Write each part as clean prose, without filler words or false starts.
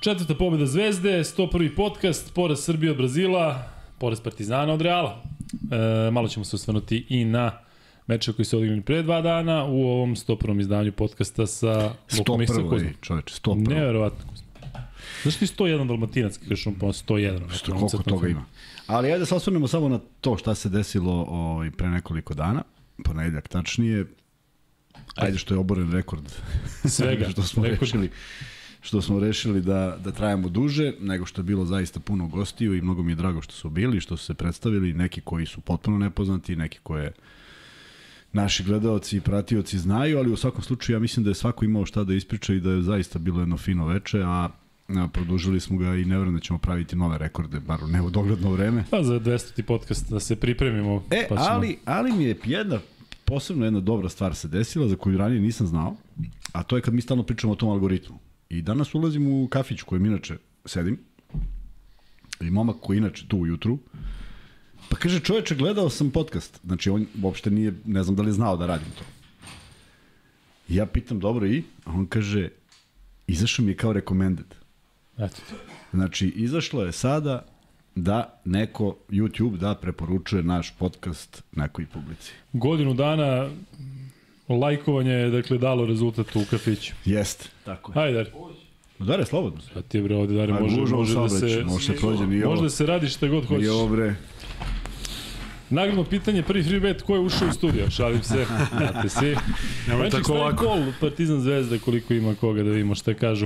Četvrta pobjeda Zvezde, 101. podcast, poraz Srbije od Brazila, poraz Partizana od Reala. Malo ćemo se osvrnuti i na meče koji se odigrali pre 2 dana u ovom 101. izdanju podcasta sa Lukom Miksom Kuzmom. 101. Neverovatno Kuzma. Zašto ti 101 Dalmatinac, kažeš on po 101? Koliko toga ima. Ali ajde da se osvrnemo samo na to šta se desilo pre nekoliko dana, ponedeljak tačnije. Ajde što je oboren rekord. Svega. što smo rešili da trajamo duže, nego što je bilo zaista puno gostiju i mnogo mi je drago što su bili, što su se predstavili, neki koji su potpuno nepoznati, neki koje naši gledaoci i pratioci znaju, ali u svakom slučaju ja mislim da je svako imao šta da ispriča i da je zaista bilo jedno fino veče, a produžili smo ga i ne verujem da ćemo praviti nove rekorde, bar ne u dogledno vreme. Pa za 200. podcast da se pripremimo. Pa ali mi je posebno jedna dobra stvar se desila, za koju ranije nisam znao, a to je kad mi stalno pričamo o tom algoritmu. I danas ulazim u kafić u kojem inače sedim, i momak koji inače tu ujutru, pa kaže, čoveče, gledao sam podcast. Znači, on uopšte nije, ne znam da li je znao da radim to. I ja pitam, dobro i? A on kaže, izašao mi je kao recommended. Eto. Znači, izašlo je sada da neko YouTube da preporučuje naš podcast nekoj publici. Godinu dana lajkovanje je, dakle, dalo rezultat u kafiću. Jeste. Tako je. Ajde, Dari. Dare, slobodno. Pa ti je, bre, ovde, Dari, može da se radi šta god hoćeš. Nije ovo, bre. Nagradno pitanje, prvi free bet, ko je ušao u studio? Šalim se, znate si. Nemoj tako lako. Partizan Zvezda, koliko ima koga da vidimo šta kažu.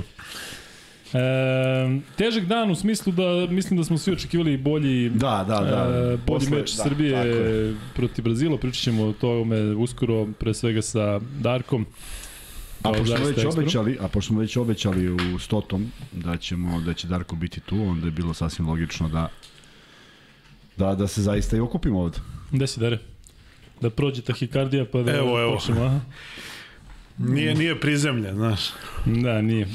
Težak dan u smislu da mislim da smo svi očekivali bolji meč Srbije protiv Brazila. Pričat ćemo o tome uskoro, pre svega sa Darkom. A pošto smo već obećali u 100-tom da će Darko biti tu, onda je bilo sasvim logično da se zaista i okupimo ovde. Gde si, Dare? Da prođe tahikardija pa da počnemo, aha. Nije prizemlje, znaš. Da, nije.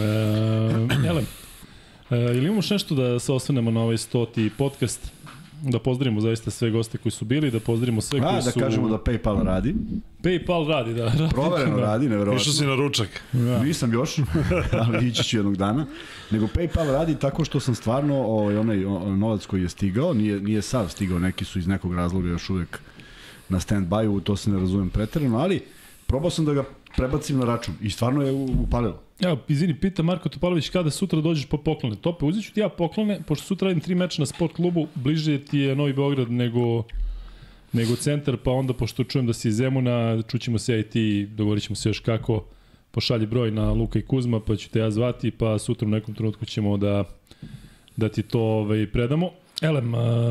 Ili imamo nešto da se osvrnemo na ovaj 100. podcast? Da pozdravimo zaista sve goste koji su bili, da pozdravimo sve koji su... Da kažemo da PayPal radi. PayPal radi, da. Provereno radi, nevjerovatno. Išao si na ručak. Ja. Nisam još, ali ići ću jednog dana. Nego PayPal radi tako što sam stvarno onaj novac koji je stigao, nije sav stigao, neki su iz nekog razloga još uvek na stand-by-u, to se ne razumem preterano, ali probao sam da ga prebacim na račun i stvarno je upalilo. Evo, izvini, pita Marko Topalović kada sutra dođeš po poklone. Tope, uzet ću ti ja poklone, pošto sutra radim 3 meča na sport klubu, bliže ti je Novi Beograd nego centar, pa onda pošto čujem da si iz Zemuna, čućemo se ja i ti, dogovorit ćemo se još kako, pošalji broj na Luka i Kuzma, pa ću te ja zvati, pa sutra u nekom trenutku ćemo da ti to predamo. Elem,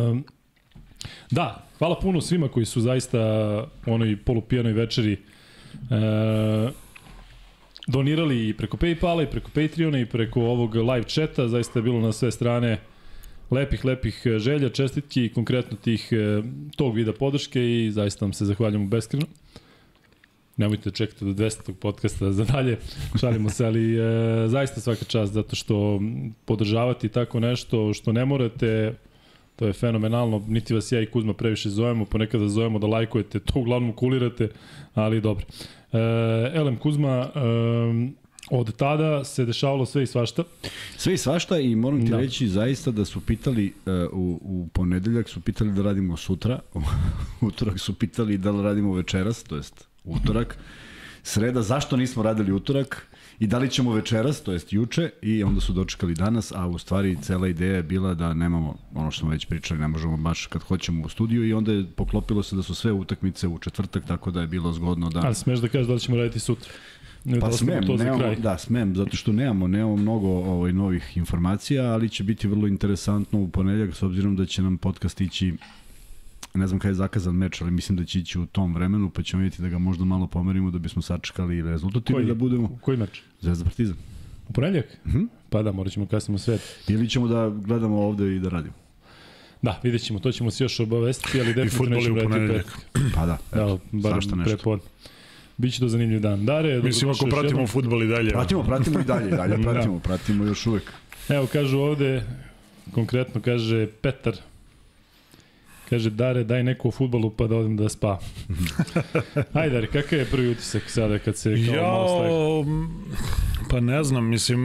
da, hvala puno svima koji su zaista u onoj polupijanoj večeri donirali i preko PayPala i preko Patreona i preko ovog live chata, zaista je bilo na sve strane lepih želja, čestitki i konkretno tog vida podrške i zaista vam se zahvaljamo beskreno. Nemojte čekati do 200. podcasta za dalje, šalimo se, ali zaista svaka čast zato što podržavati tako nešto što ne morate, to je fenomenalno, niti vas ja i Kuzma previše zovemo, ponekad vas zovemo da lajkujete, to uglavnom kulirate, ali dobro. Elem, Kuzma, od tada se dešavalo sve i svašta. Sve i svašta i moram ti reći zaista da su pitali, u ponedeljak su pitali da radimo sutra, utorak su pitali da li radimo večeras, to jest utorak, sreda, zašto nismo radili utorak i da li ćemo večeras, to jest juče, i onda su dočekali danas, a u stvari cela ideja je bila da nemamo, ono što smo već pričali, ne možemo baš kad hoćemo u studiju i onda je poklopilo se da su sve utakmice u četvrtak, tako da je bilo zgodno da... Ali smeš da kažeš da li ćemo raditi sutra? Pa smem, zato što nemamo mnogo novih informacija, ali će biti vrlo interesantno u ponedeljak, s obzirom da će nam podcast ići, ne znam kada je zakazan meč, ali mislim da će ići u tom vremenu, pa ćemo vidjeti da ga možda malo pomerimo da bismo sačekali rezultat ili da budemo... Koji meč? Zvezda Partizan. U ponedeljak? Pa da, morat ćemo kasnimo svet. Ili ćemo da gledamo ovde i da radimo. Da, vidjet ćemo, to ćemo se još obavestiti, ali definitivno nećemo raditi petak. Pa da, svašta nešto. Biće to zanimljiv dan. Dare, mislim, ako pratimo fudbal i dalje. Pratimo i dalje pratimo još uvek. Evo, kažu ovde, konkretno kaže Petar, kaže, Dare, daj neko u fudbalu pa da odem da spa. Ajde, Dare, kakav je prvi utisak sada kad se kao malo staje? Pa ne znam, mislim,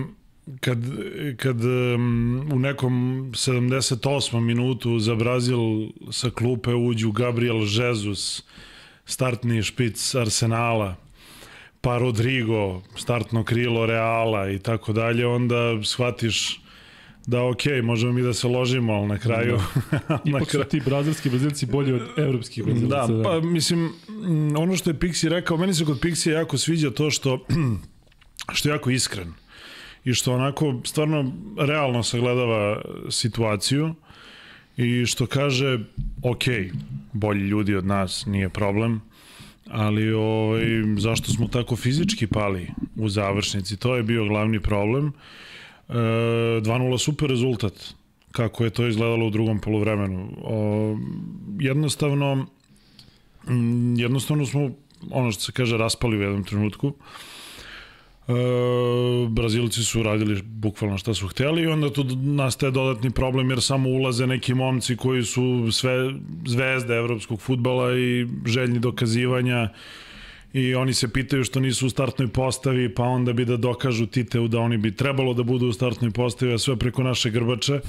kad u nekom 78. minutu za Brazil sa klupe uđu Gabriel Jesus, startni špic Arsenala, pa Rodrigo, startno krilo Reala i tako dalje, onda shvatiš da možemo mi da se ložimo, ali na kraju... Ipak su ti Brazilci bolji od evropskih Brazilaca. Da, pa mislim, ono što je Pixi rekao, meni se kod Pixi jako sviđa to što je jako iskren i što onako stvarno realno sagledava situaciju i što kaže, bolji ljudi od nas, nije problem, ali zašto smo tako fizički pali u završnici, to je bio glavni problem. 2-0 super rezultat, kako je to izgledalo u drugom poluvremenu. Jednostavno smo, ono što se kaže, raspali u jednom trenutku. Brazilci su radili bukvalno šta su hteli i onda tu nastaje dodatni problem jer samo ulaze neki momci koji su sve zvezde evropskog fudbala i željni dokazivanja i oni se pitaju što nisu u startnoj postavi, pa onda bi da dokažu Titeu da oni bi trebalo da budu u startnoj postavi, a sve preko naše grbače.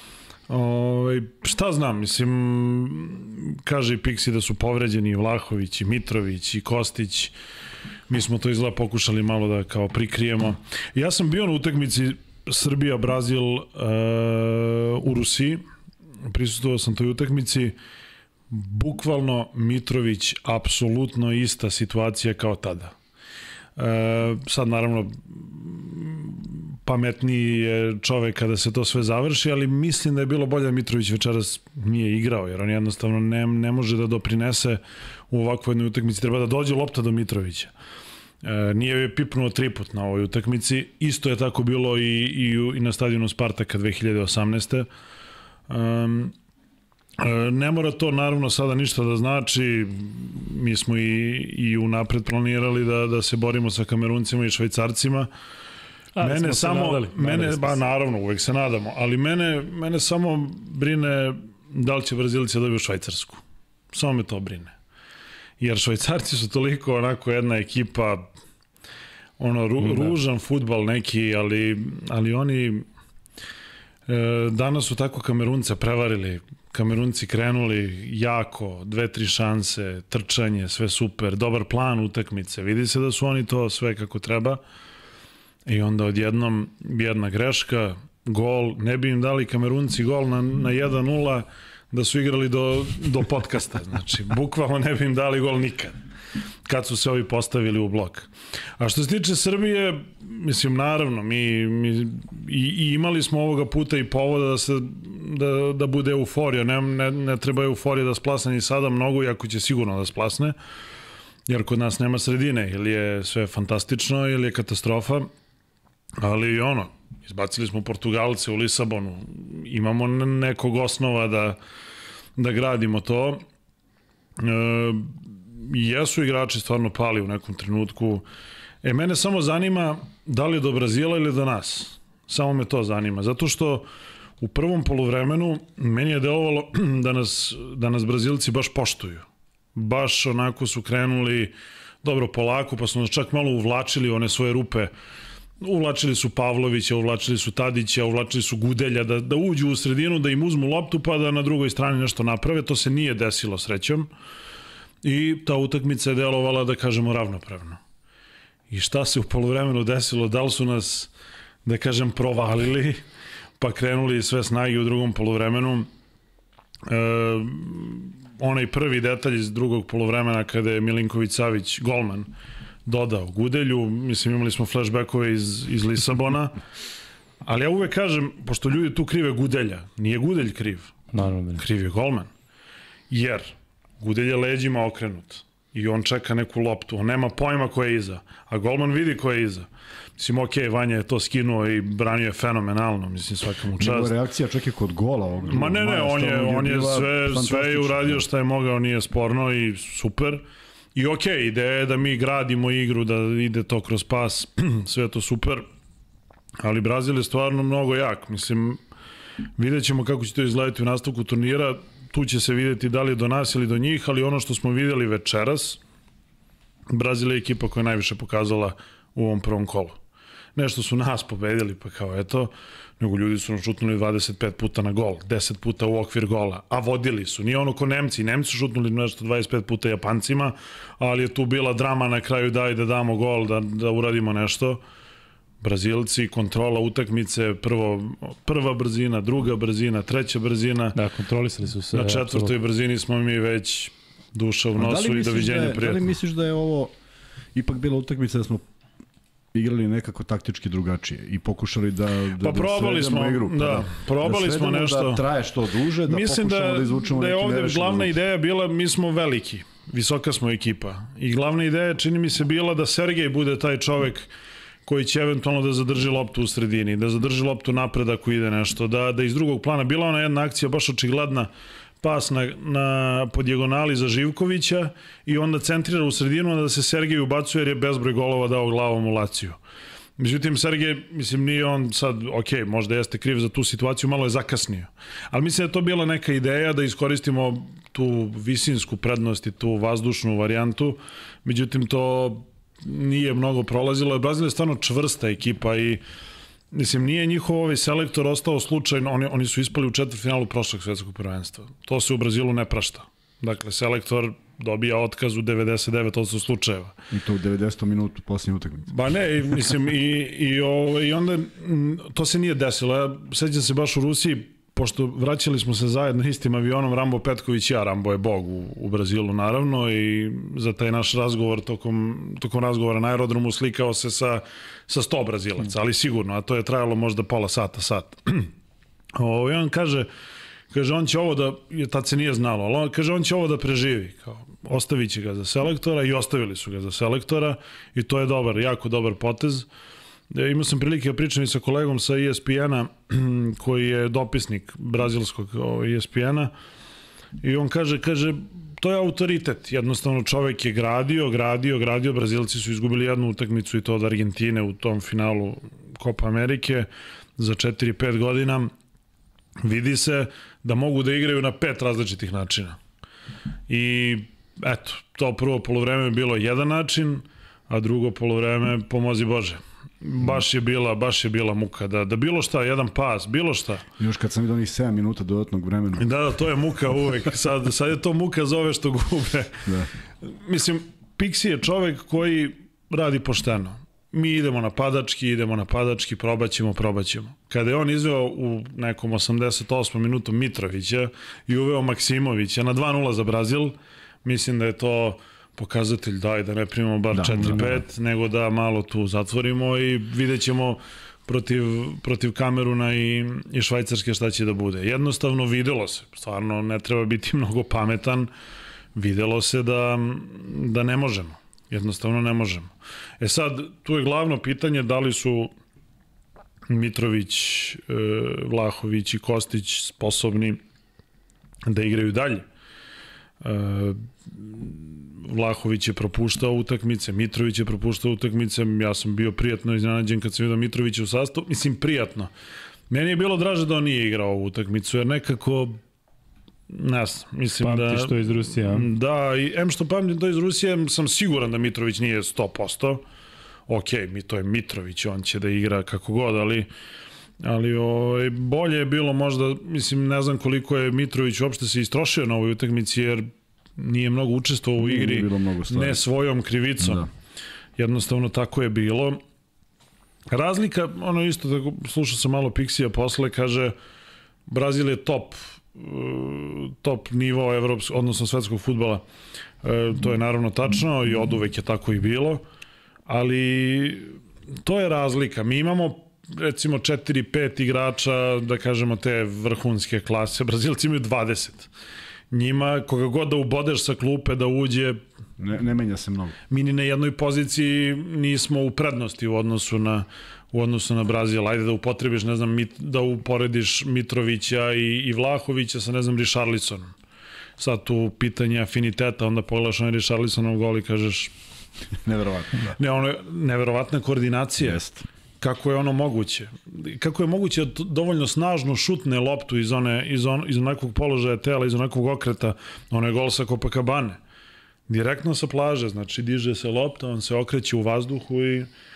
Šta znam, mislim, kaže i Pixi da su povređeni i Vlahović, i Mitrović, i Kostić. Mi smo to izgleda pokušali malo da kao prikrijemo. Ja sam bio na utakmici Srbija-Brazil u Rusiji, prisustvovao sam toj utakmici, bukvalno Mitrović, apsolutno ista situacija kao tada. Sad naravno pametniji je čovek kada se to sve završi, ali mislim da je bilo bolje da Mitrović večeras nije igrao, jer on jednostavno ne može da doprinese u ovakvoj jednoj utakmici, treba da dođe lopta do Mitrovića. Nije je pipnuo 3 put na ovoj utakmici, isto je tako bilo i na stadionu Spartaka 2018. Ne mora to naravno sada ništa da znači, mi smo i unapred planirali da se borimo sa Kameruncima i Švajcarcima. Naravno, uvek se nadamo, ali mene samo brine da li će Brazilci dobiju Švajcarsku. Samo me to brine. Jer Švajcarci su toliko onako jedna ekipa, ružan fudbal neki, ali oni danas su tako Kamerunce prevarili. Kamerunci krenuli jako, 2-3 šanse, trčanje, sve super, dobar plan utakmice. Vidi se da su oni to sve kako treba. I onda odjednom jedna greška, gol, ne bi im dali Kamerunci gol na 1-0 da su igrali do podcasta. Znači, bukvalno ne bi im dali gol nikad, kad su se ovi postavili u blok. A što se tiče Srbije, mislim, naravno, mi imali smo ovoga puta i povoda da bude euforija. Ne treba euforija da splasne ni sada mnogo, iako će sigurno da splasne, jer kod nas nema sredine, ili je sve fantastično, ili je katastrofa. Ali izbacili smo Portugalce u Lisabonu, imamo nekog osnova da gradimo to. Jesu igrači stvarno pali u nekom trenutku. Mene samo zanima da li je do Brazila ili do nas. Samo me to zanima, zato što u prvom poluvremenu meni je delovalo da nas Brazilci baš poštuju. Baš onako su krenuli dobro polako, pa su nas čak malo uvlačili one svoje rupe. Uvlačili su Pavlovića, uvlačili su Tadića, uvlačili su Gudelja, da uđu u sredinu, da im uzmu loptu pa da na drugoj strani nešto naprave. To se nije desilo srećom i ta utakmica je delovala, da kažemo, ravnopravno. I šta se u poluvremenu desilo? Da li su nas, da kažem, provalili pa krenuli sve snage u drugom poluvremenu? Onaj prvi detalj iz drugog poluvremena kada je Milinković Savić, golman, dodao Gudelju, mislim, imali smo flashbackove iz Lisabona, ali ja uvek kažem, pošto ljudi tu krive Gudelja, nije Gudelj kriv, kriv je golman, jer Gudelj je leđima okrenut i on čeka neku loptu, on nema pojma ko je iza, a golman vidi ko je iza. Mislim, Vanja je to skinuo i branio je fenomenalno, mislim, svaka mu čast. Njegova reakcija čak je kod gola. Ma ne, on je sve uradio šta je mogao, nije sporno i super. I ideja je da mi gradimo igru, da ide to kroz pas, sve to super, ali Brazil je stvarno mnogo jak. Mislim, vidjet ćemo kako će to izgledati u nastavku turnira, tu će se vidjeti da li je do nas ili do njih, ali ono što smo vidjeli večeras, Brazil je ekipa koja je najviše pokazala u ovom prvom kolu. nešto su nas pobedili, pa kao eto, nego ljudi su nam šutnuli 25 puta na gol, 10 puta u okvir gola, a vodili su. Nije ono ko Nemci su šutnuli nešto 25 puta Japancima, ali je tu bila drama na kraju daj da damo gol, da uradimo nešto. Brazilci, kontrola utakmice, prva brzina, druga brzina, treća brzina. Da, kontrolisali su se. Na četvrtoj brzini smo mi već duša u nosu i doviđenja prijatno. Da li misliš da je ovo ipak bila utakmica da smo igrali nekako taktički drugačije i pokušali da probali smo igru, probali smo nešto da traje što duže, da mislim pokušamo da izvučemo neki nerešeni. Mislim da je ovde glavna ideja bila, mi smo veliki, visoka smo ekipa i glavna ideja čini mi se bila da Sergej bude taj čovek koji će eventualno da zadrži loptu u sredini, da zadrži loptu napred ako ide nešto, da iz drugog plana, bila ona jedna akcija baš očigledna, pas po dijagonali za Živkovića i onda centrira u sredinu da se Sergej ubacuje jer je bezbroj golova dao glavom u Laciju. Međutim, Sergej, mislim, nije on sad, možda jeste kriv za tu situaciju, malo je zakasnio. Ali mislim da je to bila neka ideja da iskoristimo tu visinsku prednost i tu vazdušnu varijantu. Međutim, to nije mnogo prolazilo. Brazil je stvarno čvrsta ekipa i mislim, nije njihov ovaj selektor ostao slučajno, oni su ispali u četvrtfinalu prošlog svetskog prvenstva. To se u Brazilu ne prašta. Dakle, selektor dobija otkaz u 99% slučajeva. I to u 90. minutu posljednje utakmice. Ba ne, mislim, i onda to se nije desilo. Ja sećam se baš u Rusiji, pošto vraćali smo se zajedno istim avionom, Rambo Petković i ja, Rambo je bog u Brazilu naravno i za taj naš razgovor tokom razgovora na aerodromu slikao se sa 100 Brazilaca, ali sigurno, a to je trajalo možda pola sata, sat. I on kaže on će ovo da, tad se nije znalo, ali kaže on će ovo da preživi, ostavit će ga za selektora i ostavili su ga za selektora i to je dobar, jako dobar potez. Imao sam prilike da pričam i sa kolegom sa ESPN-a koji je dopisnik brazilskog ESPN-a i on kaže to je autoritet, jednostavno čovek je gradio, Brazilci su izgubili jednu utakmicu i to od Argentine u tom finalu Copa Amerike za 4-5 godina, vidi se da mogu da igraju na 5 različitih načina i eto, to prvo polovreme je bilo jedan način, a drugo polovreme pomozi Bože. Baš je bila muka, da bilo šta, jedan pas, bilo šta. Još kad sam vidio onih 7 minuta dodatnog vremena. Da, to je muka uvek, sad je to muka za ove što gube. Da. Mislim, Pixi je čovek koji radi pošteno. Mi idemo napadački, probaćemo. Kada je on izveo u nekom 88. minutu Mitrovića i uveo Maksimovića na 2-0 za Brazil, mislim da je to pokazatelj da ne primamo bar 4-5, nego da malo tu zatvorimo i vidjet ćemo protiv Kameruna i Švajcarske šta će da bude. Jednostavno videlo se, stvarno ne treba biti mnogo pametan, videlo se da ne možemo, jednostavno ne možemo. Sad, tu je glavno pitanje da li su Mitrović, Vlahović i Kostić sposobni da igraju dalje. Vlahović je propuštao utakmice, Mitrović je propuštao utakmice, ja sam bio prijatno iznenađen kad sam vidio Mitrovića u sastavu, mislim prijatno. Meni je bilo draže da on nije igrao ovu utakmicu, jer nekako mislim pamtiš to iz Rusije, a? Da, i što pamtim to iz Rusije, sam siguran da Mitrović nije 100%. To je Mitrović, on će da igra kako god, ali bolje je bilo možda, mislim, ne znam koliko je Mitrović uopšte se istrošio na ovoj utakmici, jer nije mnogo učestvovao u igri, ne svojom krivicom. Da. Jednostavno tako je bilo. Razlika, isto, slušao sam malo Pixija posle, kaže, Brazil je top nivo odnosno svetskog fudbala. To je naravno tačno i oduvek je tako i bilo, ali to je razlika. Mi imamo recimo 4-5 igrača, da kažemo te vrhunske klase, Brazilci imaju 20. Njima, koga god da ubodeš sa klupe da uđe, ne menja se mnogo. Mi ni na jednoj poziciji nismo u prednosti u odnosu na Brazil. Ajde da upotrebiš, ne znam, da uporediš Mitrovića i Vlahovića sa, ne znam, Richarlisonom. Sad tu pitanje afiniteta, onda pogledaš onaj Richarlisonov gol i kažeš neverovatno, da. Ne, ono je neverovatna koordinacija. Jest. Kako je ono moguće? Kako je moguće da dovoljno snažno šutne loptu iz onakvog položaja tela, iz onakvog okreta, ono je gol sa Copacabane. Direktno sa plaže, znači diže se lopta, on se okreće u vazduhu i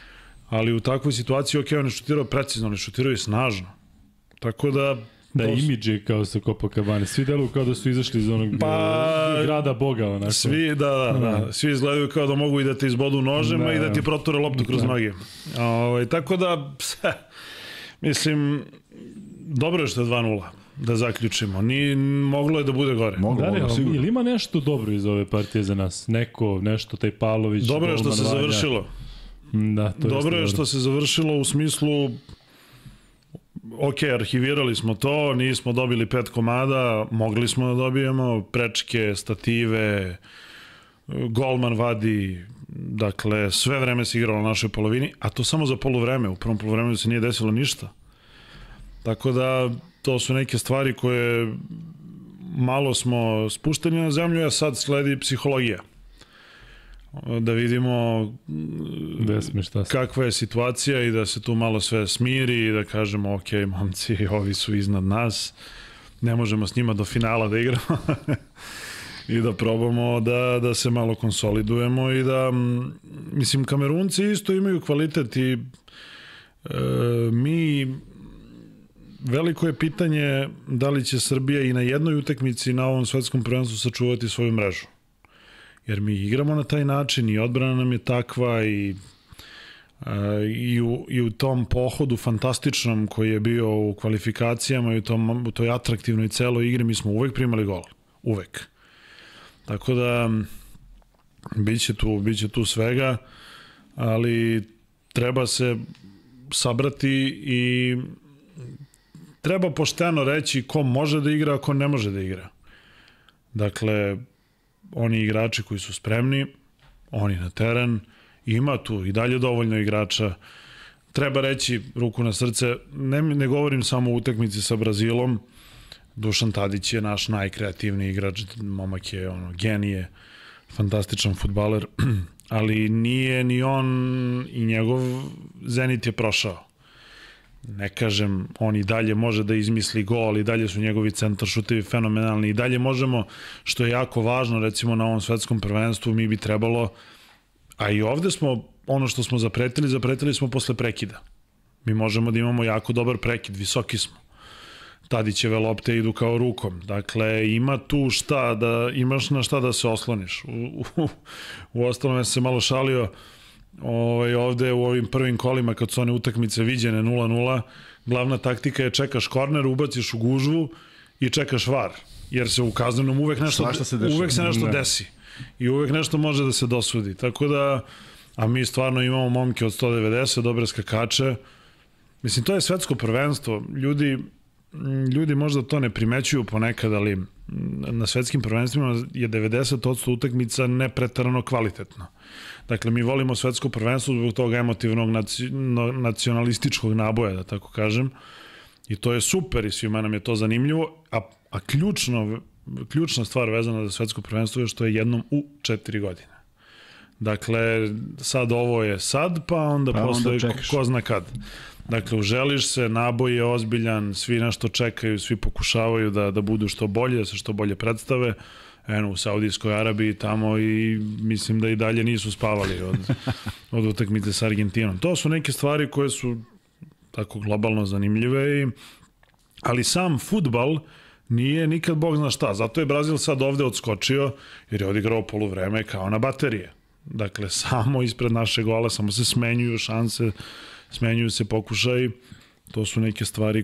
ali u takvoj situaciji, ok, on je šutirao precizno, on je šutirao i snažno. Tako da... Da, imidž je kao sa Copacabana. Svi deluju kao da su izašli iz onog grada Boga. Onako. Svi, da. Svi izgledaju kao da mogu i da te izbodu nožem i da ti proture loptu kroz noge. Tako da, mislim, dobro je što je 2-0. Da zaključimo. Moglo je da bude gore. Ili ima nešto dobro iz ove partije za nas? Nešto, taj Pavlović... Dobro je što se završilo. Da, to dobro je što se završilo u smislu ok, arhivirali smo to, nismo dobili 5 komada, mogli smo da dobijemo prečke, stative, golman vadi, dakle, sve vreme se igralo na našoj polovini, a to samo za poluvreme, u prvom poluvremenu se nije desilo ništa. Tako da, to su neke stvari koje malo smo spušteni na zemlju, a sad sledi psihologija. Da vidimo kakva je situacija i da se tu malo sve smiri i da kažemo ok, momci, ovi su iznad nas, ne možemo s njima do finala da igramo i da probamo da se malo konsolidujemo i da, mislim, Kamerunci isto imaju kvalitet i veliko je pitanje da li će Srbija i na jednoj utakmici na ovom svetskom prvenstvu sačuvati svoju mrežu. Jer mi igramo na taj način i odbrana nam je takva i u tom pohodu fantastičnom koji je bio u kvalifikacijama i u toj atraktivnoj celoj igri mi smo uvek primali gol. Uvek. Tako da biće tu svega, ali treba se sabrati i treba pošteno reći ko može da igra, a ko ne može da igra. Dakle, oni igrači koji su spremni, oni na teren, ima tu i dalje dovoljno igrača. Treba reći, ruku na srce, ne govorim samo o utakmici sa Brazilom, Dušan Tadić je naš najkreativniji igrač, momak je genije, fantastičan fudbaler, ali nije ni on i njegov zenit je prošao. Ne kažem, on i dalje može da izmisli gol, i dalje su njegovi centaršutevi fenomenalni, i dalje možemo, što je jako važno, recimo na ovom svetskom prvenstvu, mi bi trebalo, a i ovde smo, ono što smo zapretili smo posle prekida. Mi možemo da imamo jako dobar prekid, visoki smo. Tadićeve lopte idu kao rukom. Dakle, ima tu imaš na šta da se osloniš. U ostalom, ja sam se malo šalio, ovde u ovim prvim kolima kad su one utakmice viđene 0-0, glavna taktika je čekaš korner, ubaciš u gužvu i čekaš VAR, jer se u kaznenom uvek se nešto desi i uvek nešto može da se dosudi, tako da, a mi stvarno imamo momke od 190, dobre skakače, mislim, to je svetsko prvenstvo, ljudi možda to ne primećuju ponekad, ali na svetskim prvenstvima je 90% utakmica nepreterano kvalitetno. Dakle, mi volimo svetsko prvenstvo zbog tog emotivnog nacionalističkog naboja, da tako kažem, i to je super i svima nam je to zanimljivo, a ključna stvar vezana za svetsko prvenstvo je što je jednom u 4 godine. Dakle, sad ovo je sad, pa onda posle ko zna kad. Dakle, uželiš se, naboj je ozbiljan, svi nešto čekaju, svi pokušavaju da budu što bolje, da se što bolje predstave. U Saudijskoj Arabiji tamo i mislim da i dalje nisu spavali od utakmice sa Argentinom. To su neke stvari koje su tako globalno zanimljive, ali sam fudbal nije nikad bog zna šta. Zato je Brazil sad ovde odskočio jer je odigrao poluvreme kao na baterije. Dakle, samo ispred naše gola, samo se smenjuju šanse, smenjuju se pokušaji. To su neke stvari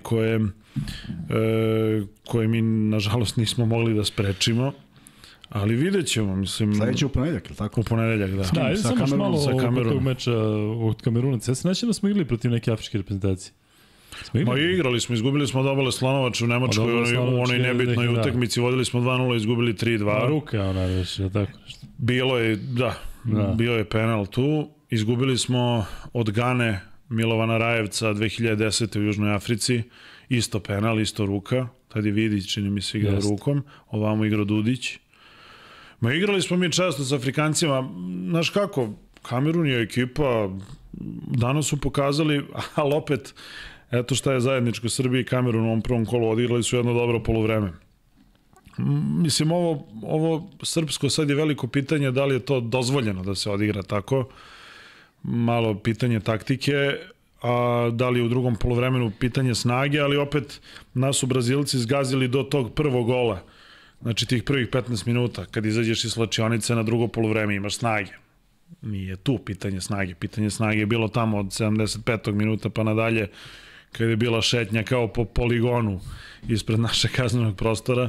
koje mi, nažalost, nismo mogli da sprečimo. Ali vidjet ćemo, mislim... Sledeće u ponedeljak, ili tako? U ponedeljak, da. Da, ajde samo još malo oko tog meča od Kamerunaca. Ja se naćem da smo igrali protiv neke afričke reprezentacije. Ma igrali smo, izgubili smo od Obale Slonovač u Nemačkoj, u onoj nebitnoj utakmici, vodili smo 2-0, izgubili 3-2. Ruka ona već, tako nešto. Bio je penal tu, izgubili smo od Gane Milovana Rajevca 2010. u Južnoj Africi, isto penal, isto ruka, tad je Vidić, čini mi se, igrao rukom, ovamo igrao Dudić. Ma igrali smo mi često s Afrikancima, znaš kako, Kamerun je ekipa, danas su pokazali, ali opet, eto šta je zajedničko Srbiji i Kamerun u ovom prvom kolu, odigrali su jedno dobro poluvreme. Mislim, ovo srpsko sad je veliko pitanje da li je to dozvoljeno da se odigra tako. malo pitanje taktike, a da li u drugom poluvremenu pitanje snage, ali opet nas su Brazilci zgazili do tog prvog gola. Znači tih prvih 15 minuta, kad izađeš iz slačionice na drugo poluvreme imaš snage. Nije tu pitanje snage. Pitanje snage je bilo tamo od 75. minuta pa nadalje, kada je bila šetnja kao po poligonu ispred našeg kaznenog prostora.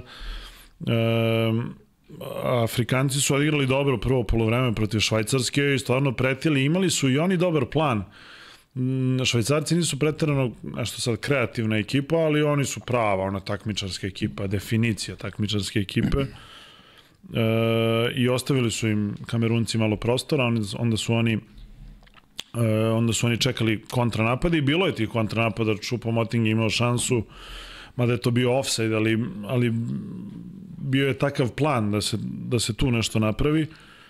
Afrikanci su odigrali dobro prvo poluvreme protiv Švajcarske i stvarno pretili. Imali su i oni dobar plan. Švajcarci nisu preterano nešto sad kreativna ekipa, ali oni su prava, ona takmičarska ekipa, definicija takmičarske ekipe. I ostavili su im Kamerunci malo prostora, onda su oni čekali kontranapade i bilo je tih kontranapada. Choupo-Moting je imao šansu, mada je to bio offside, ali bio je takav plan da se tu nešto napravi.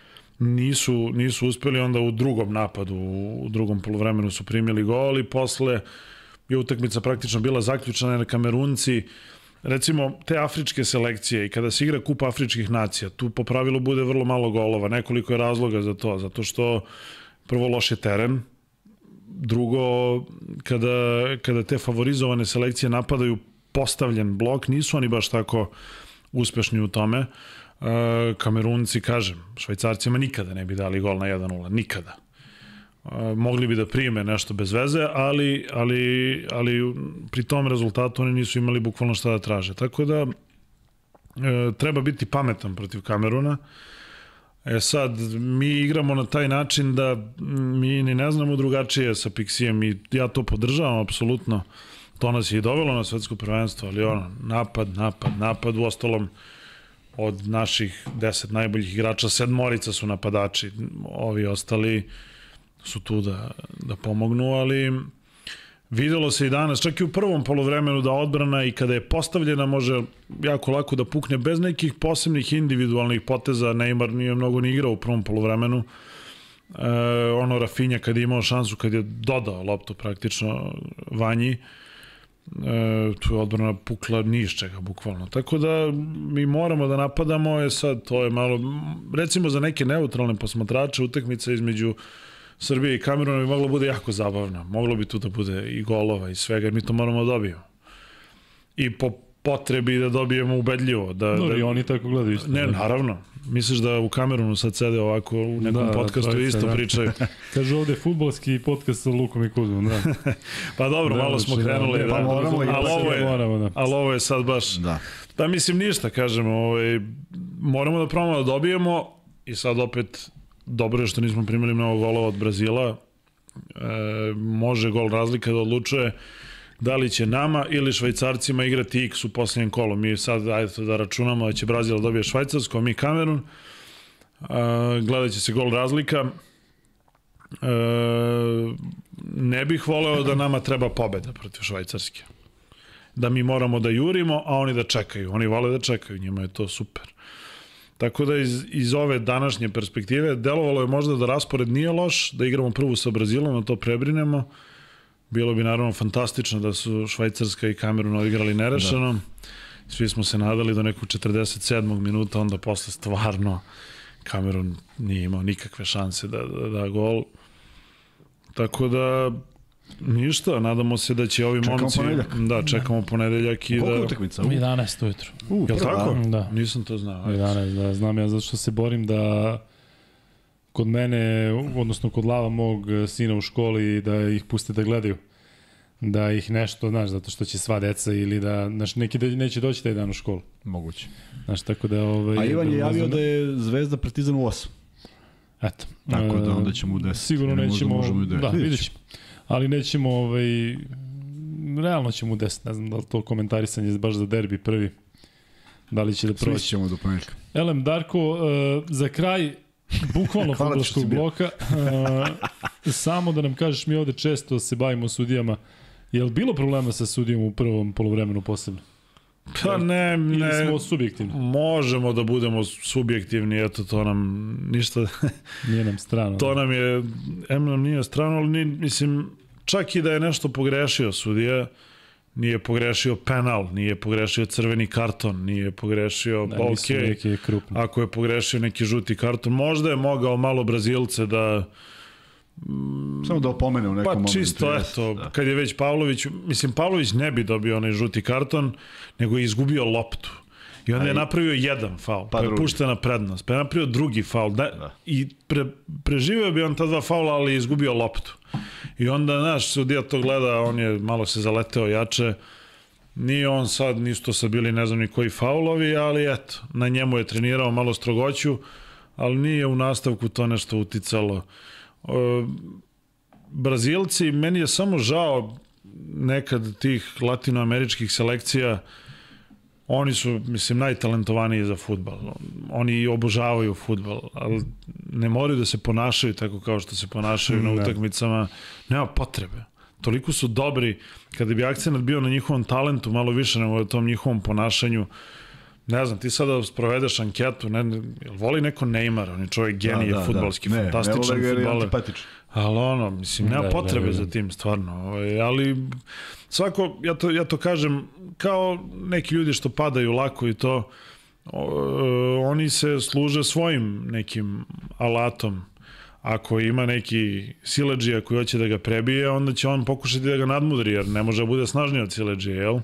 Nisu uspeli, onda u drugom napadu, u drugom poluvremenu su primili gol i posle je utakmica praktično bila zaključena jer Kamerunci, recimo te afričke selekcije i kada se igra Kup afričkih nacija, tu po pravilu bude vrlo malo golova, nekoliko je razloga za to, zato što prvo loš je teren, drugo kada te favorizovane selekcije napadaju postavljen blok, nisu oni baš tako uspešni u tome. Kamerunci, kažem, Švajcarcima nikada ne bi dali gol na 1-0, nikada. Mogli bi da prime nešto bez veze, ali pri tom rezultatu oni nisu imali bukvalno šta da traže. Tako da treba biti pametan protiv Kameruna. Sad, mi igramo na taj način da mi ni ne znamo drugačije sa Pixijem i ja to podržavam apsolutno. To nas je i dovelo na svetsko prvenstvo, ali napad, u ostalom od naših 10 najboljih igrača 7 su napadači, ovi ostali su tu da pomognu, ali videlo se i danas, čak i u prvom poluvremenu da odbrana i kada je postavljena može jako lako da pukne bez nekih posebnih individualnih poteza. Neymar nije mnogo ni igrao u prvom poluvremenu. Rafinha kad je imao šansu, kad je dodao loptu praktično Vanji, tu je odbrana pukla ni iz čega, bukvalno. Tako da mi moramo da napadamo, sad to je malo, recimo za neke neutralne posmatrače, utakmica između Srbije i Kameruna bi moglo bude jako zabavna. Moglo bi tu da bude i golova i svega, jer mi to moramo da dobijemo. I po potrebi da dobijemo ubedljivo. I oni tako gledaju isto. Ne, naravno. Misliš da u Kamerunu sad sede ovako u nekom podcastu isto pričaju? Kažu ovde futbolski podcast sa Lukom i Kuzmom, da. Pa dobro, malo smo krenuli. Ali ovo je sad baš... Da, mislim ništa, kažem. Moramo da probamo da dobijemo i sad opet dobro je što nismo primili mnogo golova od Brazila. Može gol razlika da odlučuje da li će nama ili Švajcarcima igrati X u posljednjem kolu. Mi sad, ajde da računamo da će Brazil dobije Švajcarsko, a mi Kamerun. Gledat će se gol razlika. Ne bih voleo da nama treba pobeda protiv Švajcarske. Da mi moramo da jurimo, a oni da čekaju. Oni vole da čekaju, njima je to super. Tako da iz ove današnje perspektive delovalo je možda da raspored nije loš, da igramo prvu sa Brazilom, da to prebrinemo. Bilo bi naravno fantastično da su Švajcarska i Kamerun odigrali nerešeno. Svi smo se nadali do nekog 47. minuta, onda posle stvarno Kamerun nije imao nikakve šanse da da gol. Tako da ništa, nadamo se da će ovi momci... Čekamo ponedeljak i da... Koliko utakmica? 11 ujutru. Jel' tako? Da. Nisam to znao. 11, da, znam ja, zato što se borim da kod mene, odnosno kod Lava mog sina u školi, da ih puste da gledaju. Da ih nešto, znaš, zato što će sva deca ili da, znaš, neki neće doći taj dan u školu. Moguće. Znaš, tako da... A Ivan je javio da je Zvezda Partizan u 8. Eto. Tako da onda ćemo u 10. Sigurno nećemo... Da, vidjet ćemo. Ali nećemo, realno ćemo u 10. Ne znam da li to komentarisanje baš za derbi prvi. Da li će da proći. Svi ćemo do ponedjeljka. Elem, Darko, za kraj bukvalno fudbalskog bloka, samo da nam kažeš, mi ovde često se bavimo sudijama. Je li bilo problema sa sudijom u prvom polovremenu posebno? Pa ne. Ili smo subjektivni? Možemo da budemo subjektivni, eto to nam ništa... Nije nam strano. To nam je, nam nije strano, ali mislim, čak i da je nešto pogrešio sudija, nije pogrešio penal, nije pogrešio crveni karton, nije pogrešio, ako je pogrešio neki žuti karton, možda je mogao malo Brazilce Samo da opomene u nekom momentu. Pa čisto, eto, kad je već Pavlović, mislim, Pavlović ne bi dobio onaj žuti karton, nego je izgubio loptu. I onda je napravio jedan faul, pa je puštena prednost, pa je napravio drugi faul. I preživio bi on ta dva faula, ali je izgubio loptu. I onda, znaš, sudija to gleda, on je malo se zaleteo jače, nije on sad, nisu to sad bili ne znam ni koji faulovi, ali eto, na njemu je trenirao malo strogoću, ali nije u nastavku to nešto uticalo. Brazilci, meni je samo žao nekad tih latinoameričkih selekcija, oni su, mislim, najtalentovaniji za fudbal. Oni obožavaju fudbal, ali ne moraju da se ponašaju tako kao što se ponašaju na utakmicama. Nema potrebe. Toliko su dobri, kada bi akcenat bio na njihovom talentu, malo više nego na tom njihovom ponašanju. Ne znam, ti sada sprovedeš anketu, voli neko Neymar, on je čovjek genije, fudbalski, fantastičan fudbaler. Ali ono, mislim, nema potrebe za tim, stvarno. Ali svako, ja to kažem, kao neki ljudi što padaju lako i to, oni se služe svojim nekim alatom. Ako ima neki siledžija koji hoće da ga prebije, onda će on pokušati da ga nadmudri, jer ne može da bude snažniji od siledžije, jel?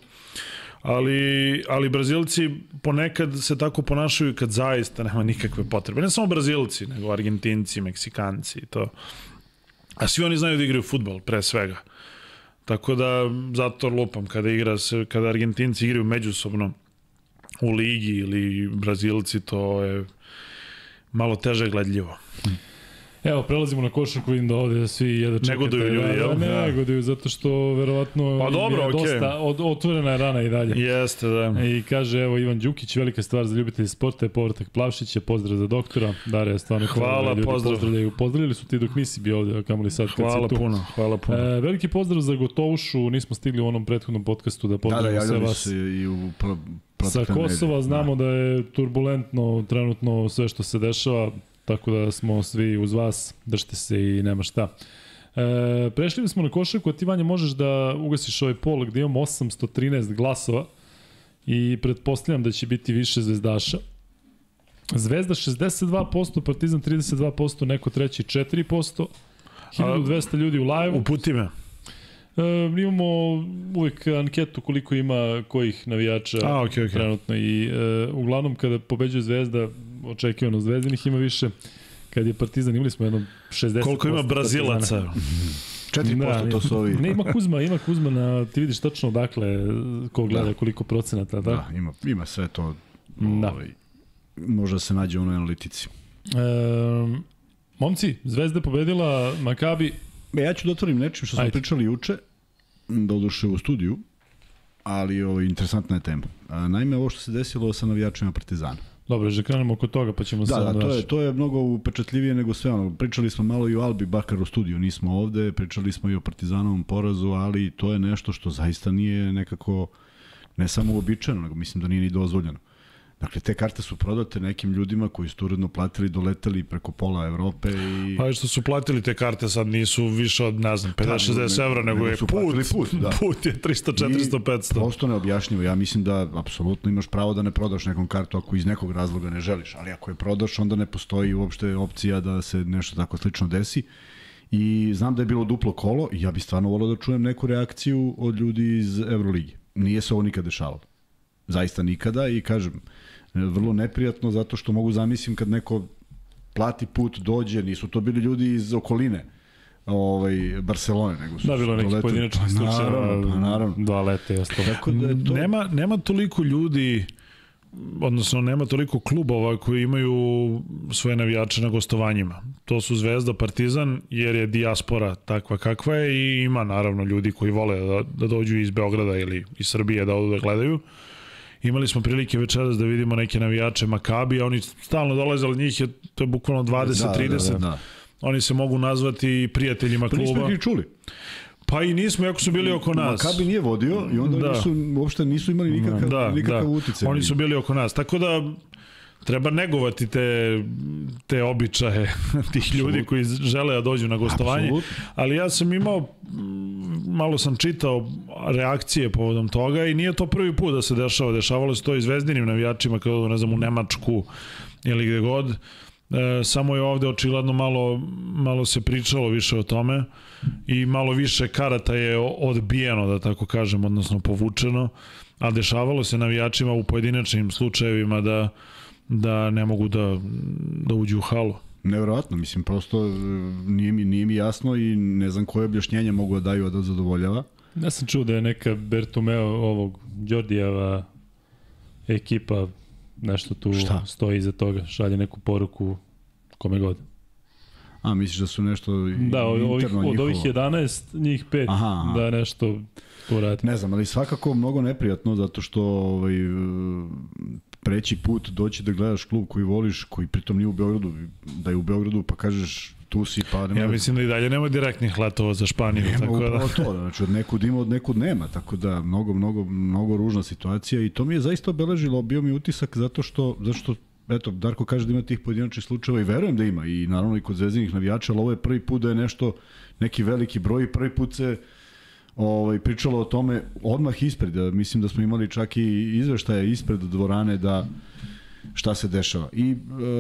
Ali Brazilci ponekad se tako ponašaju kad zaista nema nikakve potrebe. Ne samo Brazilci, nego Argentinci, Meksikanci i to. A svi oni znaju da igraju fudbal, pre svega. Tako da, zato lupam, kada Argentinci igraju međusobno u ligi ili Brazilci, to je malo teže gledljivo. Evo, prelazimo na košarku, vidim da ovde svi jedva čekate. Negoduju ljudi, jel? Negoduju, zato što verovatno pa dobro, je dosta otvorena je rana i dalje. Jeste, da. I kaže, evo, Ivan Đukić, velika stvar za ljubitelji sporta je povratak Plavšića, pozdrav za doktora. Darija, stvarno hvala, pozdrav. Pozdravili su ti dok nisi bio ovde, kamoli sad. Hvala puno, hvala puno. Veliki pozdrav za Gotovušu, nismo stigli u onom prethodnom podcastu da pozdravimo sve vas. I u sa Kosova znamo da je turbulentno trenutno sve što se dešava, tako da smo svi uz vas, držite se i nema šta. Prešli smo na košarku, a ti, Vanja, možeš da ugasiš ovaj poll gde imamo 813 glasova i pretpostavljam da će biti više zvezdaša. Zvezda 62%, Partizan 32%, neko treći 4%, 1200 ljudi u live-u. Uputi me. Imamo uvek anketu koliko ima kojih navijača trenutno i uglavnom kada pobeđuje Zvezda, očekivano Zvezdinih ima više. Kad je Partizan, imali smo jedno 60%. Koliko ima Brazilaca? 4% to su ovi. Ne, ima Kuzma, ti vidiš tačno odakle, ko gleda, koliko procenata. Da, ima sve to. Možda se nađe u onoj analitici. Momci, Zvezda je pobedila Makabi. Ja ću da otvorim nečim što smo pričali juče, da oduše u studiju, ali interesantna je tema. Naime, ovo što se desilo sa navijačima Partizana. Dobro, že krenemo oko toga, pa ćemo sad... Da, to je mnogo upečatljivije nego sve ono. Pričali smo malo i o Albi Bakar u studiju, nismo ovde, pričali smo i o Partizanovom porazu, ali to je nešto što zaista nije nekako, ne samo uobičajeno, nego mislim da nije ni dozvoljeno. Dakle, te karte su prodate nekim ljudima koji su uredno platili, doleteli preko pola Evrope i... Pa što su platili te karte sad nisu više od, ne znam, 50-60 evra, nego je put je 300, 400, 500. Prosto neobjašnjivo. Ja mislim da apsolutno imaš pravo da ne prodaš nekom kartu ako iz nekog razloga ne želiš, ali ako je prodaš, onda ne postoji uopšte opcija da se nešto tako slično desi. I znam da je bilo duplo kolo i ja bih stvarno volio da čujem neku reakciju od ljudi iz Euroligi. Nije se ovo nikad dešavalo. Zaista nikada i kažem, vrlo neprijatno zato što mogu zamislim kad neko plati put, dođe, nisu to bili ljudi iz okoline Barcelone, nego su... Da, bilo nekih pojedinačnih slučajeva, naravno. Dva leta i ostalo. Nema toliko ljudi, odnosno nema toliko klubova koji imaju svoje navijače na gostovanjima. To su Zvezda, Partizan, jer je dijaspora takva kakva je i ima naravno ljudi koji vole da dođu iz Beograda ili iz Srbije da odu da gledaju. Imali smo prilike večeras da vidimo neke navijače Makabi, a oni stalno dolaze, ali njih je, to je bukvalno 20-30. Da. Oni se mogu nazvati prijateljima kluba. Pa nismo ih čuli. Pa i nismo, jako su bili oko nas. Makabi nije vodio i onda uopšte nisu imali nikakav uticaj. Oni su bili oko nas. Tako da treba negovati te običaje tih ljudi koji žele da dođu na gostovanje. Absolut. Ali ja sam imao, malo sam čitao reakcije povodom toga i nije to prvi put da se dešava. Dešavalo se to i Zvezdinim navijačima, kao ne znam, u Nemačku ili gde god. samo je ovde očigledno malo se pričalo više o tome i malo više karata je odbijeno, da tako kažem, odnosno povučeno, a dešavalo se navijačima u pojedinačnim slučajevima da ne mogu da uđu u halu. Nevjerojatno, mislim, prosto nije mi jasno i ne znam koje objašnjenje mogu da daju da zadovoljava. Ja sam čuo da je neka Bertomeo ovog Đordijeva ekipa nešto tu stoji iza toga, šalje neku poruku kome god. A, misliš da su nešto da, od ovih 11, njih 5, aha. Da nešto tu radi. Ne znam, ali svakako mnogo neprijatno, zato što preći put doći da gledaš klub koji voliš, koji pritom nije u Beogradu, da je u Beogradu pa kažeš tu si pa... Ja mislim da i dalje nema direktnih letova za Španiju. Nema tako upravo to, znači od nekud ima, od nekud nema, tako da mnogo ružna situacija i to mi je zaista obeležilo, bio mi utisak zato što eto, Darko kaže da ima tih pojedinačnih slučajeva i verujem da ima i naravno i kod zvezdinih navijača, ali ovo je prvi put da je nešto, neki veliki broj i prvi put se pričalo o tome odmah ispred, mislim da smo imali čak i izveštaje ispred dvorane da šta se dešava i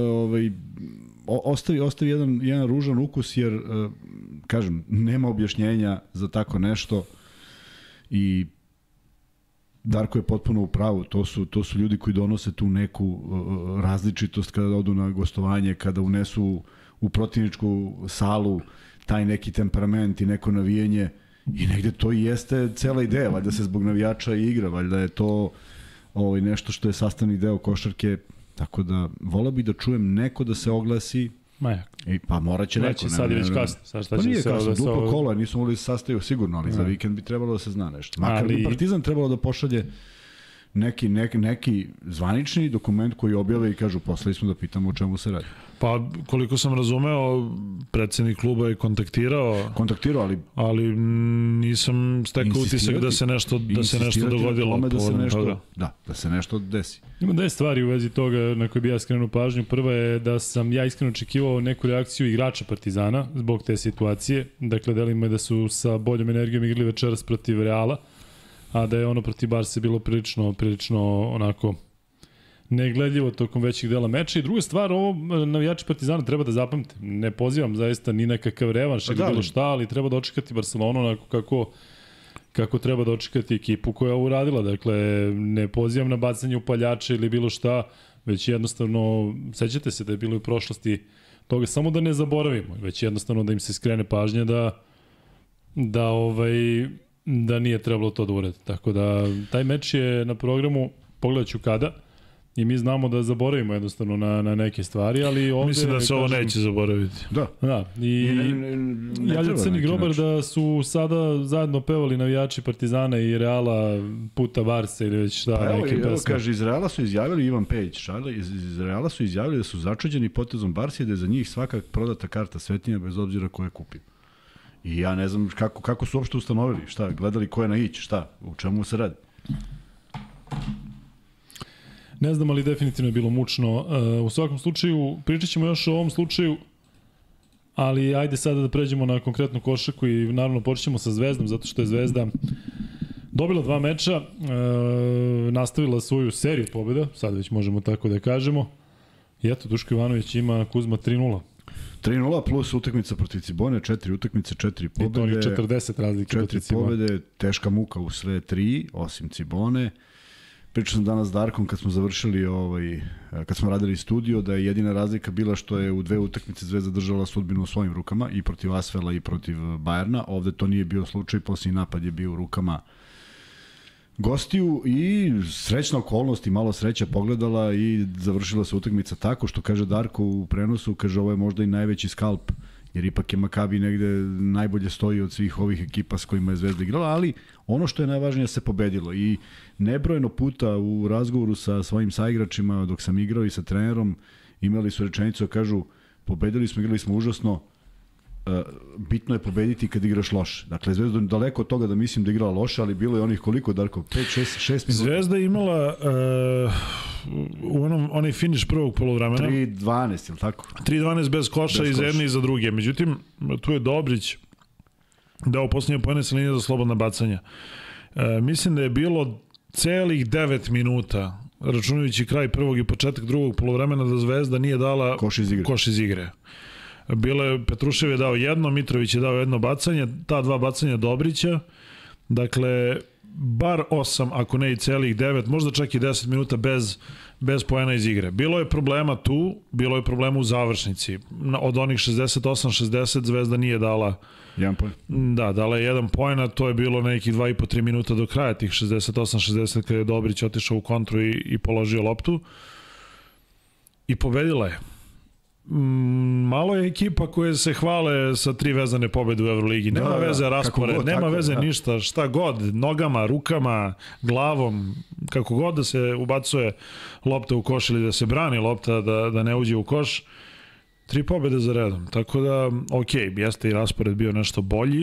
ostavi jedan ružan ukus jer kažem, nema objašnjenja za tako nešto i Darko je potpuno u pravu, to su ljudi koji donose tu neku različitost kada odu na gostovanje, kada unesu u protivničku salu taj neki temperament i neko navijanje i negde to i jeste cela ideja, valjda se zbog navijača i igra, valjda je to nešto što je sastavni deo košarke, tako da voleo bih da čujem neko da se oglasi. Pa morat će neko. Sad je već kasno. Pa nije kasno, duplo kola, nisu mogli da se sastaju sigurno, ali za vikend bi trebalo da se zna nešto. Makar bi Partizan trebalo da pošalje neki zvanični dokument koji objave i kažu poslali smo da pitamo o čemu se radi. Pa koliko sam razumeo, predsednik kluba je kontaktirao, ali nisam stekao utisak da se nešto dogodilo. Da se nešto desi. Ima 10 stvari u vezi toga na koje bi ja skrenuo pažnju. Prva je da sam ja iskreno očekivao neku reakciju igrača Partizana zbog te situacije. Dakle, delimo je da su sa boljom energijom igrali večeras protiv Reala, a da je ono protiv Barse bilo prilično onako negledljivo tokom većih dela meča. I druga stvar, ovo navijači Partizana treba da zapamte. Ne pozivam zaista ni nekakav revanš ili bilo šta, ali treba da očekati Barcelonu onako kako treba da očekati ekipu koja je ovo uradila. Dakle, ne pozivam na bacanje upaljača ili bilo šta, već jednostavno, sećate se da je bilo u prošlosti toga, samo da ne zaboravimo, već jednostavno da im se skrene pažnja da nije trebalo to da urede. Tako da, taj meč je na programu, pogledat ću kada, i mi znamo da zaboravimo jednostavno na neke stvari, ali ovde... Mislim da se ovo neće zaboraviti. Da. I javlja Crni grobar da su sada zajedno pevali navijači Partizana i Reala puta Barse ili već šta, neke pesme. Evo kaže, iz Reala su izjavili, Ivan Pejić Šarla, iz Reala su izjavili da su začuđeni potezom Barse i da je za njih svaka prodata karta svetinja bez obzira ko je kupio. I ja ne znam kako su uopšte ustanovili, šta, gledali ko je na ići, šta, u čemu se radi. Ne znam, ali definitivno je bilo mučno. U svakom slučaju, pričat ćemo još o ovom slučaju, ali ajde sada da pređemo na konkretnu košarku i naravno počnemo sa Zvezdom, zato što je Zvezda dobila 2 meča, nastavila svoju seriju pobjeda, sad već možemo tako da kažemo. I eto, Duško Ivanović ima Kuzma 3-0. 3-0 plus utakmica protiv Cibone, 4 utakmice, 4 pobjede. I to 40 razlike protiv Cibone. 4 pobjede, teška muka u sve 3, osim Cibone. Pričao sam danas s Darkom kad smo završili kad smo radili studio, da je jedina razlika bila što je u 2 utakmice Zvezda držala sudbinu u svojim rukama, i protiv Asvela i protiv Bajerna. Ovde to nije bio slučaj, posljednji napad je bio u rukama gostiju i srećna okolnost i malo sreća pogledala i završila se utakmica tako što kaže Darko u prenosu, kaže ovo je možda i najveći skalp, jer ipak je Makabi negde najbolje stoji od svih ovih ekipa s kojima je Zvezda igrala, ali ono što je najvažnije se pobedilo i nebrojeno puta u razgovoru sa svojim saigračima dok sam igrao i sa trenerom imali su rečenicu, kažu pobedili smo, igrali smo užasno, bitno je pobediti kad igraš loše. Dakle, Zvezda daleko od toga da mislim da igrala loše, ali bilo je onih koliko, Darko? 5, 6 minuta? Zvezda je imala u onaj finiš prvog polovremena 3-12, je li tako? 3-12 bez koša i za jedne i za druge. Međutim, tu je Dobrić dao posljednje pojene sa linije za slobodna bacanja. Mislim da je bilo celih 9 minuta računajući kraj prvog i početak drugog poluvremena, da Zvezda nije dala koš iz igre. Petrušev je dao jedno, Mitrović je dao jedno bacanje, ta dva bacanja Dobrića, dakle, bar 8, ako ne i celih 9, možda čak i 10 minuta bez poena iz igre. Bilo je problema tu, bilo je problema u završnici. Od onih 68-60 Zvezda nije dala 1 poen. Da, dala je 1 poen, a to je bilo nekih 2,5-3 minuta do kraja tih 68-60 kada je Dobrić otišao u kontru i položio loptu. I pobedila je. Malo je ekipa koje se hvale sa 3 vezane pobede u Euroligi. Nema veze raspored, nema veze ništa, šta god, nogama, rukama, glavom, kako god da se ubacuje lopta u koš ili da se brani lopta da ne uđe u koš. 3 pobede za redom. Tako da, ok, jeste i raspored bio nešto bolji.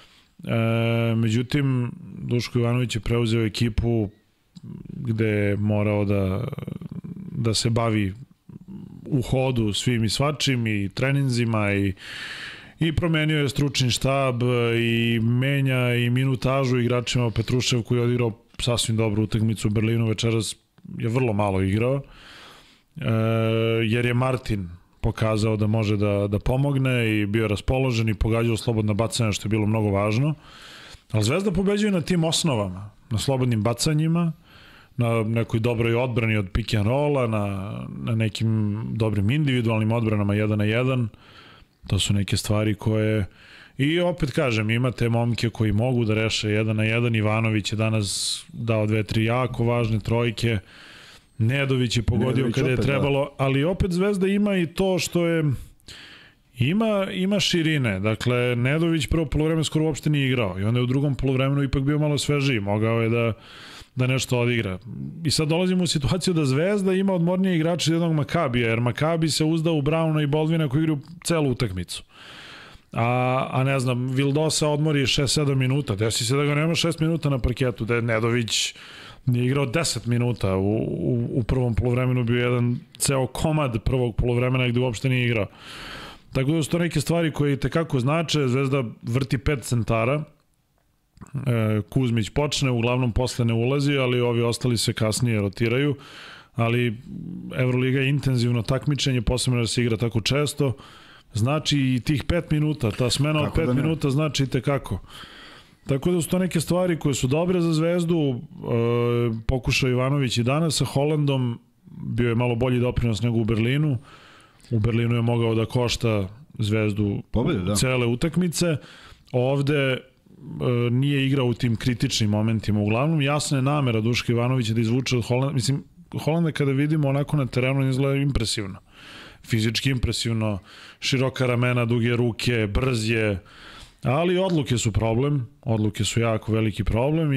Međutim, Duško Ivanović je preuzeo ekipu gde je morao da se bavi u hodu svim i svačim i treninzima i promenio je stručni štab i menja i minutažu igračima. Petrušev koji je odigrao sasvim dobru utakmicu u Berlinu večeras je vrlo malo igrao jer je Martin pokazao da može da pomogne i bio raspoložen i pogađao slobodna bacanja, što je bilo mnogo važno. Ali Zvezda pobeđuje na tim osnovama, na slobodnim bacanjima, na nekoj dobroj odbrani od pick and rolla, na nekim dobrim individualnim odbranama 1 na 1. To su neke stvari koje... I opet kažem, imate momke koji mogu da reše 1 na 1. Ivanović je danas dao 2-3 jako važne trojke. Nedović je pogodio kada je trebalo, ali opet Zvezda ima i to što je... Ima širine, dakle, Nedović prvo poluvreme skoro uopšte nije igrao i onda je u drugom poluvremenu ipak bio malo svežiji, mogao je da nešto odigra. I sad dolazimo u situaciju da Zvezda ima odmornije igrače jednog Makabija, jer Makabi se uzdao u Brauna i Baldvina koji igraju celu utakmicu. A ne znam, Vildosa odmori 6-7 minuta, desi se da ga nema 6 minuta na parketu, da je Nedović nije igrao 10 minuta u prvom poluvremenu, bio jedan ceo komad prvog poluvremena gde uopšte nije igrao. Tako da su to neke stvari koje tekako znače. Zvezda vrti 5 centara, Kuzmić počne, uglavnom posle ne ulazi, ali ovi ostali se kasnije rotiraju, ali Euroliga je intenzivno takmičenje, posebno da se igra tako često, znači i tih 5 minuta, ta smena od 5 minuta znači tekako. Tako da su to neke stvari koje su dobre za Zvezdu. Pokušao Ivanović i danas sa Holandom, bio je malo bolji doprinos nego u Berlinu. U Berlinu je mogao da košta Zvezdu cele utakmice. Ovde nije igrao u tim kritičnim momentima. Uglavnom, jasna je namera Duška Ivanovića da izvuče od Holanda. Mislim, Holanda kada vidimo onako na terenu izgleda impresivno. Fizički impresivno, široka ramena, duge ruke, brz je, ali odluke su problem. Odluke su jako veliki problem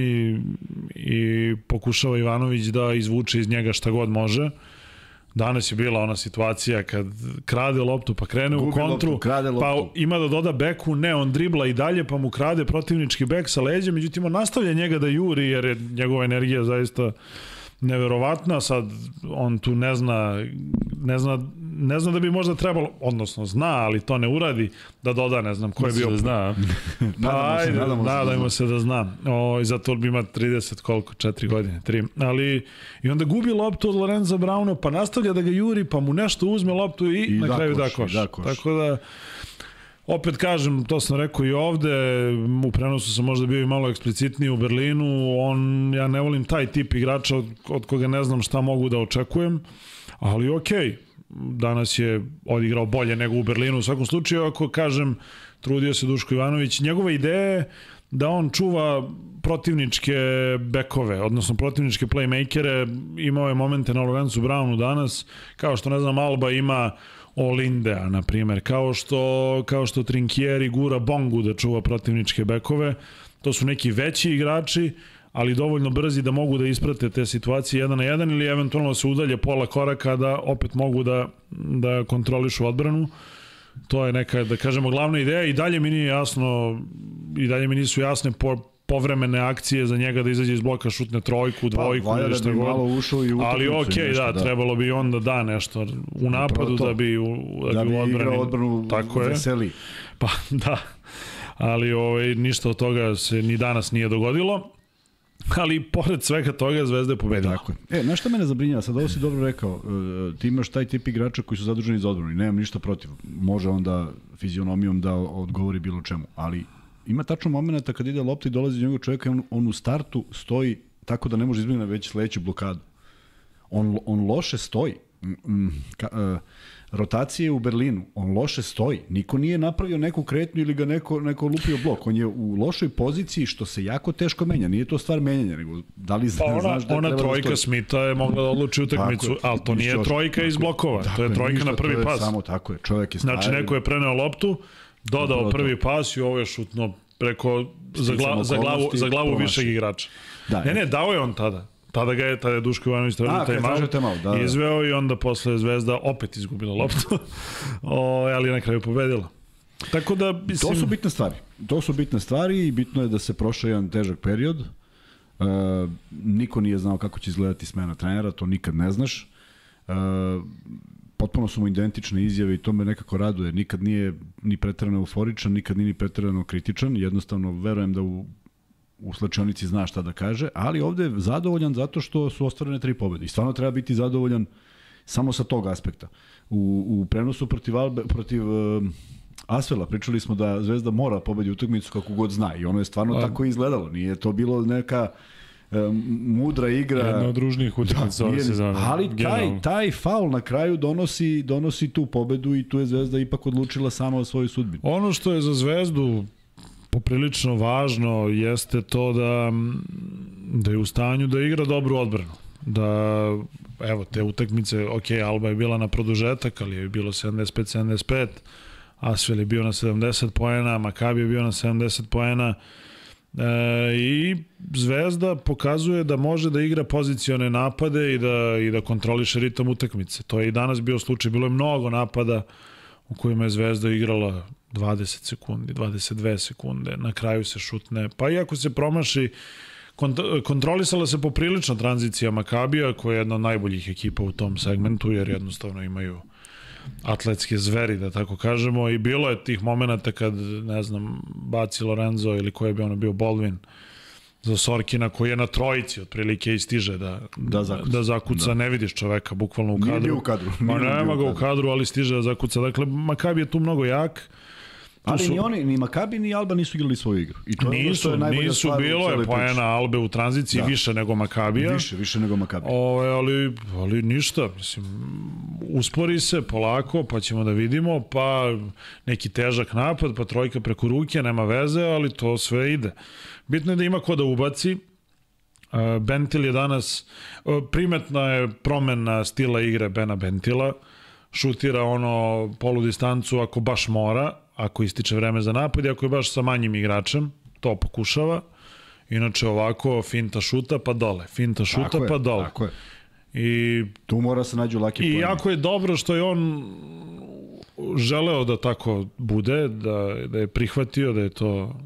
i pokušava Ivanović da izvuče iz njega šta god može. Danas je bila ona situacija kad krade loptu pa krene u kontru, pa ima da doda beku, ne, on dribla i dalje pa mu krade protivnički bek sa leđa, međutim on nastavlja njega da juri jer je njegova energija zaista neverovatna. Sad on tu ne zna da bi možda trebalo, odnosno zna, ali to ne uradi, da doda, ne znam ko je bio. Zna. Pa ajde, nadajmo se da zna. Zato bi ima 30 koliko, 4 godine, 3. Ali i onda gubi loptu od Lorenza Brauna, pa nastavlja da ga juri, pa mu nešto uzme loptu i na kraju da koš. Tako da, opet kažem, to sam rekao i ovde, u prenosu sam možda bio i malo eksplicitniji u Berlinu, ja ne volim taj tip igrača od koga ne znam šta mogu da očekujem, ali okej. Danas je odigrao bolje nego u Berlinu. U svakom slučaju, ako kažem, trudio se Duško Ivanović. Njegova ideja je da on čuva protivničke bekove, odnosno protivničke playmakere. Imao je momente na Lorenzu Brownu danas, kao što, ne znam, Alba ima Olindea, na primjer, kao što Trinkieri gura Bongu da čuva protivničke bekove. To su neki veći igrači, ali dovoljno brzi da mogu da isprate te situacije 1 na 1 ili eventualno se udalje pola koraka da opet mogu da kontrolišu odbranu. To je neka, da kažemo, glavna ideja. I dalje mi nije jasno, i dalje mi nisu jasne povremene akcije za njega da izađe iz bloka, šutne trojku, dvojku ili šta god. Ali okej, da, trebalo bi on da da nešto u napadu da bi u odbrani. Tako je. Pa da, ali ništa od toga se ni danas nije dogodilo. Ali pored svega toga Zvezda je pobedila. Tako je. Znaš šta mene zabrinjava? Sad ovo si dobro rekao. Ti imaš taj tip igrača koji su zaduženi za odbranu i nemam ništa protiv. Može onda fizionomijom da odgovori bilo čemu. Ali ima tačno momenta kad ide lopta i dolazi do njegov čovjeka i on u startu stoji tako da ne može izbjegnuti već sledeću blokadu. On loše stoji. Rotacije u Berlinu, on loše stoji. Niko nije napravio neku kretnju ili ga neko lupio blok. On je u lošoj poziciji što se jako teško menja. Nije to stvar menjanja, nego da li znaš da ona trojka Smita je mogla da odluči utakmicu, ali to nije trojka iz blokova. To je trojka na prvi pas. Samo tako je. Čovjek je stajao. Znači neko je preneo loptu, dodao prvi pas i ovo je šutno preko za glavu višeg igrača. Ne, dao je on tada. Tada je Duško Ivanović tražio taj izveo i onda posle Zvezda opet izgubila loptu, ali na kraju pobedila. Tako da, mislim... To su bitne stvari i bitno je da se prošao jedan težak period. Niko nije znao kako će izgledati smena trenera, to nikad ne znaš. Potpuno su mu identične izjave i to me nekako raduje. Nikad nije ni preterano euforičan, nikad nije ni preterano kritičan. Jednostavno, verujem da u slačionici zna šta da kaže, ali ovde je zadovoljan zato što su ostvarene 3 pobjede. I stvarno treba biti zadovoljan samo sa tog aspekta. U prenosu protiv Asvela pričali smo da Zvezda mora pobedi utakmicu kako god zna i ono je stvarno tako izgledalo. Nije to bilo neka mudra igra. Jedna od ružnijih utakmica ove sezone. Ali taj faul na kraju donosi tu pobedu i tu je Zvezda ipak odlučila sama o svojoj sudbini. Ono što je za Zvezdu poprilično važno jeste to da je u stanju da igra dobru odbranu. Da, evo, te utakmice, ok, Alba je bila na produžetak, ali je bilo 75-75, Asvel je bio na 70 poena, Makabi je bio na 70 poena i Zvezda pokazuje da može da igra pozicione napade i da kontroliše ritam utakmice. To je i danas bio slučaj, bilo je mnogo napada u kojima je Zvezda igrala 20 sekundi, 22 sekunde, na kraju se šutne, pa iako se promaši, kontrolisala se poprilično tranzicija Makabija, koja je jedna od najboljih ekipa u tom segmentu, jer jednostavno imaju atletske zveri, da tako kažemo, i bilo je tih momenta kad, ne znam, baci Lorenzo ili ko je bio Baldwin za Sorkina, koji je na trojici otprilike i stiže da zakuca, ne vidiš čoveka bukvalno u kadru. Nije bio u kadru. Nema ga u kadru, ali stiže da zakuca. Dakle, Makabi je tu mnogo jak. Ali ni Makabi ni Alba nisu igrali svoju igru. I to nisu, bilo je poena Albe u tranziciji više nego Makabija. Više nego Makabija. Ali ništa, mislim, uspori se polako, pa ćemo da vidimo, pa neki težak napad, pa trojka preko ruke, nema veze, ali to sve ide. Bitno je da ima ko da ubaci. Bentil je danas, primetna je promena stila igre Bena Bentila, šutira poludistancu ako baš mora, ako ističe vreme za napad i ako je baš sa manjim igračem, to pokušava. Inače ovako, finta šuta pa dole, finta šuta pa dole. Tako je. I tu mora se nađu laki poeni. I jako je dobro što je on želeo da bude, da je prihvatio, da je to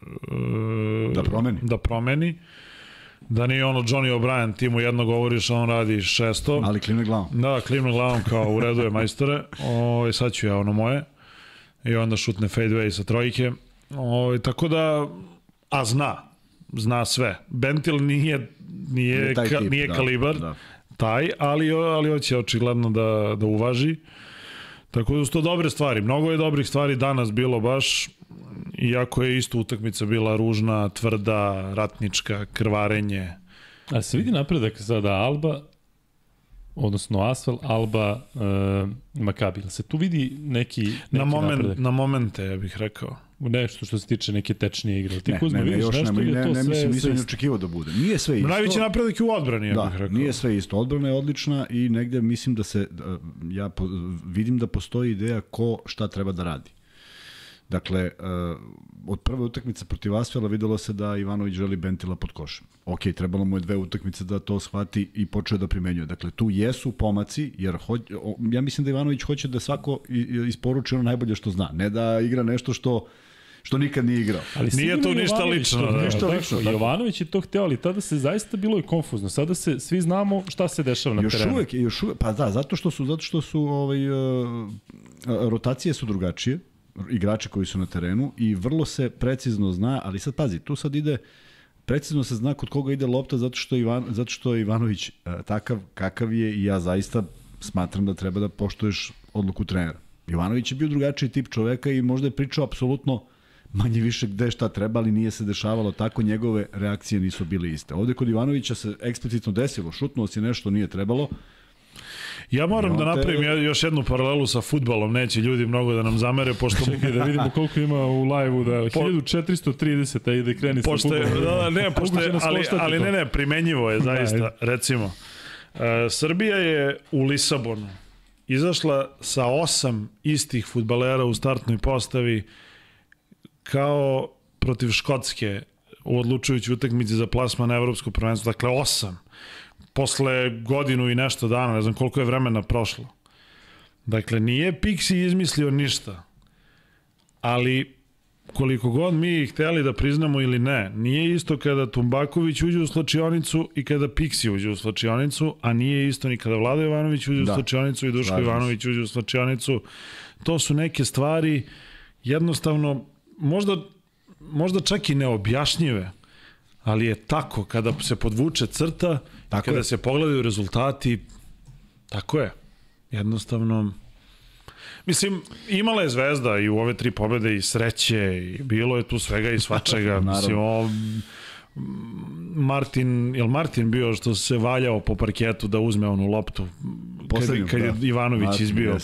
da promeni. Da nije Johnny O'Brien, ti mu jedno govoriš, a on radi 600. Ali klimne glavom. Da, klimne glavom kao u redu je majstore. Sad ću ja moje. I onda šutne fadeaway sa trojke. Tako da, a zna sve. Bentil nije kalibar, taj, ali hoće očigledno da uvaži. Tako da su to dobre stvari. Mnogo je dobrih stvari danas bilo baš, iako je isto utakmica bila ružna, tvrda, ratnička, krvarenje. A se vidi napredak sada Alba, odnosno Asvel, Alba, Makabi. Se tu vidi neki napredak? Na momente, ja bih rekao. Nešto što se tiče neke tečnije igre. Nisam očekivao da bude. Nije sve isto. Najveći napredak je u odbrani, ja bih rekao. Nije sve isto. Odbrana je odlična i negde mislim ja vidim da postoji ideja ko šta treba da radi. Dakle, od prve utakmice protiv Asvela videlo se da Ivanović želi Bentila pod košem. Ok, trebalo mu je 2 utakmice da to shvati i počeo da primenjuje. Dakle, tu jesu pomaci, jer ja mislim da Ivanović hoće da svako isporuči ono najbolje što zna. Ne da igra nešto što nikad nije igrao. Ali nije to ništa lično. Jovanović je to hteo, ali tada se zaista bilo i konfuzno. Sada svi znamo šta se dešava na terenu. Još uvek, pa da, zato što su rotacije su drugačije, igrači koji su na terenu i vrlo se precizno zna, ali sad pazi, tu sad ide precizno se zna kod koga ide lopta zato što je Ivanović takav kakav je i ja zaista smatram da treba da poštuješ odluku trenera. Ivanović je bio drugačiji tip čoveka i možda je pričao apsolutno manje više gde šta treba, ali nije se dešavalo tako, njegove reakcije nisu bile iste. Ovde kod Ivanovića se eksplicitno desilo, šutnuo si nešto, nije trebalo. Ja moram da napravim još jednu paralelu sa fudbalom, neće ljudi mnogo da nam zamere, pošto... Čekaj da vidimo koliko ima u live-u, da 1430, a ide kreni sa fudbalom. Ali ne, primenjivo je zaista. Recimo, Srbija je u Lisabonu izašla sa 8 istih fudbalera u startnoj postavi kao protiv Škotske u odlučujući utakmici za plasman na evropsko prvenstvo. Dakle, 8. Posle godinu i nešto dana, ne znam koliko je vremena prošlo. Dakle, nije Pixi izmislio ništa, ali koliko god mi hteli da priznamo ili ne, nije isto kada Tumbaković uđe u slačionicu i kada Pixi uđe u slačionicu, a nije isto ni kada Vlado Ivanović uđe u slačionicu i Duško Ivanović uđe u slačionicu. To su neke stvari jednostavno možda čak i neobjašnjive, ali je tako, kada se podvuče crta, kada se pogledaju rezultati, tako je. Jednostavno, mislim, imala je Zvezda i u ove 3 pobede i sreće, i bilo je tu svega i svačega. Mislim, Martin bio što se valjao po parketu da uzme onu loptu kad je Ivanović izbio,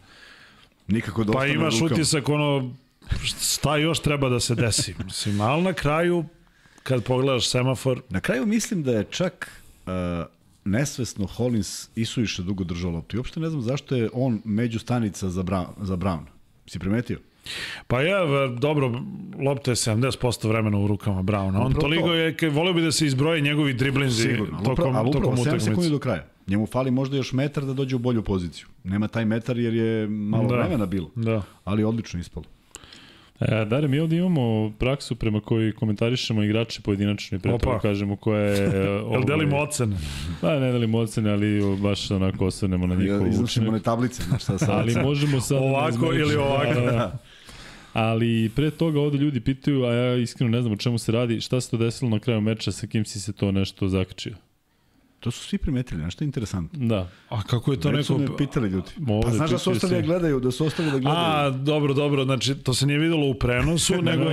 pa imaš utisak šta još treba da se desi. Mislim, ali na kraju, kad pogledaš semafor... Na kraju mislim da je čak nesvesno Hollins isuviše dugo držao loptu. I uopšte ne znam zašto je on među stanica za Brown. Si primetio? Pa dobro, lopta je 70% vremena u rukama Browna. On toliko je, volio bi da se izbroje njegovi driblinzi tokom utakmice. 7 sekundi do kraja. Njemu fali možda još metar da dođe u bolju poziciju. Nema taj metar jer je malo vremena bilo. Ali odlično ispalo. Dare, mi ovdje imamo praksu prema kojoj komentarišemo igrače pojedinačno i pre toga kažemo koja je... Jel delimo ocene? Pa ne delimo ocene, ali baš onako osvrnemo na njihovu učinak. Iznošimo one tablice. Ali možemo sad... Ovako ili ovako. Ali pre toga ovdje ljudi pitaju, a ja iskreno ne znam o čemu se radi, šta se to desilo na kraju meča, sa kim si se to nešto zakačio? To su svi primetili, nešto je interesantno. Da. A kako je to već neko... Već su me pitali ljudi. Pa znaš da su ostali da gledaju, A, dobro, znači to se nije videlo u prenosu, nego...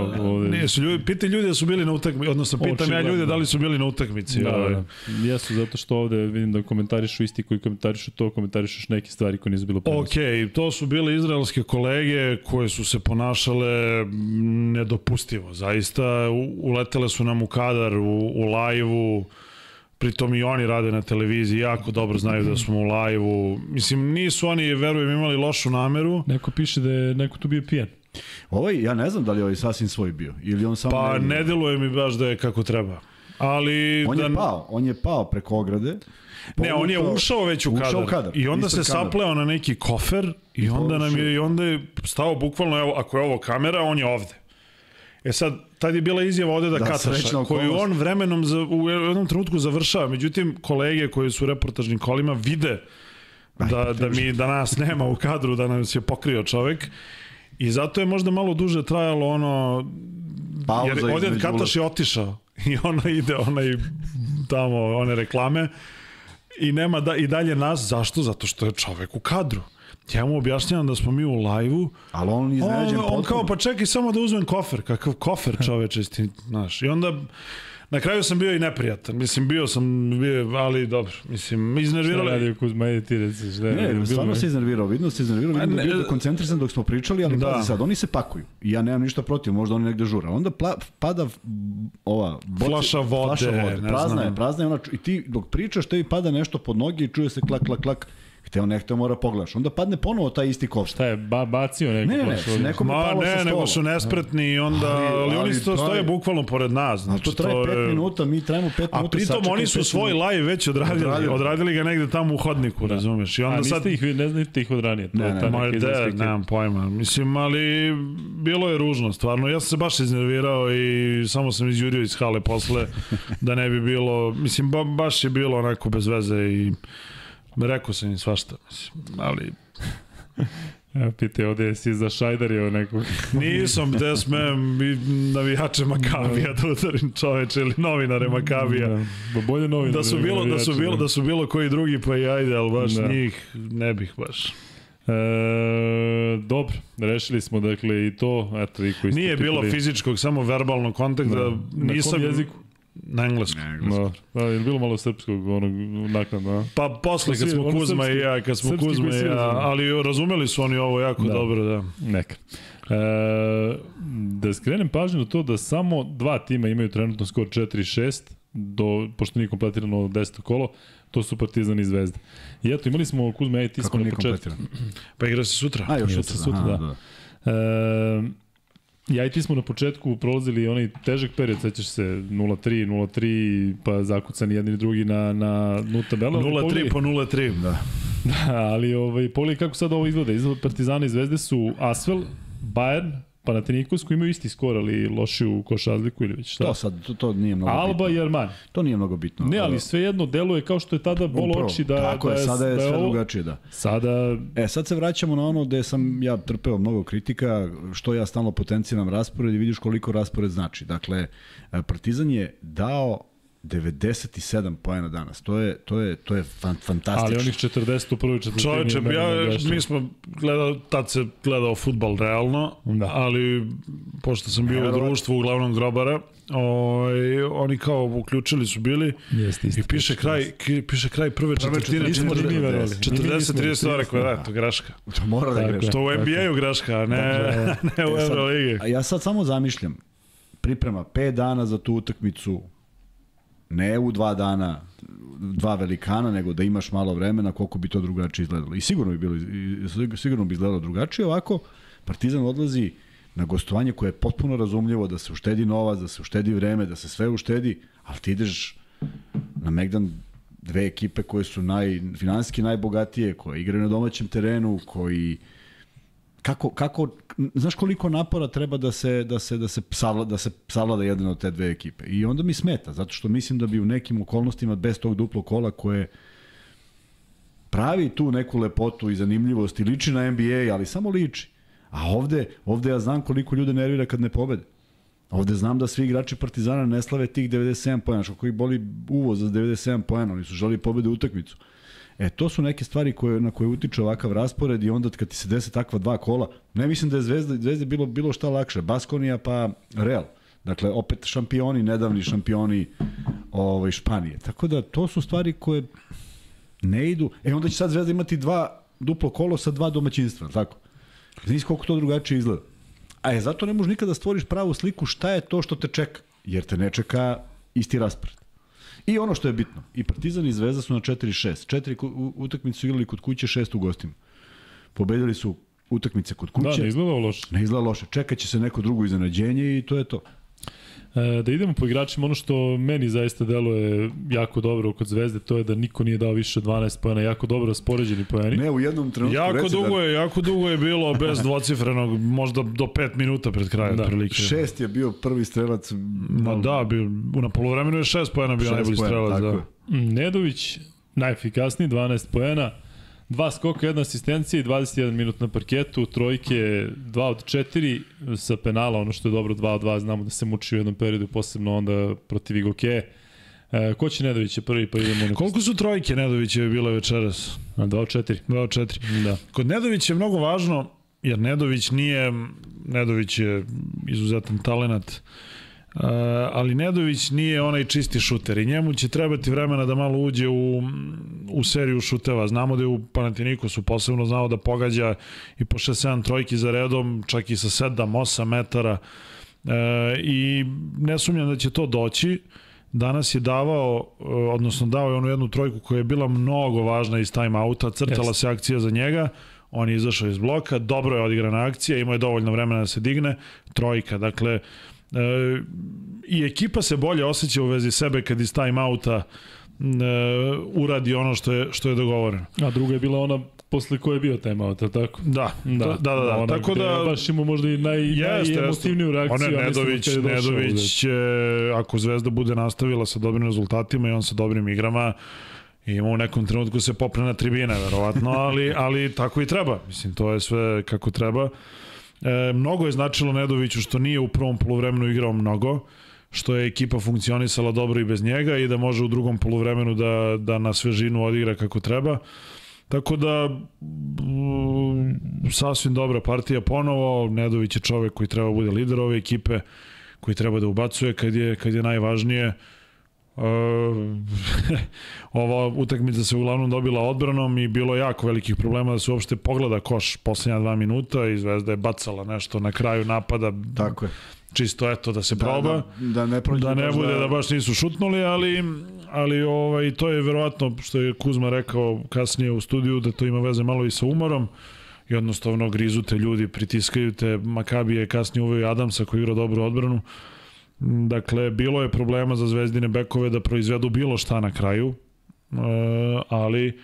Piti ljudi da su bili na utakmici, odnosno pitam ja ljude da li su bili na utakmici. Da. Jesu, zato što ovde vidim da komentarišu isti koji komentarišu to, komentarišuš neke stvari koje nisu bilo prenosu. Okej, to su bile izraelske kolege koje su se ponašale nedopustivo, zaista. Uletele su nam u kadar, u live-u. Pritom i oni rade na televiziji, jako dobro znaju da smo u live-u. Mislim, nisu oni, verujem, imali lošu nameru. Neko piše da je neko tu bio pijan. Ja ne znam da li je ovaj sasvim svoj bio. Ili on samo pa ne deluje mi baš da je kako treba. Ali... On je pao preko ograde. Ne, on je ušao već u kadar. I onda se sapleo na neki kofer i onda je stao bukvalno, evo, ako je ovo kamera, on je ovde. Sad, tad je bila izjava ovde da Kataša, koju on vremenom u jednom trenutku završava. Međutim, kolege koji su u reportažnim kolima vide da nas nema u kadru, da nas je pokrio čovek. I zato je možda malo duže trajalo ono... Jer ovdje Kataš je otišao i ona ide tamo one reklame i nema i dalje nas. Zašto? Zato što je čovek u kadru. Ja mu objašnjavam da smo mi u live-u. Ali on iznenađen potpuno. On kao, pa čekaj samo da uzmem kofer. Kakav kofer, čoveče, znaš. I onda, na kraju sam bio i neprijatan. Mislim, ali dobro. Mislim, iznervirali... Šta radio Kuzma, ti reciš? Ne, stvarno se iznervirao. Vidno se iznervirao. Vidno da bio koncentrisan dok smo pričali, ali pazi sad, oni se pakuju. I ja nemam ništa protiv, možda oni negde žura. Onda pada ova... Flaša vode. Prazna je. I ti dok pričaš, tebi pada nešto pod noge i čuje se klak, klak, klak. Hteo nehteo mora pogledaš. Onda padne ponovo taj isti kof. Šta je, bacio neko? Ne, nego su nespretni i onda... Ali oni stoje bukvalno pored nas. Znači, to traje 5 minuta, mi trajamo 5 minuta. A pritom oni su svoj live već odradili ga negde tamo u hodniku, razumeš? A ne znate ih odranije. Nemam pojma. Mislim, ali bilo je ružno, stvarno. Ja sam se baš iznervirao i samo sam izjurio iz hale posle da ne bi bilo... Mislim, baš je bilo onako bez veze i... Rekao sam im svašta, mislim, ali... Pite, ovdje jesi za Šajdarjeva nekog. Nisam, gde smem navijače Makabija da udarim, čoveče, ili novinare Makabija. Bolje novinare. Da su bilo koji drugi, pa i ajde, ali baš njih ne bih baš. Dobro, rešili smo dakle i to, eto i koji nije bilo fizičkog, samo verbalnog kontakta. Na kom jeziku? Na engleskom. Je bilo malo srpskog onog naknadno? Pa posle kad smo Kuzma i ja, ali razumeli su oni ovo jako dobro, da. Neka. Da skrenem pažnju na to da samo dva tima imaju trenutno skor 4-6, pošto nije kompletirano 10. kolo, to su Partizan i Zvezda. I eto, imali smo Kuzma i ti smo na početku. Pa igra se sutra. Još sutra, da. Ja i ti smo na početku prolazili onaj težak period, sećaš se 0-3, pa zakucani jedni i drugi na nut tabelu. 0-3 po 0-3. Da, ali pogledaj kako sad ovo izgleda. Izgleda Partizana i Zvezde su Asvel, Bayern, Panathinaikos koji imaju isti skor, ali lošiju koš razliku ili već šta. To sad, to nije mnogo bitno. Alba i Armani. To nije mnogo bitno. Ne, ali svejedno deluje kao što je tada bolo oči da... Tako je, sada je sve drugačije, da. Sad se vraćamo na ono gde sam ja trpeo mnogo kritika, što ja stalno potenciram raspored i vidiš koliko raspored znači. Dakle, Partizan je dao 97 poena danas. To je fantastično. Ali onih 40 u prvoj četvrtini. Čovječe, mi smo tad se gledao fudbal realno, ali pošto sam bio u društvu uglavnom grobara, oni kao uključili su bili i piše kraj prve četvrtine 40-32, rekao to graška. To mora da greška. To u NBA-u graška, a ne u Euroligi. A ja sad samo zamišljam, priprema 5 dana za tu utakmicu, ne u 2 dana, 2 velikana, nego da imaš malo vremena, koliko bi to drugačije izgledalo. I sigurno bi izgledalo drugačije. Ovako, Partizan odlazi na gostovanje koje je potpuno razumljivo da se uštedi novac, da se uštedi vreme, da se sve uštedi, ali ti ideš na Megdan, dve ekipe koje su finansijski najbogatije, koje igraju na domaćem terenu, koji... Znaš koliko napora treba da se savlada jedna od te dve ekipe. I onda mi smeta, zato što mislim da bi u nekim okolnostima bez tog duplog kola koje pravi tu neku lepotu i zanimljivost i liči na NBA, ali samo liči. A ovde ja znam koliko ljude nervira kad ne pobede. Ovde znam da svi igrači Partizana ne slave tih 97 poena, što koji boli uvoz za 97 poena, oni su želi pobede utakmicu. To su neke stvari na koje utiče ovakav raspored i onda kad ti se desi takva 2 kola, ne mislim da je Zvezda bilo šta lakše. Baskonija pa Real. Dakle, opet šampioni, nedavni šampioni Španije. Tako da to su stvari koje ne idu. Onda će sad Zvezda imati duplo kolo sa 2 domaćinstva, tako? Znaš koliko to drugačije izgleda. Zato ne možeš nikada stvoriš pravu sliku šta je to što te čeka, jer te ne čeka isti raspored. I ono što je bitno, i Partizan i Zvezda su na 4-6. 4 utakmice su igrali kod kuće, 6 u gostima. Pobedili su utakmice kod kuće. Da, ne izgleda loše. Ne izgleda loše. Čekat će se neko drugo iznenađenje i to je to. Da idemo po igračima, ono što meni zaista deluje jako dobro kod Zvezde, to je da niko nije dao više od 12 poena, jako dobro raspoređeni poeni. Ne, u jednom trenutku jako dugo je bilo bez dvocifrenog, možda do 5 minuta pred krajem. Da, 6 je bio prvi strelac. Na polovremenu je 6 poena bio najbolji strelac. Nedović, najefikasniji, 12 poena. 2 skoka, 1 asistencija i 21 minut na parketu, trojke 2 od 4 sa penala, ono što je dobro 2 od 2, znamo da se muči u jednom periodu, posebno onda protiv Igoke. Ko će Nedović je prvi, pa idemo na... Koliko su trojke Nedovićeve bile večeras? 2 od 4. 2 od 4. Da. Kod Nedovića je mnogo važno, jer Nedović je izuzetan talenat, ali Nedović nije onaj čisti šuter i njemu će trebati vremena da malo uđe u seriju šuteva. Znamo da je u Panathinaikosu posebno znao da pogađa i po 6-7 trojki za redom, čak i sa 7-8 metara i ne sumnjam da će to doći. Danas je dao je onu jednu trojku koja je bila mnogo važna iz time-outa, crtala se akcija za njega, on je izašao iz bloka, dobro je odigrana akcija, imao je dovoljno vremena da se digne, trojka, dakle i ekipa se bolje osjeća u vezi sebe kad iz time-outa uradi ono što je dogovoreno. A druga je bila ona posle koje je bio time-out, tako? Da. Tako da baš ima možda i najemotivniju reakciju. Nedović će, ako Zvezda bude nastavila sa dobrim rezultatima i on sa dobrim igrama, I ima u nekom trenutku se popne na tribine, verovatno, ali tako i treba. Mislim, to je sve kako treba. Mnogo je značilo Nedoviću što nije u prvom poluvremenu igrao mnogo, što je ekipa funkcionisala dobro i bez njega i da može u drugom poluvremenu da na svežinu odigra kako treba. Tako da sasvim dobra partija ponovo. Nedović je čovek koji treba bude lider ove ekipe, koji treba da ubacuje kad je najvažnije. Ova utakmica se uglavnom dobila odbranom i bilo jako velikih problema da se uopšte pogleda koš poslednja 2 minuta i Zvezda je bacala nešto na kraju napada. Tako je. Čisto eto da se proba, da ne bude da baš nisu šutnuli, ali to je verovatno što je Kuzma rekao kasnije u studiju, da to ima veze malo i sa umorom i jednostavno grizu te ljudi, pritiskaju te. Makabi je kasnije uveo Adamsa koji igra dobru odbranu. Dakle, bilo je problema za Zvezdine bekove da proizvedu bilo šta na kraju, ali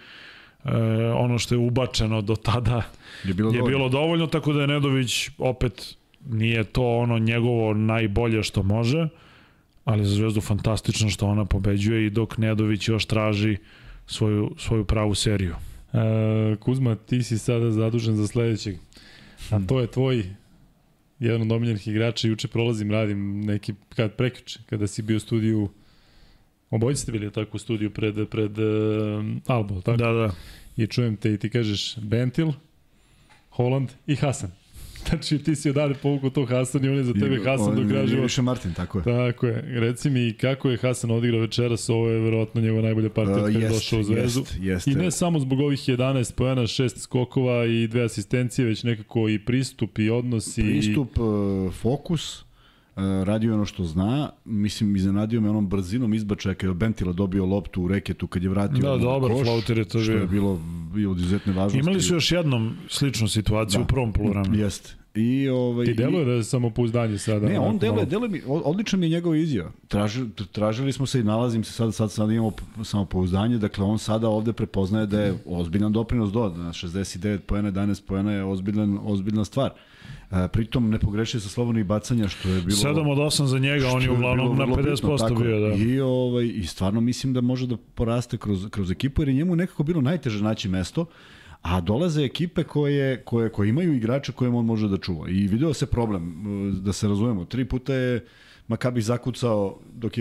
ono što je ubačeno do tada je bilo dovoljno, tako da je Nedović opet nije to ono njegovo najbolje što može, ali za Zvezdu fantastično što ona pobeđuje i dok Nedović još traži svoju pravu seriju. Kuzma, ti si sada zadužen za sledećeg, a to je tvoj jedan od omiljenih igrača. Juče radim neki prekjuče, kada si bio u studiju, obojice ste bili tako u studiju pred Albo, tako? Da. I čujem te i ti kažeš Bentil, Holland i Hasan. Znači ti si odavde povukao to Hasan i on je za tebe Hasan do kraja života. Više Martin, tako je. Tako je. Reci mi kako je Hasan odigrao večeras, ovo je verovatno njegova najbolja partija kada je došao u Zvezdu. I ne samo zbog ovih 11 poena, 6 skokova i 2 asistencije, već nekako i pristup i odnos. Pristup, fokus, radio ono što zna, mislim, iznenadio me onom brzinom izbačaja kada je Bentila dobio loptu u reketu kad je vratio dobar flauter je to što je bilo od izuzetne važnosti. Imali su još jednom sličnu situaciju u prvom poluvremenu. Jeste. Ti deluje da je samopouzdanje sada? Ne, on deluje mi, odličan mi je njegov izjava. Tražili smo se i nalazim se sad imamo samopouzdanje, dakle on sada ovde prepoznaje da je ozbiljan doprinos na 69 poena, 11 poena je ozbiljna stvar. Pritom ne pogrešio sa slobodnih bacanja, što je bilo 7 od 8 za njega, on je uglavnom na 50% bio, da. I stvarno mislim da može da poraste kroz ekipu, jer je njemu nekako bilo najteže naći mesto, a dolaze ekipe koje imaju igrače kojim on može da čuva. I video se problem, da se razumemo, 3 puta je Makabi zakucao dok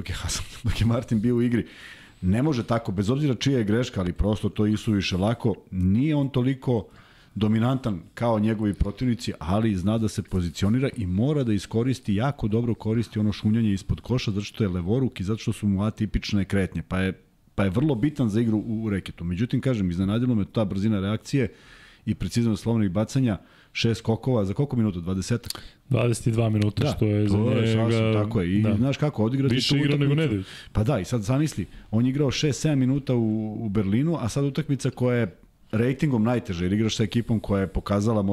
je Martin bio u igri. Ne može tako, bez obzira čija je greška, ali prosto to isuviše lako. Nije on toliko dominantan kao njegovi protivnici, ali zna da se pozicionira i mora da iskoristi, jako dobro koristi ono šunjanje ispod koša, zato što je levoruk i zato što su mu atipične kretnje, pa je vrlo bitan za igru u reketu. Međutim, kažem, iznenadilo me ta brzina reakcije i preciznost slobodnih bacanja, 6 skokova, za koliko minuta? 20-ak? 22 minuta, što je za njega... Tako je. I znaš kako, odigrati... Više igra nego Nedović. Pa da, i sad zamisli, on je igrao 6-7 minuta u Berlinu, a sad utakmica koja je rejtingom najteže, jer igraš sa ekipom koja je pokazala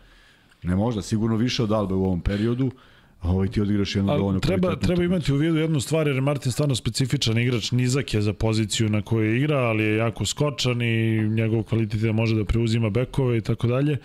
sigurno više od Albe u ovom periodu, ti odigraš jednu dovoljno kvalitetnu. Treba imati u vidu jednu stvar, jer je Martin stvarno specifičan igrač, nizak je za poziciju na kojoj igra, ali je jako skočan i njegov kvalitet može da preuzima bekove i tako dalje.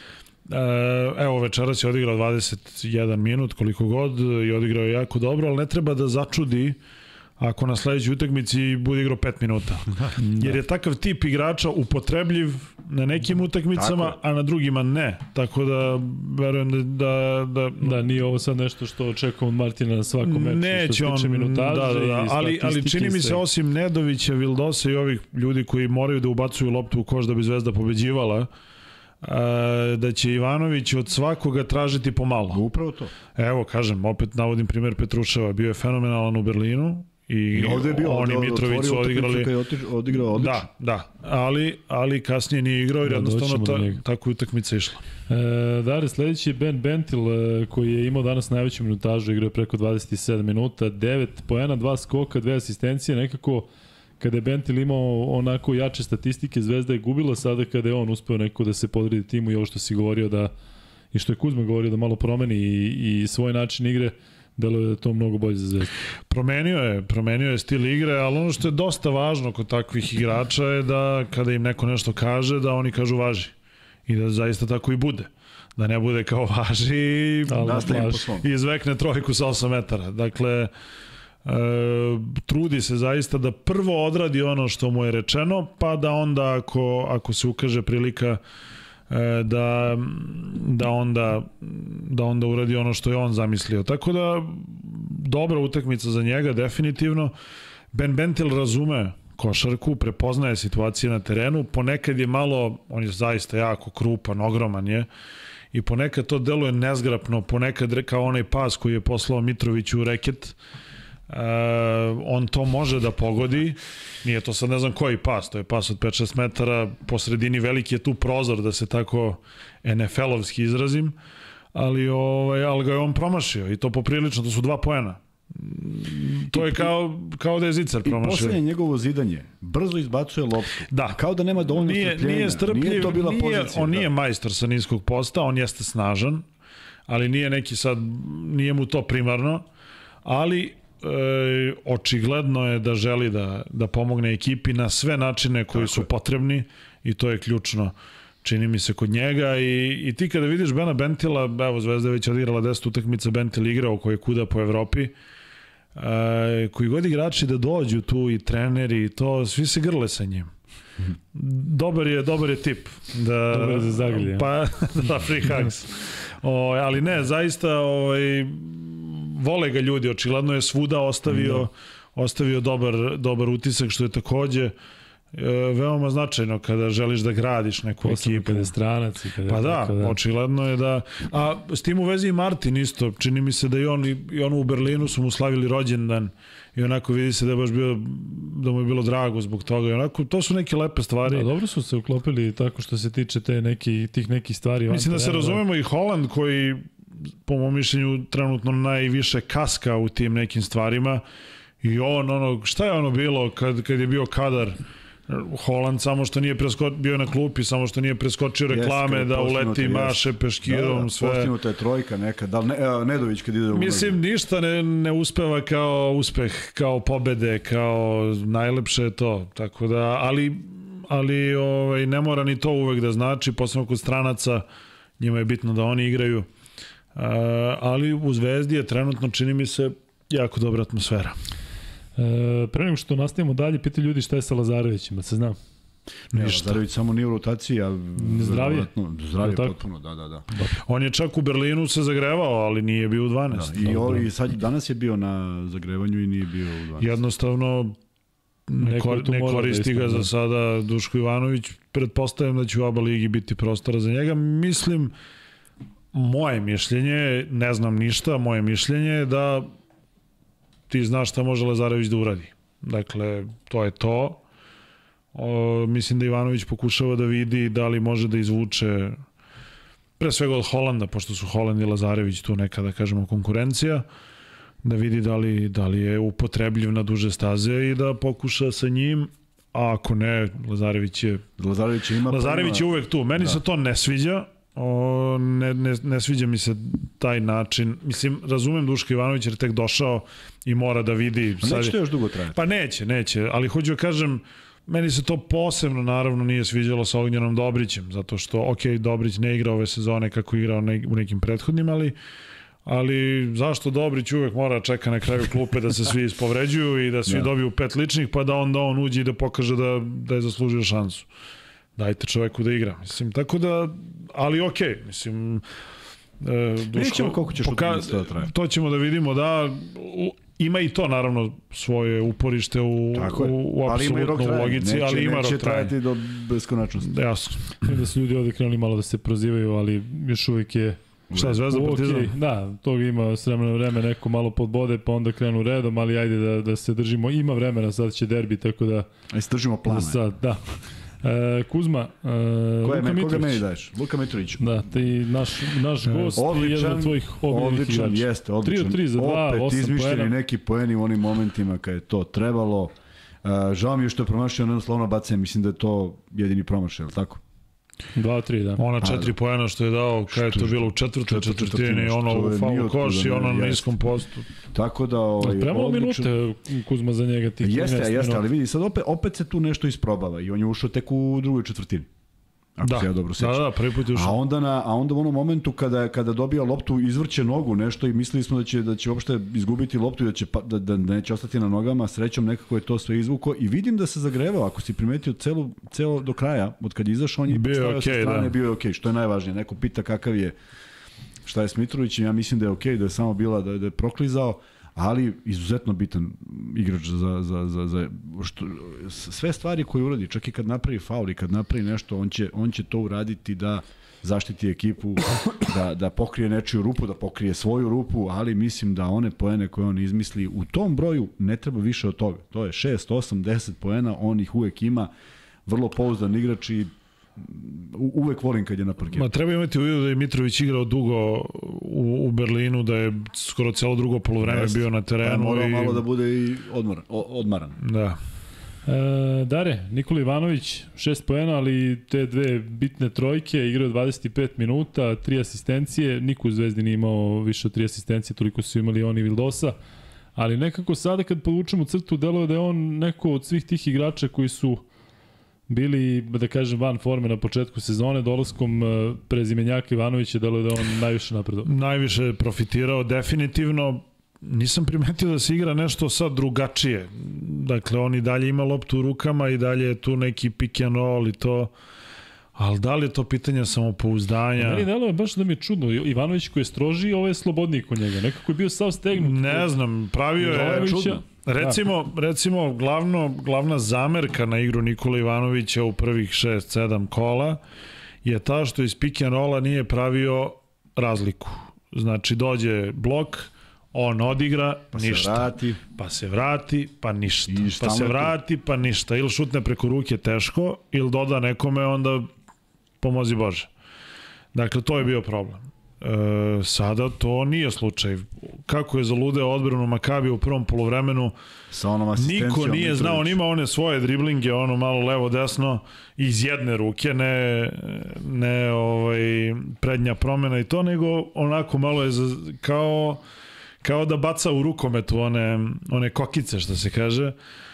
Evo, večeras je odigrao 21 minut, koliko god, i odigrao je jako dobro, ali ne treba da začudi ako na sledećoj utakmici bude igrao 5 minuta. Jer je takav tip igrača upotrebljiv na nekim utakmicama, a na drugima ne. Tako da, verujem da nije ovo sad nešto što očekujemo od Martina na svakom meču. Neće on, ali čini mi se osim Nedovića, Vildosa i ovih ljudi koji moraju da ubacuju loptu u koš da bi Zvezda pobeđivala, da će Ivanović od svakoga tražiti pomalo. Upravo to. Evo, kažem, opet navodim primer Petruševa, bio je fenomenalan u Berlinu i ovde je bio, oni Mitrović su odigrao odlično. Da, ali kasnije nije igrao jer jednostavno tako utakmica išla. Dare, sledeći je Ben Bentil koji je imao danas najveću minutažu, igrao je preko 27 minuta, 9 poena, 2 skoka, 2 asistencije, nekako kada je Bentil imao onako jače statistike, Zvezda je gubila, sada kada je on uspeo neko da se podredi timu i ovo što si govorio da, i što je Kuzma govorio da malo promeni i svoj način igre, deluje da je to mnogo bolje za Zvezdu. Promenio je stil igre, ali ono što je dosta važno kod takvih igrača je da kada im neko nešto kaže, da oni kažu važi. I da zaista tako i bude. Da ne bude kao važi i izvekne trojku sa 8 metara. Dakle, trudi se zaista da prvo odradi ono što mu je rečeno, pa da onda ako se ukaže prilika da onda uradi ono što je on zamislio. Tako da dobra utakmica za njega definitivno. Ben Bentil razume košarku, prepoznaje situacije na terenu, ponekad je malo, on je zaista jako krupan, ogroman je, i ponekad to deluje nezgrapno, ponekad kao onaj pas koji je poslao Mitroviću u reket, on to može da pogodi, nije to sad ne znam koji pas, to je pas od 5-6 metara, po sredini veliki je tu prozor, da se tako NFL-ovski izrazim, ali ga je on promašio i to poprilično, to su 2 poena. To je kao da je Zicar promašio. I poslednje njegovo zidanje, brzo izbacuje loptu. Da. Kao da nema dovoljno strpljenja. Nije strpljiv, nije to bila pozicija. On nije majstor sa niskog posta, on jeste snažan, ali nije neki sad, nije mu to primarno, ali očigledno je da želi da pomogne ekipi na sve načine koji su potrebni i to je ključno, čini mi se, kod njega. I ti kada vidiš Bena Bentila, evo Zvezda je već odigrala 10 utakmica, Bentil igrao koji kuda po Evropi, koji god igrači da dođu tu i treneri i to, svi se grle sa njim. Dobar je tip. Dobar je za zagrlje. Pa, da, free hugs. Ali ne, zaista vole ga ljudi, očigledno je svuda ostavio dobar utisak, što je takođe veoma značajno kada želiš da gradiš neku ekipu. Kada je stranac. Pa da, očigledno je da... A s tim u vezi i Martin isto, čini mi se da i on u Berlinu su mu slavili rođendan i onako vidi se da je baš da mu je bilo drago zbog toga i onako, to su neke lepe stvari. Da, dobro su se uklopili tako što se tiče tih nekih stvari. Mislim da se razumemo i Holland koji po mom mišljenju trenutno najviše kaska u tim nekim stvarima i šta je ono bilo kad je bio kadar Holland, samo što nije bio na klupi, samo što nije preskočio reklame, da uleti, maše peškirom, sve. Postinuta je trojka neka, da li Nedović kad ide u... Mislim, ništa ne uspeva kao uspeh, kao pobede, kao najlepše je to, tako da, ali ne mora ni to uvek da znači, posebno kod stranaca, njima je bitno da oni igraju, ali u Zvezdi je trenutno, čini mi se, jako dobra atmosfera. Pre nego što nastavimo dalje, pitaju ljudi šta je sa Lazarevićima, se zna? Lazarević samo nije u rotaciji, a zdravije potpuno, da. On je čak u Berlinu se zagrevao, ali nije bio u 12. I sad danas je bio na zagrevanju i nije bio u 12. Jednostavno ne koristi ga za sada Duško Ivanović. Pretpostavljam da će u ABA ligi biti prostora za njega. Mislim, moje mišljenje, ne znam ništa, moje mišljenje je da ti znaš šta može Lazarević da uradi. Dakle, to je to. Mislim da Ivanović pokušava da vidi da li može da izvuče pre svega od Holanda, pošto su Holand i Lazarević tu neka, da kažemo, konkurencija, da vidi da li je upotrebljiv na duže staze i da pokuša sa njim, a ako ne, Lazarević je uvek tu. Meni se to ne sviđa, ne sviđa mi se taj način. Mislim, razumem Duška Ivanović jer je tek došao i mora da vidi. Neće to još dugo trajati. Pa neće, ali hoću da kažem, meni se to posebno naravno nije sviđalo sa Ognjenom Dobrićem, zato što, Dobrić ne igra ove sezone kako igrao u nekim prethodnim, ali zašto Dobrić uvek mora čeka na kraju klupe da se svi ispovređuju i da svi dobiju 5 ličnih, pa da onda on uđe i da pokaže da je zaslužio šansu. Dajte čoveku da igra. Mislim, tako da, ali mislim, Duško, koliko ćeš utakmice da traje. To ćemo da vidimo, da ima i to naravno svoje uporište u apsolutno logici, ali ima rok trajanja. Neće trajati do beskonačnosti. Jasno. Da su ljudi ovde krenuli malo da se prozivaju, ali još uvijek je... Šta, Zvezda, Partizan? Da, to ima s vremena vreme neko malo podbode, pa onda krenu redom, ali ajde da se držimo. Ima vremena, sad će derbi, tako da... Ajde se držimo plana. Sad, da. Kuzma, Luka Mitrović. Koga meni daješ? Luka Mitrović. Da, ti naš gost i jedan od tvojih omiljenih igrača. Jeste, odličan. 3 za 2, 8 poena. Opet izmišljeni neki poeni u onim momentima kada je to trebalo. Žao mi je što je promašio jedno slovno bacanje, mislim da je to jedini promašaj, je li tako? 2-3, da. Ona 4 poena što je dao, kada je to bilo u četvrtini, ono u faul koš i ono na niskom postu. Tako da... Premalo minute Kuzma za njega tih 13 minuta. Jeste, ali vidi, sad opet se tu nešto isprobava i on je ušao tek u drugoj četvrtini. ako se ja dobro sećam. Da, prvi put ušao. A onda u onom momentu kada dobija loptu, izvrće nogu nešto i mislili smo da će uopšte izgubiti loptu i da neće ostati na nogama, srećom nekako je to sve izvuko i vidim da se zagrevao, ako si primetio celo do kraja, od kad je izašao, on je stavio sa strane, bio je okej, što je najvažnije. Neko pita kakav je, šta je s Mitrovićem, ja mislim da je okej, da je samo bila, da je proklizao, ali izuzetno bitan igrač za sve stvari koje uradi, čak i kad napravi faul i kad napravi nešto, on će to uraditi da zaštiti ekipu, da pokrije nečiju rupu, da pokrije svoju rupu, ali mislim da one poene koje on izmisli u tom broju ne treba više od toga. To je 6, 8, 10 poena, on ih uvek ima, vrlo pouzdan igrač i uvek volim kad je na parketu. Treba imati u vidu da je Mitrović igrao dugo u Berlinu, da je skoro celo drugo polovreme bio na terenu. Morao malo da bude i odmaran. Da. Dare, Nikola Ivanović 6 poena, ali te dve bitne trojke, igrao 25 minuta, 3 asistencije, niko u Zvezdi nije imao više od 3 asistencije, toliko su imali oni Vildosa, ali nekako sada kad podvučemo crtu, deluje da je on neko od svih tih igrača koji su bili, da kažem, van forme na početku sezone, dolaskom prezimenjaka Ivanovića, deluje da on najviše napredao. Najviše profitirao, definitivno. Nisam primetio da se igra nešto sad drugačije. Dakle, on i dalje ima loptu u rukama i dalje je tu neki pick and roll i to. Ali da li je to pitanje samopouzdanja? Meni deluje baš da mi je čudno. Ivanović koji je strožiji, ovo je slobodniji kod njega. Nekako je bio sav stegnut. Ne znam, pravio je čudno. Recimo glavna zamerka na igru Nikola Ivanovića u prvih 6-7 kola je ta što iz pick and rolla nije pravio razliku. Znači, dođe blok, on odigra, pa ništa. Pa se vrati, pa ništa. Pa se vrati, pa ništa. Ili šutne preko ruke teško, ili doda nekome, onda pomozi Bože. Dakle, to je bio problem. Sada to nije slučaj. Kako je zaludeo odbranu Makabija u prvom polovremenu, niko nije znao, on ima one svoje driblinge, ono malo levo-desno, iz jedne ruke, ne prednja promena i to, nego onako malo je kao da baca u rukometu one kokice, što se kaže,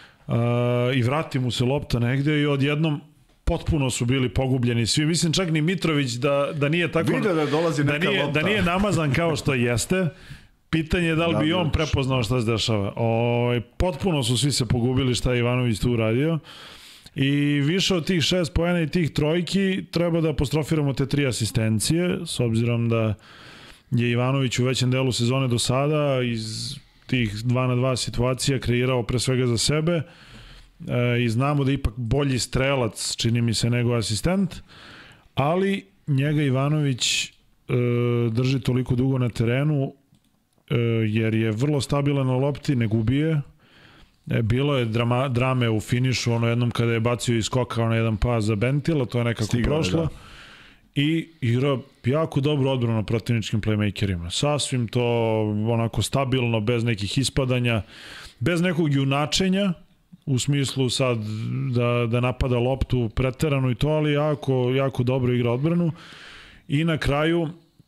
i vrati mu se lopta negde i odjednom potpuno su bili pogubljeni svi. Mislim čak ni Mitrović da nije tako... Vidio da dolazi neka lopta. Da nije namazan kao što jeste. Pitanje je da li bi on prepoznao šta se dešava. Potpuno su svi se pogubili šta je Ivanović tu uradio. I više od tih 6 poena i tih trojki treba da apostrofiramo te 3 asistencije, s obzirom da je Ivanović u većem delu sezone do sada iz tih 2 na 2 situacija kreirao pre svega za sebe i znamo da je ipak bolji strelac, čini mi se, nego asistent, ali njega Ivanović drži toliko dugo na terenu jer je vrlo stabilan na lopti, ne gubije. Bilo je drame u finišu, ono jednom kada je bacio i skokao na jedan pas za Bentila, to je nekako prošlo. I igra jako dobro odbranu na protivničkim playmakerima. Sasvim to onako stabilno, bez nekih ispadanja, bez nekog junačenja, u smislu sad da napada loptu preterano i to, ali jako dobro igra odbranu. I na kraju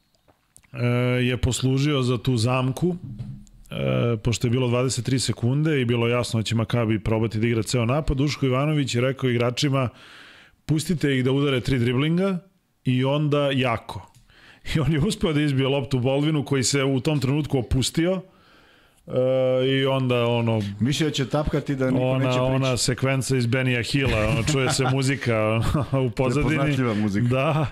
je poslužio za tu zamku, pošto je bilo 23 sekunde i bilo jasno da će Makabi probati da igra ceo napad. Duško Ivanović je rekao igračima, pustite ih da udare 3 driblinga i onda jako. I on je uspeo da izbije loptu Baldwinu koji se u tom trenutku opustio i onda ono... Mišlja će tapkati da niko neće pričati. Ona sekvenca iz Benija Hilla, čuje se muzika u pozadini. Prepoznatljiva muzika. Da.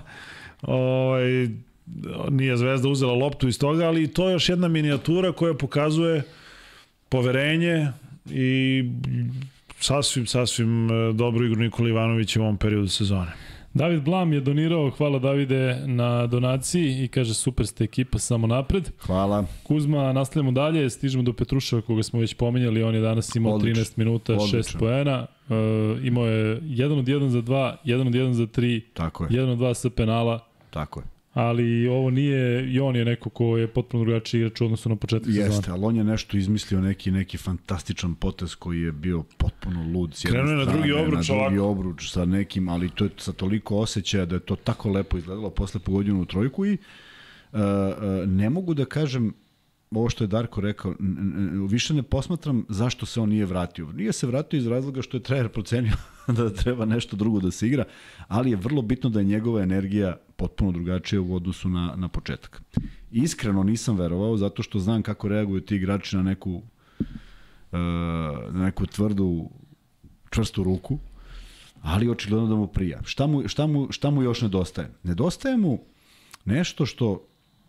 Nije Zvezda uzela loptu iz toga, ali to je još jedna minijatura koja pokazuje poverenje i sasvim dobru igru Nikola Ivanovića u ovom periodu sezone. David Blam je donirao, hvala Davide na donaciji i kaže super ste ekipa, samo napred. Hvala. Kuzma, nastavljamo dalje, stižemo do Petruševa koga smo već pomenjali, on je danas imao 13 minuta, 6 poena, imao je 1 od 1 za 2, 1 od 1 za 3, 1 od 2 sa penala. Tako je. Ali ovo nije, i on je neko ko je potpuno drugačiji igrač u odnosu na početku sezona. Jeste, ali on je nešto izmislio, neki fantastičan potez koji je bio potpuno lud. Krenuo je na drugi obruč ovako. Na drugi obruč sa nekim, ali to je sa toliko osjećaja da je to tako lepo izgledalo posle pogođenu u trojku i ne mogu da kažem ovo što je Darko rekao, više ne posmatram zašto se on nije vratio. Nije se vratio iz razloga što je trener procenio da treba nešto drugo da se igra, ali je vrlo bitno da je njegova energija potpuno drugačija u odnosu na početak. Iskreno nisam verovao, zato što znam kako reaguju ti igrači na neku čvrstu ruku, ali očigledno da mu prija. Šta mu još nedostaje? Nedostaje mu nešto što,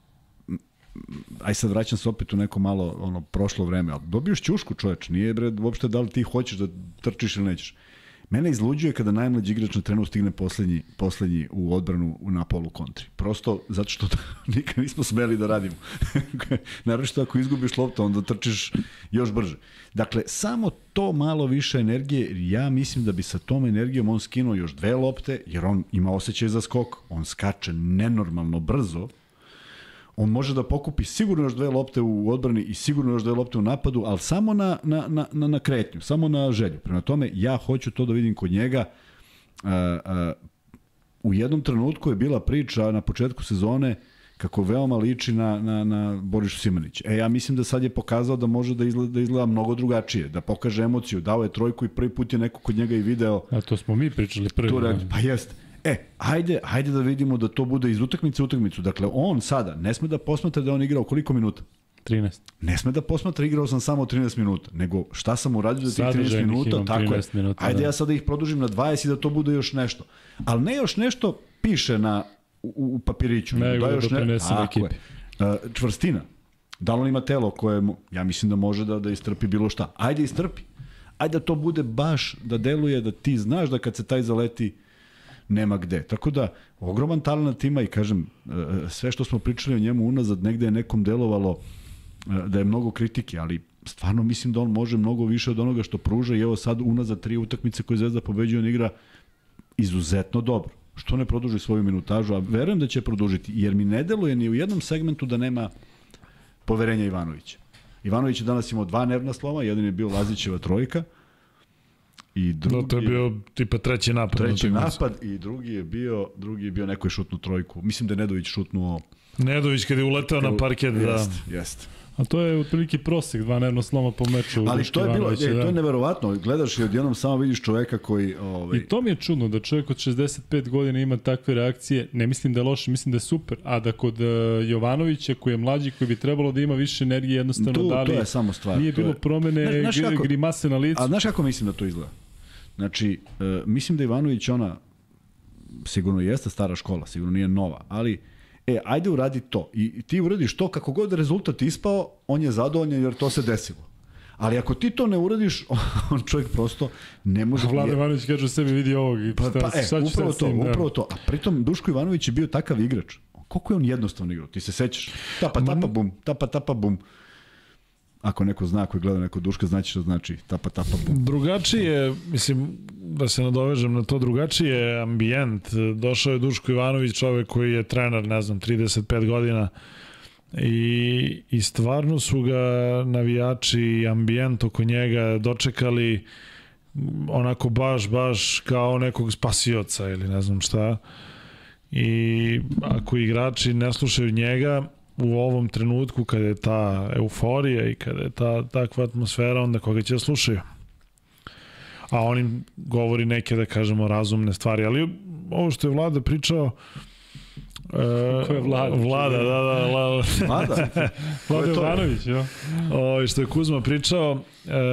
aj sad vraćam se opet u neko malo prošlo vreme, ali dobiješ ćušku, čoveč, nije bre uopšte da li ti hoćeš da trčiš ili nećeš. Mene izluđuje kada najmlađi igrač na trenu stigne poslednji u odbranu na polu kontri. Prosto zato što nikad nismo smeli da radimo. Naravno što ako izgubiš loptu, onda trčiš još brže. Dakle, samo to malo više energije, ja mislim da bi sa tom energijom on skinuo još 2 lopte, jer on ima osjećaj za skok, on skače nenormalno brzo, on može da pokupi sigurno još 2 lopte u odbrani i sigurno još 2 lopte u napadu, ali samo na kretnju, samo na želju. Prema tome, ja hoću to da vidim kod njega. U jednom trenutku je bila priča na početku sezone kako veoma liči na Borišu Simanića. Ja mislim da sad je pokazao da može da izgleda mnogo drugačije, da pokaže emociju, dao je trojku i prvi put je neko kod njega i video. A to smo mi pričali prvi. Pa jeste. Hajde da vidimo da to bude iz utakmice u utakmicu. Dakle, on sada ne sme da posmatra da on igrao koliko minuta? 13. Ne sme da posmatra igrao sam samo 13 minuta, nego šta sam uradio za tih 13 minuta, tako je. Ajde ja sada ih produžim na 20 i da to bude još nešto. Ali ne još nešto piše u papiriću. Nego da doprinese na ekipi. Čvrstina. Da li on ima telo koje, ja mislim da može da istrpi bilo šta. Ajde istrpi. Ajde da to bude baš, da deluje, da ti znaš da kad se taj zaleti nema gde. Tako da, ogroman talent ima i kažem, sve što smo pričali o njemu unazad, negde je nekom delovalo da je mnogo kritike, ali stvarno mislim da on može mnogo više od onoga što pruža i evo sad unazad 3 utakmice koje Zvezda pobeđuje, on igra izuzetno dobro. Što ne produži svoju minutažu, a verujem da će produžiti, jer mi ne deluje ni u jednom segmentu da nema poverenja Ivanovića. Ivanović je danas imao 2 nervna sloma, jedan je bio Lazićeva trojka, i drugi, to je bio tipa treći napad i drugi je bio neko je šutnu trojku. Mislim da je Nedović šutnuo. Nedović kad je uleteo na parket, Jeste. A to je otprilike prosek 2 nervna sloma po meču. Ali to je bilo, to je neverovatno. Gledaš i odjednom samo vidiš čoveka koji... I to mi je čudno da čovjek od 65 godina ima takve reakcije. Ne mislim da je loše, mislim da je super. A da kod Jovanovića koji je mlađi, koji bi trebalo da ima više energije, jednostavno to je samo stvar. Nije bilo promene grimase na licu. A znaš kako mislim da to izgleda? Znači, mislim da Ivanović sigurno jeste stara škola, sigurno nije nova, ali ajde uradi to. I ti uradiš to, kako god rezultat ispao, on je zadovoljan jer to se desilo. Ali ako ti to ne uradiš, on čovjek prosto ne može... Vlada Ivanović kaže u sebi, vidi ovog i upravo to. A pritom Duško Ivanović je bio takav igrač. Koliko je on jednostavno igrao? Ti se sećaš? Tapa, bum. Ako neko zna, ako je gledao neko Duška, znači što znači tapa, bum. Drugačije, mislim, da se nadovežem na to, drugačije ambijent. Došao je Duško Ivanović, čovek koji je trener, 35 godina i stvarno su ga navijači i ambijent oko njega dočekali onako baš kao nekog spasioca ili ne znam šta. I ako igrači ne slušaju njega u ovom trenutku kada je ta euforija i kada je takva atmosfera, onda koga će slušaju. A on im govori neke, da kažemo, razumne stvari. Ali ovo što je Vlada pričao... Ko je Vlada? Vlada. Vlada Jovanović, jo. Što je Kuzma pričao,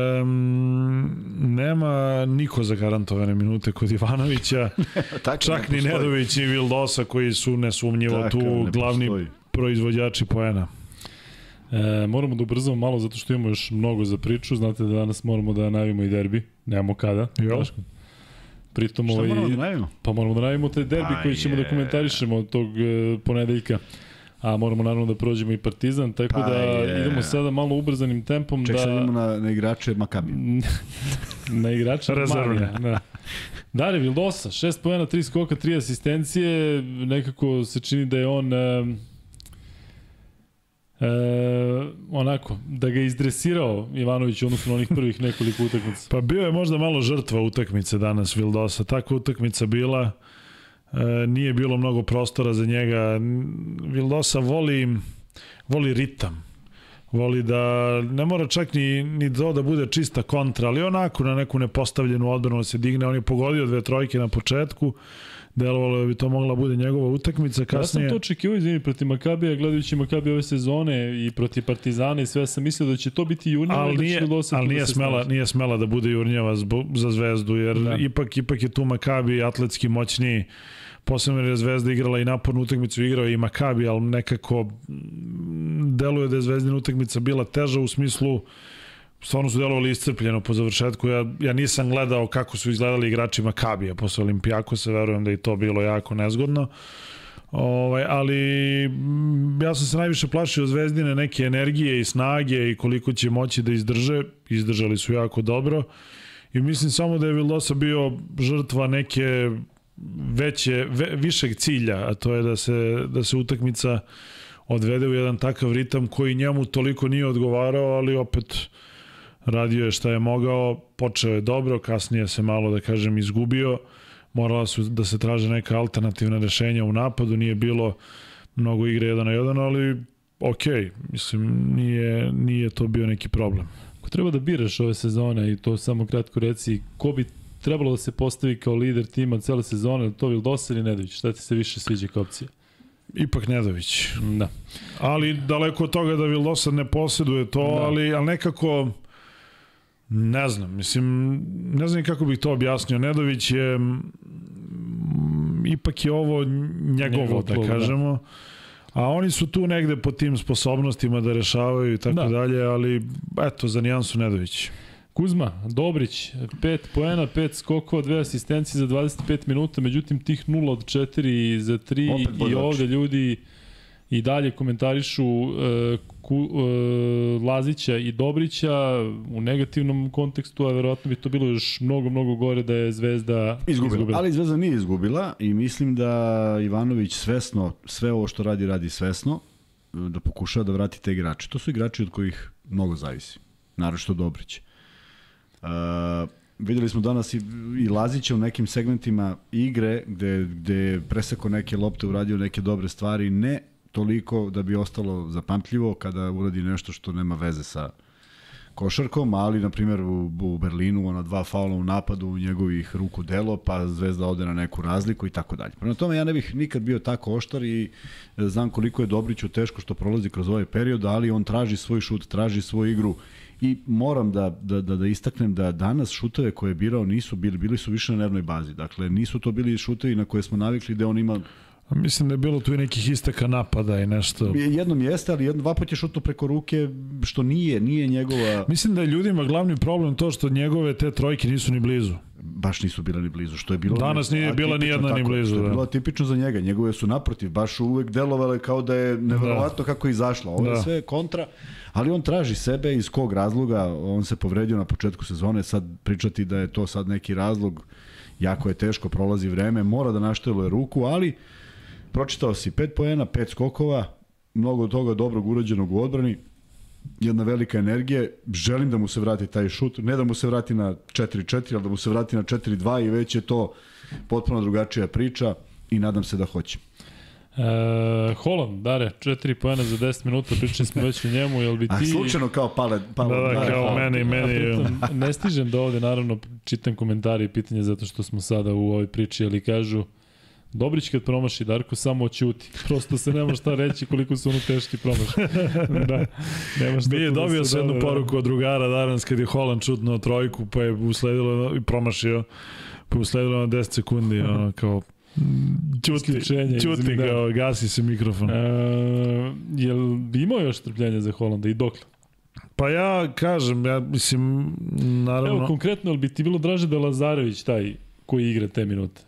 nema niko za garantovane minute kod Ivanovića. Čak ni Nedović i Vildosa koji su nesumnjivo tu glavni proizvođači poena. Moramo da ubrzamo malo zato što imamo još mnogo za priču. Znate da danas moramo da najavimo i derbi. Nemamo kada. Pritom šta moramo da najavimo? Pa moramo da najavimo taj derbi koji ćemo da komentarišemo od tog ponedeljka. A moramo naravno da prođemo i Partizan, tako da idemo sada malo ubrzanim tempom. Ček, sad idemo na igrače Makabija. Na igrače Marija. Dare Vildosa, 6 poena, 3 skoka, 3 asistencije. Nekako se čini da je on... onako, da ga izdresirao Ivanović odnosno na onih prvih nekoliko utakmica. Pa bio je možda malo žrtva utakmice danas Vildosa. Takva utakmica bila, nije bilo mnogo prostora za njega. Vildosa voli ritam. Voli da, ne mora čak ni to da bude čista kontra, ali onako na neku nepostavljenu odbranu da se digne. On je pogodio 2 trojke na početku, delovalo bi to mogla bude njegova utakmica kasnije. Ja sam to očekivao, izvini, protiv Makabija, gledajući Makabija ove sezone i protiv Partizana i sve, sam mislio da će to biti jurnjava. Ali nije smela da bude jurnjava za Zvezdu, jer ipak je tu Makabi atletski moćniji. Posebno je Zvezda igrala i napornu utakmicu, igrao i Makabi, ali nekako deluje da je Zvezdina utakmica bila teža u smislu, stvarno su delovali iscrpljeno po završetku. Ja nisam gledao kako su izgledali igrači Makabija posle Olimpijakosa, verujem da je to bilo jako nezgodno. Ali ja sam se najviše plašio Zvezdine neke energije i snage i koliko će moći da izdrže. Izdržali su jako dobro i mislim samo da je Vildosa bio žrtva neke višeg cilja, a to je da se utakmica odvede u jedan takav ritam koji njemu toliko nije odgovarao, ali opet radio je šta je mogao, počeo je dobro, kasnije se malo, da kažem, izgubio, morala su da se traže neka alternativna rešenja u napadu, nije bilo mnogo igre 1 na 1, ali okej, mislim, nije to bio neki problem. Ako treba da biraš ove sezone, i to samo kratko reci, ko bi trebalo da se postavi kao lider tima cele sezone, to Vildosa ili Nedović? Šta ti se više sviđa kao opcija? Ipak Nedović. Da. Ali daleko od toga da Vildosa ne posjeduje to, ali nekako ne znam, ne znam kako bih to objasnio. Nedović je ipak je ovo njegovo, da kažemo. A oni su tu negde po tim sposobnostima da rešavaju i tako dalje, ali eto, za nijansu Nedović. Kuzma, Dobrić, 5 poena, 5 skokova, 2 asistencije za 25 minuta, međutim tih 0 od 4 za 3 i ovde ljudi i dalje komentarišu Lazića i Dobrića u negativnom kontekstu, a verovatno bi to bilo još mnogo gore da je Zvezda izgubila. Ali Zvezda nije izgubila i mislim da Ivanović svesno, sve ovo što radi svesno, da pokušava da vrati te igrače. To su igrači od kojih mnogo zavisi, naročito Dobrić. Videli smo danas i Lazića u nekim segmentima igre gde je presekao neke lopte, uradio neke dobre stvari, ne toliko da bi ostalo zapamtljivo kada uradi nešto što nema veze sa košarkom, ali na primjer u Berlinu ona 2 faula u napadu, u njegovih ruku delo, pa Zvezda ode na neku razliku i tako dalje. Prema tome ja ne bih nikad bio tako oštar i znam koliko je Dobriću teško što prolazi kroz ovaj period, ali on traži svoj šut, traži svoju igru. I moram da istaknem da danas šuteve koje je birao nisu bili su više na nervnoj bazi. Dakle, nisu to bili šutevi na koje smo navikli da on ima... Mislim da je bilo tu i nekih isteka napada i nešto. Jednom jeste, ali 2 puta je šutno preko ruke, što nije njegova... Mislim da je ljudima glavni problem to što njegove te trojke nisu ni blizu. Baš nisu bila ni blizu, što je bilo... Danas nije bila ni jedna ni blizu. Što je bilo tipično za njega. Njegove su naprotiv, baš uvek delovale kao da je neverovatno kako je izašla. Ovo je sve kontra, ali on traži sebe iz kog razloga. On se povredio na početku sezone, sad pričati da je to sad neki razlog, jako je teško, prolazi vreme, mora da našteluje ruku, ali pročitao si 5 poena, 5 skokova, mnogo toga dobrog urađenog u odbrani, jedna velika energija, želim da mu se vrati taj šut, ne da mu se vrati na 4-4, ali da mu se vrati na 4-2 i već je to potpuno drugačija priča i nadam se da hoće. Holland, Dare, 4 poena za 10 minuta, pričali smo već o njemu, jel bi ti... A slučajno kao pale kao meni. Ne stižem da ovde, naravno, čitam komentari i pitanja zato što smo sada u ovoj priči, ali kažu Dobrić kad promaši, Darko samo oćuti. Prosto se nema šta reći koliko su ono teški promaši. Da, nema šta. Bio dobio se jednu poruku od drugara danas kad je Holland čutnuo trojku, pa je usledilo i promašio, pa usledilo na 10 sekundi, ono kao čuti ga, gasi se mikrofon. Jel bi imao još strpljenja za Hollanda i dokle? Pa ja kažem, ja mislim, naravno... Evo, konkretno, ali bi ti bilo draže da Lazarević taj koji igra te minute?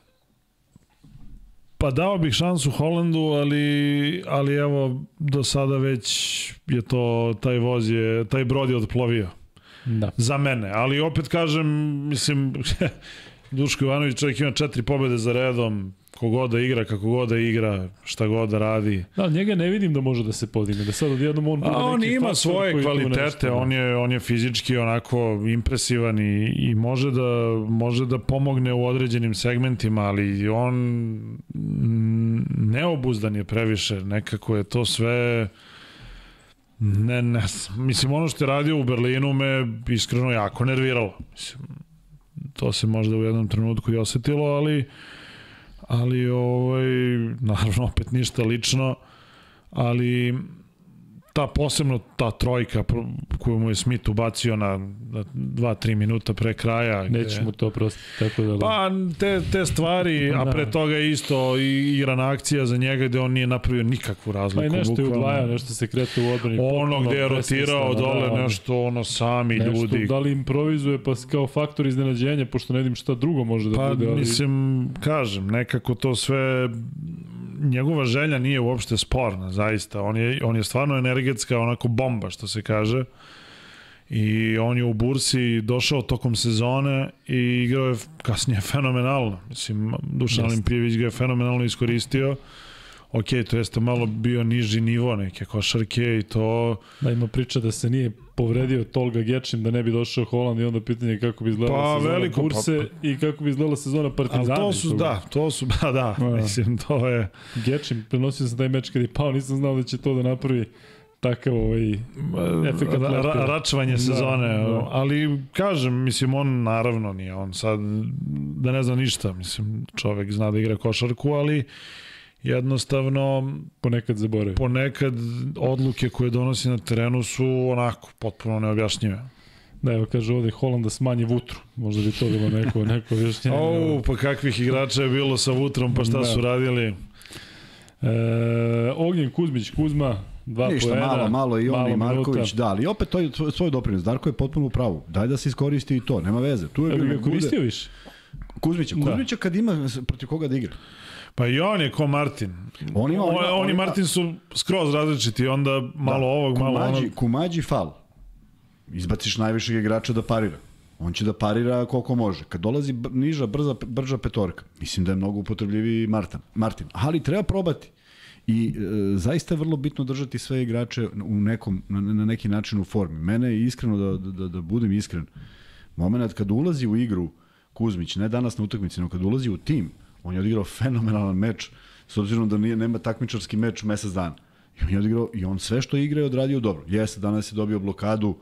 Pa dao bih šansu Hollandu, ali evo, do sada već je to, taj brod je odplovio. Da. Za mene, ali opet kažem, mislim, Duško Ivanović čovjek ima 4 pobjede za redom, kogod da igra, kako god da igra, šta god da radi. Da, njega ne vidim da može da se podigne, da sad odjednom on bude neki on ima svoje kvalitete, on je fizički onako impresivan i može da pomogne u određenim segmentima, ali on neobuzdan je previše, nekako je to sve Ne, mislim, ono što je radio u Berlinu me iskreno jako nerviralo. Mislim, to se možda u jednom trenutku i osetilo, ali naravno opet ništa lično, ali posebno ta trojka koju mu je Smith ubacio na 2-3 minuta pre kraja. Nećemo to prostiti, tako da... Pa, te stvari, a pre toga je isto igrana akcija za njega gde on nije napravio nikakvu razliku. Pa i nešto je udvajao, nešto se kreta u odbrani. Ono gde je rotirao dole, nešto sami ljudi. Nešto, da li improvizuje pa kao faktor iznenađenja, pošto ne vidim šta drugo može da bude. Pa, mislim, kažem, nekako to sve... Njegova želja nije uopšte sporna, zaista. On je stvarno energetska, onako bomba, što se kaže. I on je u Bursi došao tokom sezone i igrao je kasnije fenomenalno. Mislim, Dušan Olimpijević ga je fenomenalno iskoristio. Ok, to jeste malo bio niži nivo neke košarke i to... Da, ima priča da se nije povredio Tolga Gečim, da ne bi došao Holand i onda pitanje kako bi izgledala sezona Burse i kako bi izgledala sezona Partizana. To su, mislim, to je... Gečim, prenosio sam taj meč kad je pao, nisam znao da će to da napravi takav efekat račvanje sezone, ali kažem, mislim, on naravno nije, on sad da ne zna ništa, mislim, čovek zna da igra košarku, ali jednostavno ponekad zaboravi. Ponekad odluke koje donosi na terenu su onako potpuno neobjašnjive. Da, evo kaže ovde Holand da smanji vutru. Možda bi to bilo neko objašnjenje. Pa kakvih igrača je bilo sa vutrom, pa šta su radili? Ognjen Kuzmić, Kuzma, 2 ništa, poena. malo i on i Marković, da, ali opet to je svoj doprinos. Darko je potpuno u pravu. Daj da se iskoristi i to, nema veze. Tu je ga koristio više? Kuzmića kad ima protiv koga da igra. Pa i on je ko Martin. On i Martin su skroz različiti, onda malo ovog, malo onog. Kumađi fal. Izbaciš najvišeg igrača da parira. On će da parira koliko može. Kad dolazi niža, brža petorka, mislim da je mnogo upotrebljiviji Martin. Ali treba probati. I zaista je vrlo bitno držati sve igrače na neki način u formi. Mene je iskreno, da budem iskren, moment kad ulazi u igru Kuzmić, ne danas na utakmici, no kad ulazi u tim, on je odigrao fenomenalan meč, s obzirom da nema takmičarski meč mesec dana. I on je odigrao, i on sve što igra je odradio dobro. Jeste, danas je dobio blokadu,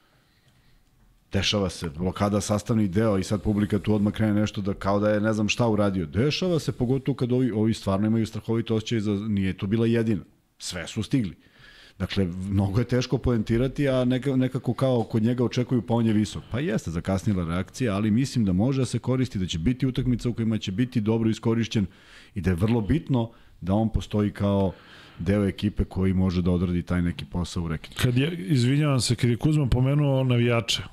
dešava se, blokada sastavni deo i sad publika tu odmah krene nešto da kao da je ne znam šta uradio. Dešava se, pogotovo kad ovi stvarno imaju strahovito osjećaj, nije to bila jedina. Sve su stigli. Dakle, mnogo je teško poentirati, a nekako kao kod njega očekuju pa on je visok. Pa jeste zakasnila reakcija, ali mislim da može da se koristi, da će biti utakmica u kojima će biti dobro iskorišćen i da je vrlo bitno da on postoji kao deo ekipe koji može da odradi taj neki posao u reketu. Izvinjavam se, kad je Kuzma pomenuo navijače,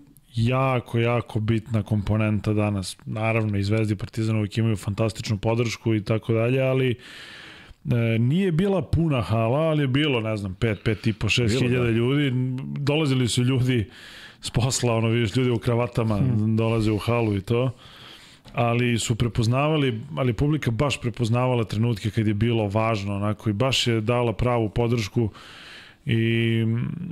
jako bitna komponenta danas. Naravno, i Zvezdi i Partizan uvijek imaju fantastičnu podršku i tako dalje, ali nije bila puna hala, ali je bilo, ne znam, 5,5, 6 ljudi. Dolazili su ljudi s posla, vidiš ljudi u kravatama, dolaze u halu i to. Ali su prepoznavali, ali publika baš prepoznavala trenutke kad je bilo važno, onako, i baš je dala pravu podršku. I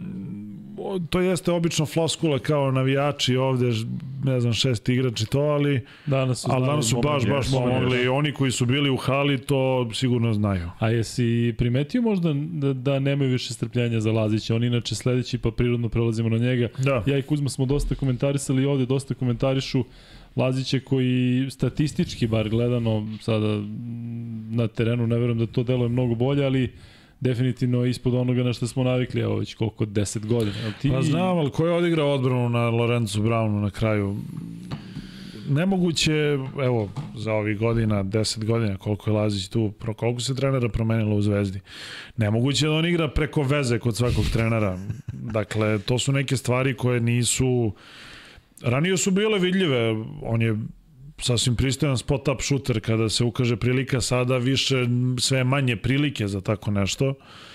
to jeste obično floskula kao navijači ovde, ne znam, 6 igrači to, ali danas su baš mogli i oni koji su bili u hali to sigurno znaju. A jesi primetio možda da nemaju više strpljenja za Lazića? On inače sledeći, pa prirodno prelazimo na njega. Da. Ja i Kuzma smo dosta komentarisali i ovde dosta komentarišu Lazića koji statistički bar gledano sada na terenu, ne verujem da to deluje mnogo bolje, ali definitivno ispod onoga na što smo navikli, evo već koliko, 10 godina. Pa znam, ali ko je odigrao odbranu na Lorenzu Brownu na kraju? Nemoguće, evo, za ovih godina, 10 godina, koliko je Lazić tu, koliko se trenera promenilo u Zvezdi. Nemoguće da on igra preko veze kod svakog trenera. Dakle, to su neke stvari koje nisu... Ranije su bile vidljive, on je sasvim pristojan spot-up shooter kada se ukaže prilika, sada više sve manje prilike za tako nešto.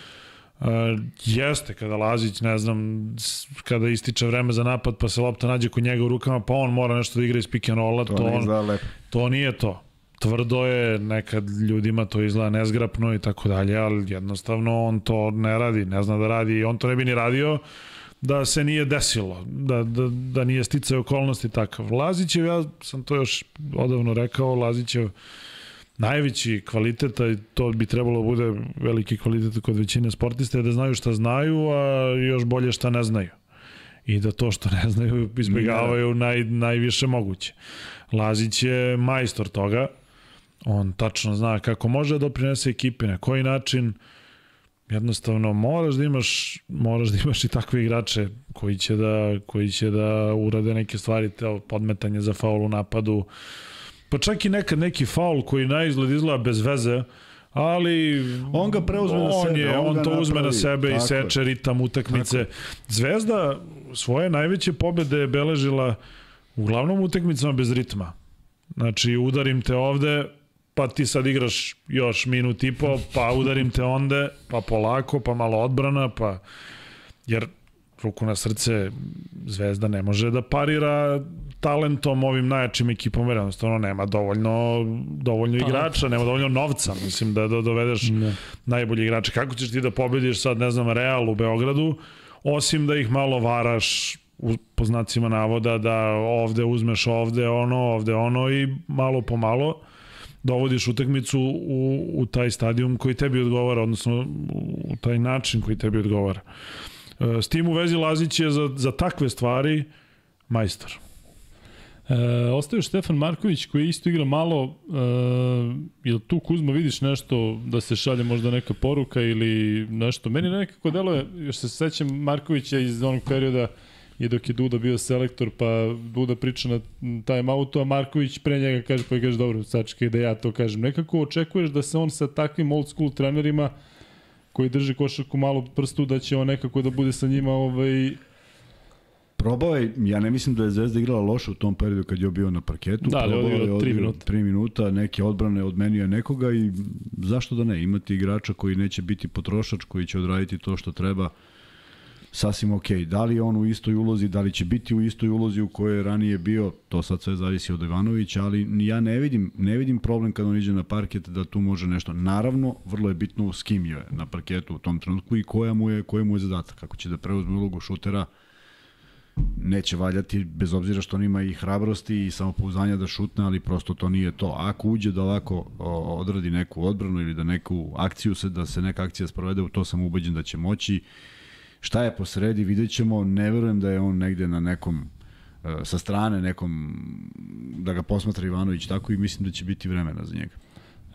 Jeste, kada Lazić, ne znam, kada ističe vreme za napad pa se lopta nađe kod njega u rukama, pa on mora nešto da igra iz pick and rolla, to nije to. Tvrdo je, nekad ljudima to izgleda nezgrapno i tako dalje, ali jednostavno on to ne radi, ne zna da radi i on to ne bi ni radio da se nije desilo, da nije sticao okolnosti takav. Lazićev, ja sam to još odavno rekao, Lazićev najveći kvalitet, a to bi trebalo da bude veliki kvalitet kod većine sportista, je da znaju šta znaju, a još bolje šta ne znaju. I da to što ne znaju izbjegavaju najviše moguće. Lazić je majstor toga, on tačno zna kako može da doprinese ekipi, na koji način. Jednostavno moraš da imaš i takve igrače koji će da urade neke stvari, podmetanje za faul u napadu, pa čak i nekad neki faul koji izgleda bez veze, ali on ga preuzme na sebe, on to uzme na sebe i seče ritam utakmice. Zvezda svoje najveće pobede je beležila uglavnom utakmicama bez ritma. Znači, udarim te ovde, pa ti sad igraš još minut i po, pa udarim te onde, pa polako, pa malo odbrana, pa... Jer, ruku na srce, Zvezda ne može da parira talentom ovim najjačim ekipom, jer jednostavno nema dovoljno igrača, nema dovoljno novca, mislim, da dovedeš najbolji igrače. Kako ćeš ti da pobediš sad, ne znam, Real u Beogradu, osim da ih malo varaš, po znacima navoda, da ovde uzmeš ovde ono i malo po malo dovodiš utakmicu u taj stadijum koji tebi odgovara, odnosno u taj način koji tebi odgovara. S tim u vezi Lazić je za takve stvari majstor. Ostaje Štefan Marković koji isto igra malo. Jel tu, Kuzma, vidiš nešto da se šalje možda neka poruka ili nešto? Meni nekako deluje, još se sećam Markovića iz onog perioda i dok je Duda bio selektor, pa Duda priča na time-outu, a Marković pre njega kaže, pa kaže, dobro, sačekaj da ja to kažem. Nekako očekuješ da se on sa takvim old school trenerima koji drže košarku malo prstu, da će on nekako da bude sa njima Probao je, ja ne mislim da je Zvezda igrala loše u tom periodu kad je bio na parketu. Da, ali odigrao 3 minuta. 3 minuta, neke odbrane odmenio nekoga i zašto da ne, imati igrača koji neće biti potrošač, koji će odraditi to što treba, sasvim okej. Da li je on u istoj ulozi, da li će biti u istoj ulozi u kojoj je ranije bio, to sad sve zavisi od Ivanovića, ali ja ne vidim problem kad on iđe na parket da tu može nešto. Naravno, vrlo je bitno s kim je na parketu u tom trenutku i koji mu je zadatak. Kako će da preuzme ulogu šutera, neće valjati, bez obzira što on ima i hrabrosti i samopouzdanja da šutne, ali prosto to nije to. Ako uđe da ovako odradi neku odbranu ili da neku akciju da se neka akcija sprovede, u to sam ubeđen da će moći. Šta je po sredi, vidjet ćemo, ne verujem da je on negde na nekom, sa strane nekom, da ga posmatra Ivanović tako i mislim da će biti vremena za njega.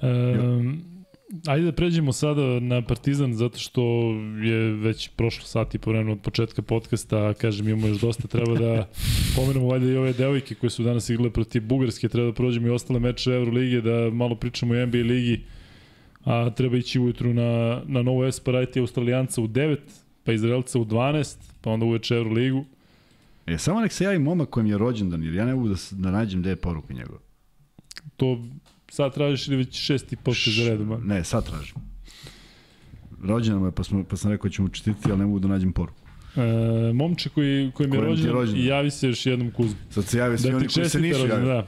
Ajde da pređemo sada na Partizan, zato što je već prošlo sat i po vremena od početka podcasta, kažem, imamo još dosta, treba da pomenemo valjda i ove devojke koje su danas igrale protiv Bugarske, treba da prođemo i ostale meče Euroligije, da malo pričamo o NBA ligi, a treba ići ujutru na Novo S, pa raditi Australijanca u 9, pa Izraelca u 12, pa onda uveče Euroligu. Samo nek se javi momak kojem je rođendan, jer ja ne mogu da nađem gde je poruka njegova. To sad tražiš ili već 6. podcast za redom? Ne, sad tražim. Rođendan je, pa sam rekao ćemo čestitati, ali ne mogu da nađem poruku. Momče koji mi je rođendan i javi se još jednom Kuzmu. Sad se javi svi oni koji se nisu javi. Da.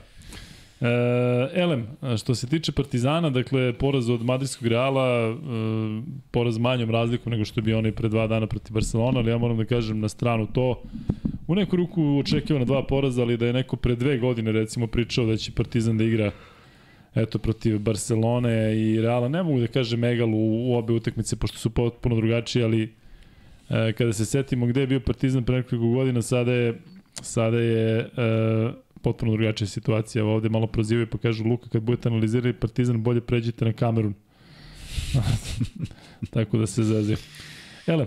Elem, što se tiče Partizana, dakle, poraz od Madridskog Reala, poraz manjom razlikom nego što bi oni pre 2 dana protiv Barcelona, ali ja moram da kažem na stranu to, u neku ruku očekivano 2 poraza, ali da je neko pre 2 godine recimo pričao da će Partizan da igra protiv Barcelone i Reala, ne mogu da kažem egal u obe utakmice, pošto su potpuno drugačiji, ali kada se setimo gde je bio Partizan pre nekoliko godina, sada je potpuno drugačija situacija. Ovde malo prozivaju pa kažu, Luka, kad budete analizirali Partizan, bolje pređite na Kamerun. Tako da se zazio. Ele,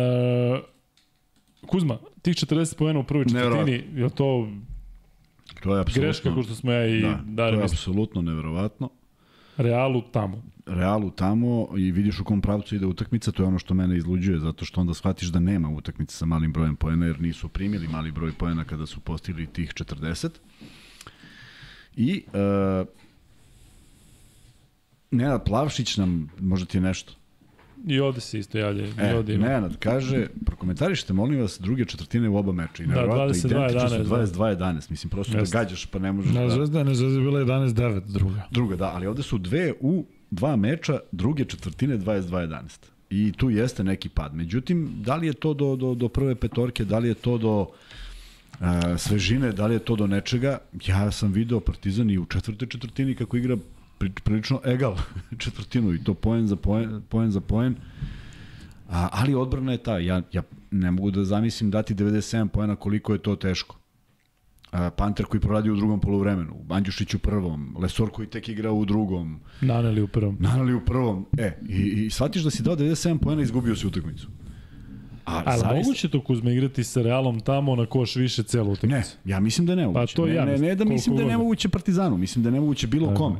Kuzma, tih 40 poena u prvoj četvrtini, je to greška kao što smo ja i Dare to je apsolutno neverovatno. Realu tamo i vidiš u kom pravcu ide utakmica, to je ono što mene izluđuje, zato što onda shvatiš da nema utakmice sa malim brojem poena, jer nisu primili mali broj poena kada su postigli tih 40. I Nenad Plavšić nam, možda ti je nešto? I ovde se isto javlja. Nenad kaže, prokomentarišite, molim vas, druge četvrtine u oba meča. I da, 22-11. Mislim, prosto da gađaš, pa ne možeš da... Zvezda je bila 11-9 druga. Druga, da, ali ovde su u 2 meča, druge četvrtine 22-11. I tu jeste neki pad. Međutim, da li je to do prve petorke, da li je to do svežine, da li je to do nečega? Ja sam video Partizan i u četvrtoj četvrtini kako igra prilično egal četvrtinu i to poen za poen. Ali odbrana je ta. Ja ne mogu da zamislim dati 97 poena koliko je to teško. Panter koji proradi u drugom poluvremenu, Andjušić u prvom, Lesor koji tek igra u drugom. Naneli u prvom. I shvatiš da si dao 97 poena i izgubio si utakmicu. Ali moguće to Kuzma igrati sa Realom tamo na koš više celu utakmicu? Ne, ja mislim da je nemoguće. Pa to ja ne da mislim da je nemoguće Partizanu, mislim da je nemoguće bilo kome.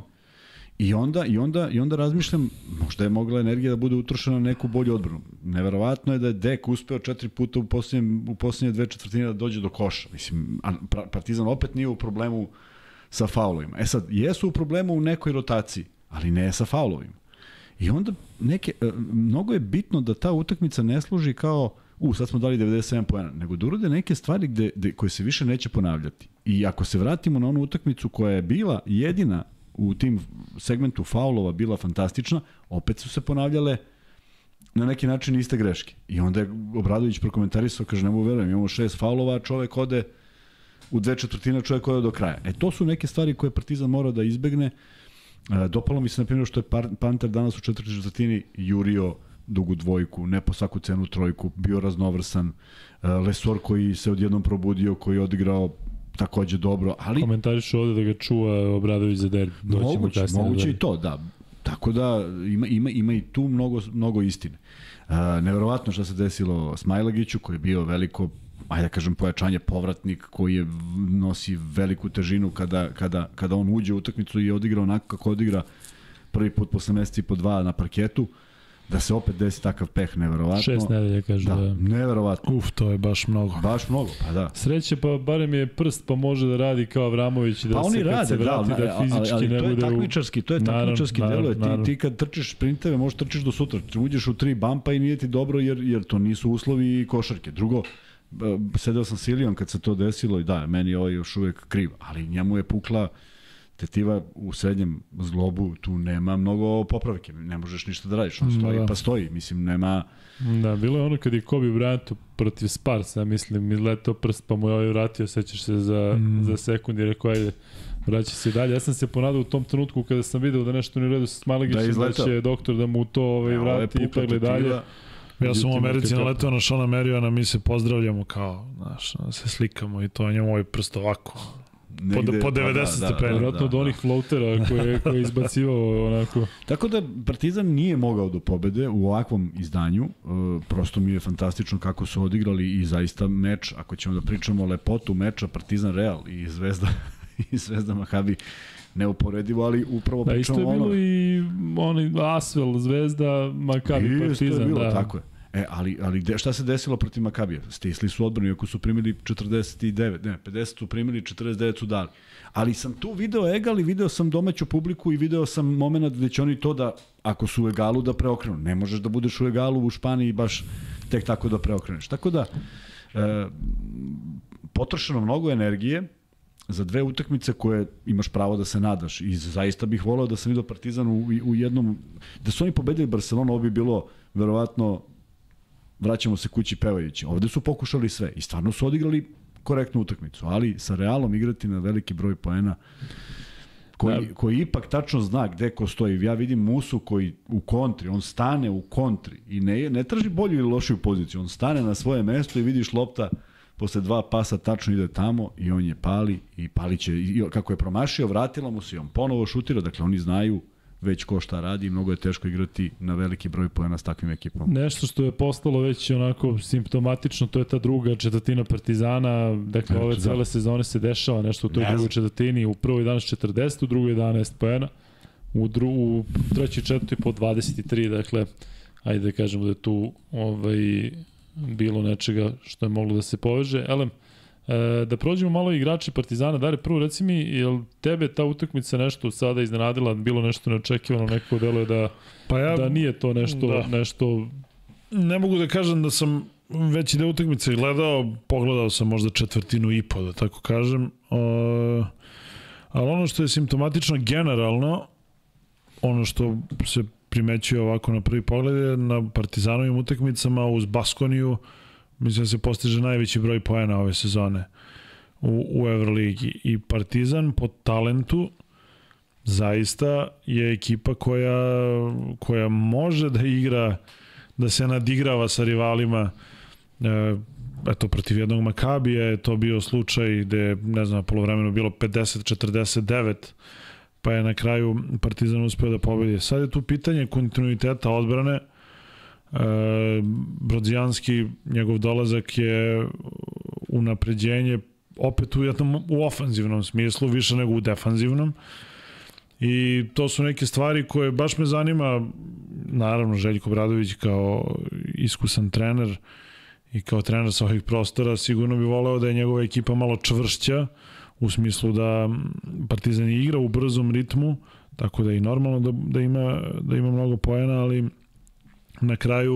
I onda razmišljam, možda je mogla energija da bude utrošena na neku bolju odbranu. Neverovatno je da je Dek uspeo 4 puta u posljednje 2 četvrtine da dođe do koša. Mislim, Partizan opet nije u problemu sa faulovima. Sad, jesu u problemu u nekoj rotaciji, ali ne sa faulovima. I onda mnogo je bitno da ta utakmica ne služi kao sad smo dali 97 poena, nego da urade neke stvari koje se više neće ponavljati. I ako se vratimo na onu utakmicu koja je bila jedina u tim segmentu faulova bila fantastična, opet su se ponavljale na neki način iste greške. I onda je Obradović prokomentarisao, kaže, ne mogu verujem, imamo 6 faulova, čovek ode u 2 četvrtine, čovek ode do kraja. To su neke stvari koje Partizan mora da izbegne. Dopalo mi se, na primjer, što je Panter danas u 4 četvrtini jurio dugu dvojku, ne po svaku cenu trojku, bio raznovrsan. Lesor koji se odjednom probudio, koji je odigrao takođe dobro, ali... Komentarišu ovde da ga čuva Obradović za derbi. Moguće i to, da. Tako da ima i tu mnogo istine. Neverovatno što se desilo Smajlagiću, koji je bio veliko, ajde da kažem, pojačanje, povratnik koji nosi veliku težinu kada on uđe u utakmicu i odigra onako kako odigra prvi put posle meseca i po 2 na parketu. Da se opet desi takav peh, neverovatno. 6 nedelja, kažu. Da, neverovatno. To je baš mnogo. Pa da. Sreće, pa barem je prst, pa može da radi kao Avramović i da se kad se vrati da fizički ne bude... To je takmičarski delo. Ti kad trčiš sprinteve, možeš trčiš do sutra. Uđeš u 3 bampa i nije ti dobro jer to nisu uslovi košarke. Drugo, sedeo sam s Ilijom kad se to desilo i da, meni je ovo još uvek kriv, ali njemu je pukla tetiva u srednjem zglobu, tu nema mnogo popravke, ne možeš ništa da radiš, on stoji pa stoji, mislim, nema... Da, bilo je ono kad je Kobe Bryantu protiv Sparsa, mislim, izletao prst, pa mu je vratio, sećaš se za sekund i rekao, ajde, vraća se dalje. Ja sam se ponadao u tom trenutku kada sam video da nešto ne redu sa Smajlagićem, da će doktor da mu to vrati i pegle dalje. Ja sam u Americi naletao na Šona Mariona, mi se pozdravljamo kao, znaš, se slikamo i to, njemu ovaj prst ovako... Po 90 stepeni. Vjerojatno od onih floatera koje je izbacivao onako. Tako da Partizan nije mogao do pobede u ovakvom izdanju. Prosto mi je fantastično kako su odigrali i zaista meč, ako ćemo da pričamo o lepotu meča Partizan Real i Zvezda Maccabi, neuporedivo, ali upravo pričamo ono... Da, isto je bilo i Asvel, Zvezda, Maccabi, Partizan. Isto je bilo, tako je. Ali šta se desilo protiv Makabija? Stisli su odbranu, iako su primili 50 su primili, 49 su dali. Ali sam tu video egal i video sam domaću publiku i video sam moment gde će oni to da, ako su u egalu, da preokrenu. Ne možeš da budeš u egalu u Španiji baš tek tako da preokreneš. Tako da, potrošeno mnogo energije za 2 utakmice koje imaš pravo da se nadaš. I zaista bih voleo da sam vidio Partizan u jednom... Da su oni pobedili Barcelonu, ovo bi bilo verovatno vraćamo se kući pevajući. Ovde su pokušali sve i stvarno su odigrali korektnu utakmicu, ali sa Realom igrati na veliki broj poena koji ipak tačno zna gde ko stoji. Ja vidim Musu koji u kontri, on stane u kontri i ne traži bolju ili lošiju poziciju, on stane na svoje mesto i vidiš lopta posle 2 pasa tačno ide tamo i on je pali i paliće. I kako je promašio, vratila mu se i on ponovo šutira, dakle oni znaju već ko šta radi i mnogo je teško igrati na veliki broj poena s takvim ekipom. Nešto što je postalo već onako simptomatično, to je ta druga četvrtina Partizana, dakle ove cele sezone se dešava nešto u toj drugoj četvrtini, u prvoj 11 40, u drugoj 11 poena, u trećoj četvrtoj po 23, dakle, ajde da kažemo da je tu bilo nečega što je moglo da se poveže. Elem, da prođemo malo igrači Partizana. Dare, prvo reci mi, je li tebe ta utakmica nešto sada iznenadila, bilo nešto neočekivano, neko deluje da nije to nešto... Ne mogu da kažem da sam veći deo utakmice gledao, pogledao sam možda 1/4, da tako kažem, ali ono što je simptomatično generalno, ono što se primećuje ovako na prvi pogled je na Partizanovim utakmicama uz Baskoniju, mislim da se postiže najveći broj poena ove sezone u Euroligi. I Partizan po talentu zaista je ekipa koja može da igra, da se nadigrava sa rivalima. Eto, protiv jednog Makabija je to bio slučaj gde, ne znam, polovremeno bilo 50-49, pa je na kraju Partizan uspeo da pobedi. Sad je tu pitanje kontinuiteta odbrane. Brodzijanski, njegov dolazak je unapređenje opet u ofanzivnom smislu, više nego u defanzivnom. I to su neke stvari koje baš me zanima. Naravno, Željko Obradović kao iskusan trener i kao trener sa ovih prostora sigurno bi voleo da je njegova ekipa malo čvršća, u smislu da Partizan igra u brzom ritmu, tako da je i normalno da ima mnogo poena, ali na kraju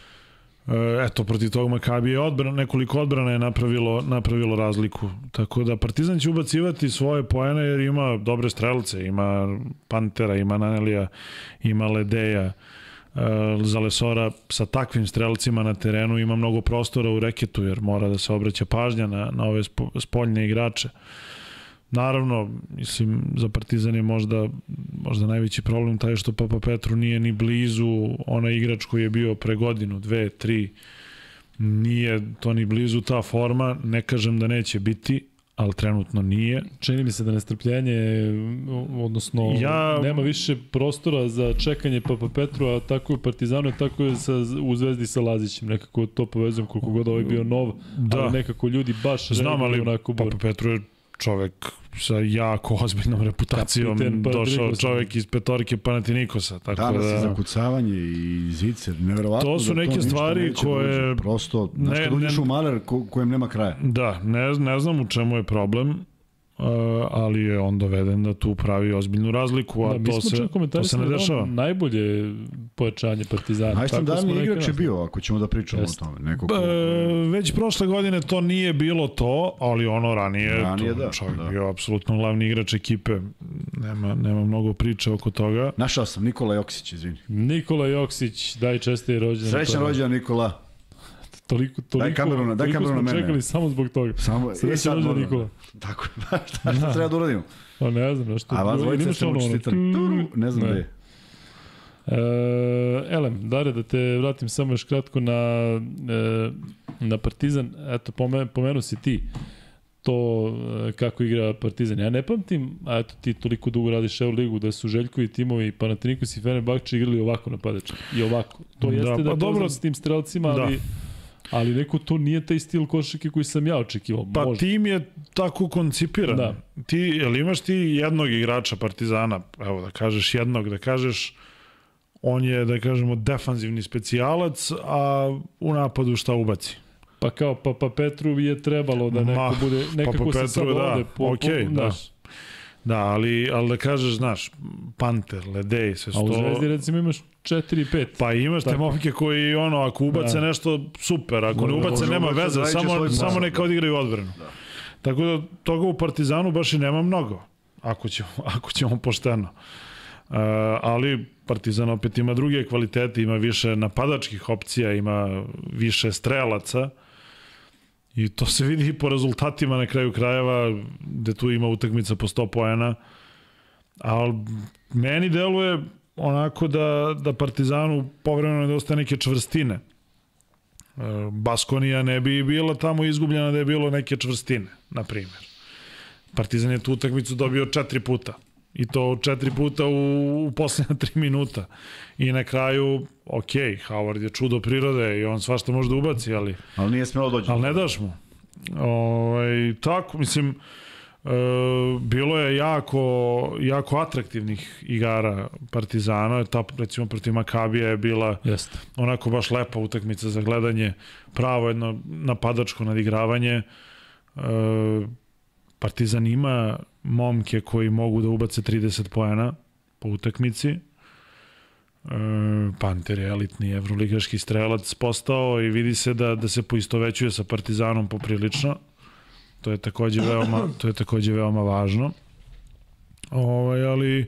eto, protiv tog Makabije nekoliko odbrana je napravilo razliku. Tako da Partizan će ubacivati svoje poene jer ima dobre strelce, ima Pantera, ima Nanelija, ima Ledeja, Zalesora. Sa takvim strelcima na terenu ima mnogo prostora u reketu jer mora da se obraća pažnja na ove spoljne igrače. Naravno, mislim, za Partizan je možda najveći problem taj što Papa Petru nije ni blizu onaj igrač koji je bio pre godinu, 2, 3, nije to ni blizu ta forma, ne kažem da neće biti, ali trenutno nije. Čini mi se da nestrpljenje, odnosno nema više prostora za čekanje Papa Petru, a tako je u Partizanu, tako je u Zvezdi sa Lazićem. Nekako to povezujem koliko god ovaj bio nov, ali nekako ljudi baš reaguju onako bolje. Papa Petru je čovek sa jako ozbiljnom reputacijom, došao čovek iz petorke Panatinikosa. Tako da zakucavanje i zicer, neverovatno. To su neke stvari koje... Prosto, znaš kad uđeš u maler kojem nema kraja. Da, ne znam u čemu je problem, ali je on doveden da tu pravi ozbiljnu razliku, a to se ne dešava. Najbolje pojačanje Partizana. Najstandardniji igrač je bio, ako ćemo da pričamo o tome. Već prošle godine to nije bilo to, ali ono ranije čovjek bio apsolutno glavni igrač ekipe. Nema mnogo priče oko toga. Našao sam Nikola Joksić, izvini. Nikola Joksić, daj čestite rođendan. Srećan rođendan, Nikola. Toliko smo čekali samo zbog toga. Srećan rođendan, Nikola. Tako je, šta treba da uradimo? Pa ne znam, nešto. A vas dvojice ste mu čestitali. Ne znam da je. Elem, Dare, da te vratim samo još kratko na Partizan. Eto, pomenu si ti to kako igra Partizan. Ja ne pamtim, a eto ti toliko dugo radiš Euroligu, da su Željkovi timovi Panathinaikos i Fenerbahče igrali ovako napadače. I ovako. To jeste da dobro s tim strelcima, ali neko to nije taj stil košarke koji sam ja očekivao. Pa tim je tako koncipiran. Da. Jel imaš ti jednog igrača Partizana, evo da kažeš jednog, da kažeš on je, da kažemo, defanzivni specijalac, a u napadu šta ubaci? Pa kao Papa Petru je trebalo da neko bude, nekako se sad ovde Da, ali da kažeš, znaš, Panter, Ledej, sve što... A u Zvezdi recimo imaš 4-5. Pa imaš te momke koji, ako ubace nešto, super, ako ne ubace, nema veze, samo neka odigraju odbranu. Tako da toga u Partizanu baš i nema mnogo, ako ćemo pošteno. Ali Partizan opet ima druge kvalitete, ima više napadačkih opcija, ima više strelaca i to se vidi i po rezultatima na kraju krajeva, gde tu ima utakmica po 100 poena, ali meni deluje onako da Partizanu povremeno nedostaje neke čvrstine. Baskonija ne bi bila tamo izgubljena da je bilo neke čvrstine, na primjer. Partizan je tu utakmicu dobio 4 puta. I to 4 puta u posljednja 3 minuta. I na kraju, Howard je čudo prirode i on svašta može da ubaci, ali... Ali nije smelo dođe. Ali ne daš mu. Tako, mislim, bilo je jako atraktivnih igara Partizana. Ta, recimo, protiv Makabija je bila onako baš lepa utakmica za gledanje. Pravo jedno napadačko nadigravanje. Partizan ima momke koji mogu da ubace 30 poena po utakmici. Panter je elitni evroligaški strelac postao i vidi se da se poistovećuje sa Partizanom poprilično. To je takođe veoma važno. Ali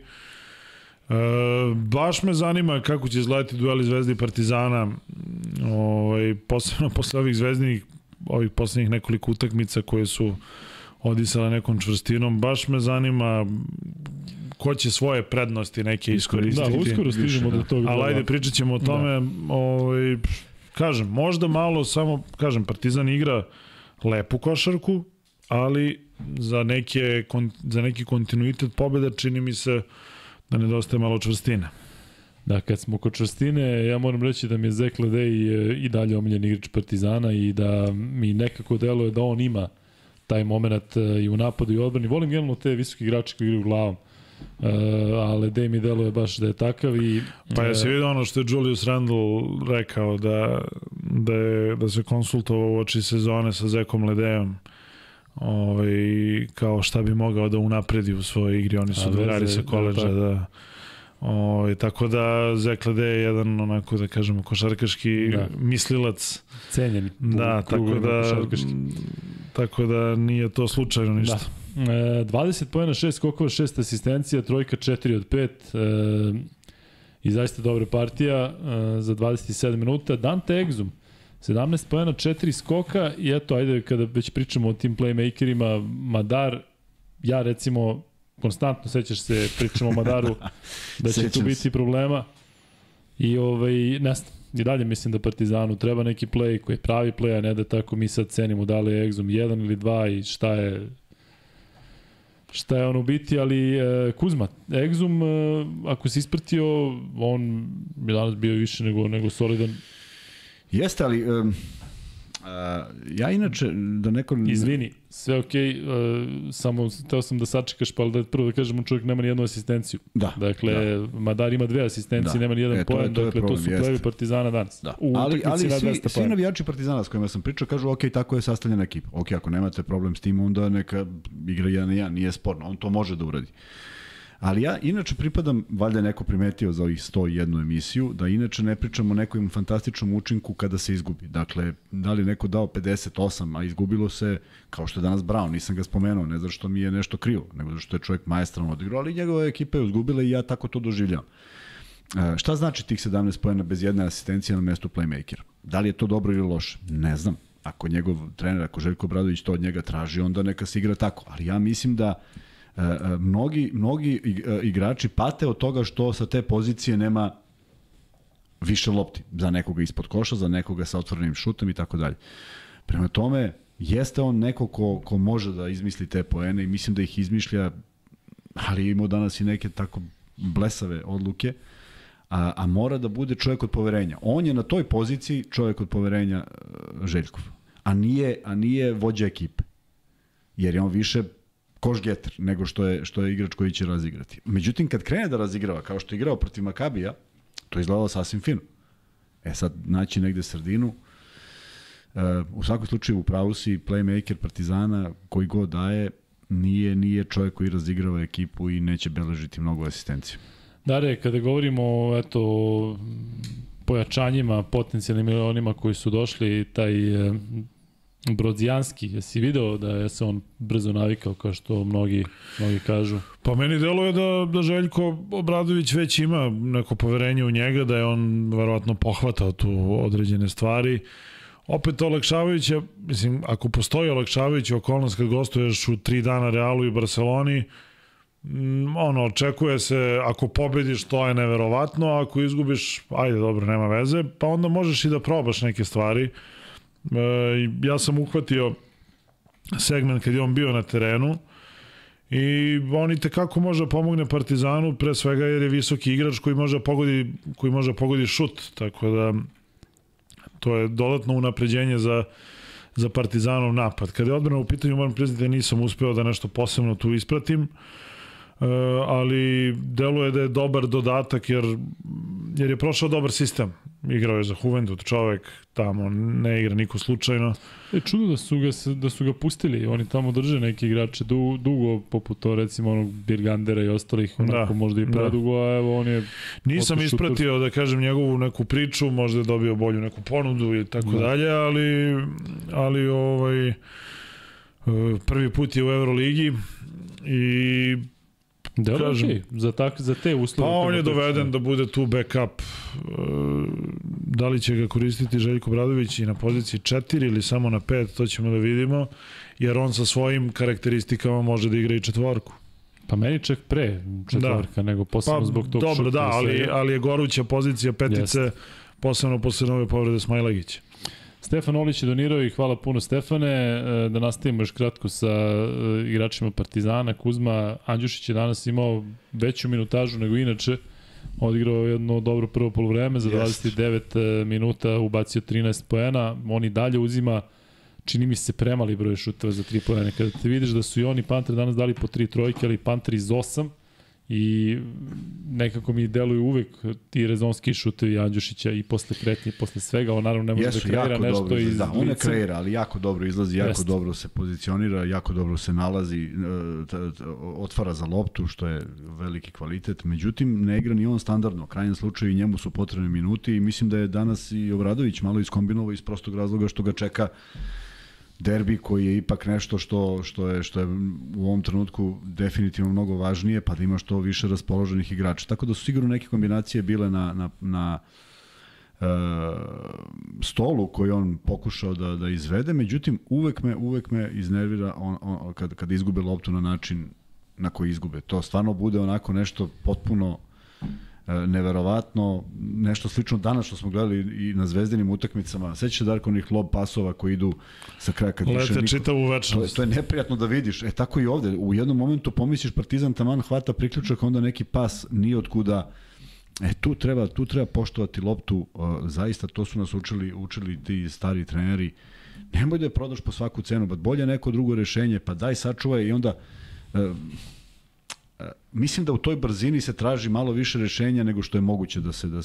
baš me zanima kako će izgledati dueli Zvezde i Partizana, posebno posle ovih poslednjih nekoliko utakmica koje su odisala nekom čvrstinom. Baš me zanima ko će svoje prednosti neke iskoristiti. Da, uskoro stižemo do toga. Ali ajde, pričat ćemo o tome. Kažem, možda malo samo, kažem, Partizan igra lepu košarku, ali za neki kontinuitet pobjeda čini mi se da nedostaje malo čvrstine. Da, kad smo kod čvrstine, ja moram reći da mi je Zek Ledej i dalje omiljen igrač Partizana i da mi nekako deluje da on ima taj moment i u napadu i u odbrani. Volim generalno te visoke igrače koji igraju glavom, ali Ledej mi deluje baš da je takav. Pa jesi vidio ono što je Julius Randle rekao da se konsultovao u oči sezone sa Zekom Ledejom, kao šta bi mogao da unapredi u svojoj igri. Oni su drugari sa koledža, tako da Zek Ledej je jedan, onako da kažemo, košarkaški mislilac. Cenjeni. Da, tako da nije to slučajno ništa. 20 pojena, 6 skokova, 6 asistencija, trojka 4 od 5 i zaista dobra partija za 27 minuta. Dante Exum, 17 pojena, 4 skoka i eto, ajde, kada već pričamo o tim playmakerima, Madar, ja recimo konstantno sećaš se, pričamo o Madaru, da će tu biti problema i ne znam, i dalje mislim da Partizanu treba neki play koji je pravi play, a ne da tako mi sad cenimo da li je Exum 1 ili 2 i šta je on u biti, ali Kuzma, Exum, ako si ispratio, on bi danas bio više nego solidan. Jeste, ali ja inače da neko... Izvini, sve okej, samo teo sam da sačekaš, pa da prvo da kažemo, čovjek nema ni jednu asistenciju. Da. Dakle, Madar ima 2 asistencije, nema ni jedan poen, dakle to su plevi Partizana danas. Da. Ali svi navijači Partizana s kojima sam pričao kažu, ok, tako je sastavljena ekipa. Ok, ako nemate problem s tim, onda neka igra 1-1, nije sporno, on to može da uradi. Ali ja inače pripadam, valjda je neko primetio za ovih 101 emisiju, da inače ne pričamo o nekom fantastičnom učinku kada se izgubi. Dakle, da li neko dao 58, a izgubilo se, kao što je danas Brown, nisam ga spomenuo, ne zato što mi je nešto krivo, nego zato što je čovjek maestralno odigrao, ali njegova ekipa je izgubila i ja tako to doživljam. Šta znači tih 17 poena bez jedne asistencije na mestu playmakera? Da li je to dobro ili loše? Ne znam. Ako njegov trener, ako Željko Obradović to od njega traži, onda neka se igra tako. Ali ja mislim da mnogi igrači pate od toga što sa te pozicije nema više lopti za nekoga ispod koša, za nekoga sa otvorenim šutom i tako dalje. Prema tome, jeste on neko ko može da izmisli te poene i mislim da ih izmišlja, ali imao danas i neke tako blesave odluke, a mora da bude čovjek od poverenja. On je na toj poziciji čovjek od poverenja Željkov, a nije vođa ekipe. Jer je on više koš-geter nego što je igrač koji će razigrati. Međutim, kad krene da razigrava, kao što je igrao protiv Makabija, to je izgledalo sasvim fino. Sad, naći negde sredinu. U svakom slučaju, u pravu si, playmaker Partizana, koji god daje, nije čovjek koji razigrava ekipu i neće beležiti mnogo asistencije. Dare, kada govorimo o pojačanjima, potencijalnim onima koji su došli, taj Brodzijanski, jesi video da se on brzo navikao, kao što mnogi kažu? Pa meni deluje da Željko Obradović već ima neko poverenje u njega, da je on verovatno pohvatao tu određene stvari. Opet olakšavajuće, mislim, ako postoji olakšavajuća okolnost kad gostuješ u 3 dana Realu i Barceloni, očekuje se, ako pobediš, to je neverovatno, a ako izgubiš, ajde, dobro, nema veze, pa onda možeš i da probaš neke stvari. Ja sam uhvatio segment kad je on bio na terenu i on i tekako može da pomogne Partizanu, pre svega jer je visoki igrač koji može pogodi šut, tako da to je dodatno unapređenje za Partizanov napad. Kad je odbrana u pitanju, moram priznati da nisam uspeo da nešto posebno tu ispratim, ali deluje da je dobar dodatak jer je prošao dobar sistem. Igrao je za Juventud, čovek tamo ne igra niko slučajno. Čudo da su ga pustili, oni tamo drže neke igrače dugo, poput to recimo onog Birgandera i ostalih, onako možda i predugo, a evo on je... Nisam ispratio, da kažem, njegovu neku priču, možda je dobio bolju neku ponudu i tako dalje, ali prvi put je u Euroligi i kažem, za te uslove. Pa on je doveden da bude tu backup. Da li će ga koristiti Željko Obradović i na poziciji 4 ili samo na 5, to ćemo da vidimo, jer on sa svojim karakteristikama može da igra i 4. Pa meni čak pre četvorka, nego posebno zbog tog šuta. Dobro, da, ali je goruća pozicija petice, posebno posle nove povrede Smailagića. Stefan Olić je donirao i hvala puno Stefane. Da nastavimo još kratko sa igračima Partizana. Kuzma Andjušić je danas imao veću minutažu nego inače. Odigrao jedno dobro prvo poluvreme, za 29 minuta ubacio 13 poena. On i dalje uzima, čini mi se, premali broj šuteva za 3 poene. Kada te vidiš da su i oni Panter danas dali po 3 trojke, ali Panter iz 8, i nekako mi deluju uvek ti rezonski šutevi Andjušića i posle pretnje, posle svega, on naravno ne može da kreira nešto iz da, on ne kreira, ali jako dobro izlazi, jako dobro se pozicionira, jako dobro se nalazi, otvara za loptu, što je veliki kvalitet. Međutim, ne igra ni on standardno. U krajnjem slučaju i njemu su potrebni minuti i mislim da je danas i Obradović malo iskombinovao iz prostog razloga što ga čeka derbi koji je ipak nešto što je u ovom trenutku definitivno mnogo važnije, pa da ima što više raspoloženih igrača. Tako da su sigurno neke kombinacije bile na stolu koji on pokušao da izvede, međutim uvek me iznervira kada izgube loptu na način na koji izgube. To stvarno bude onako nešto potpuno neverovatno, nešto slično danas što smo gledali i na zvezdanim utakmicama. Sećaš se, Darko, onih lob pasova koji idu sa kraja kad više lete čitavu večnost. To je neprijatno da vidiš. Tako i ovde. U jednom momentu pomisliš Partizan taman hvata priključak, onda neki pas nije otkuda. Tu treba poštovati loptu. Zaista to su nas učili ti stari treneri. Nemoj da je prodaš po svaku cenu, bolje neko drugo rešenje, pa daj sačuvaj i onda mislim da u toj brzini se traži malo više rešenja nego što je moguće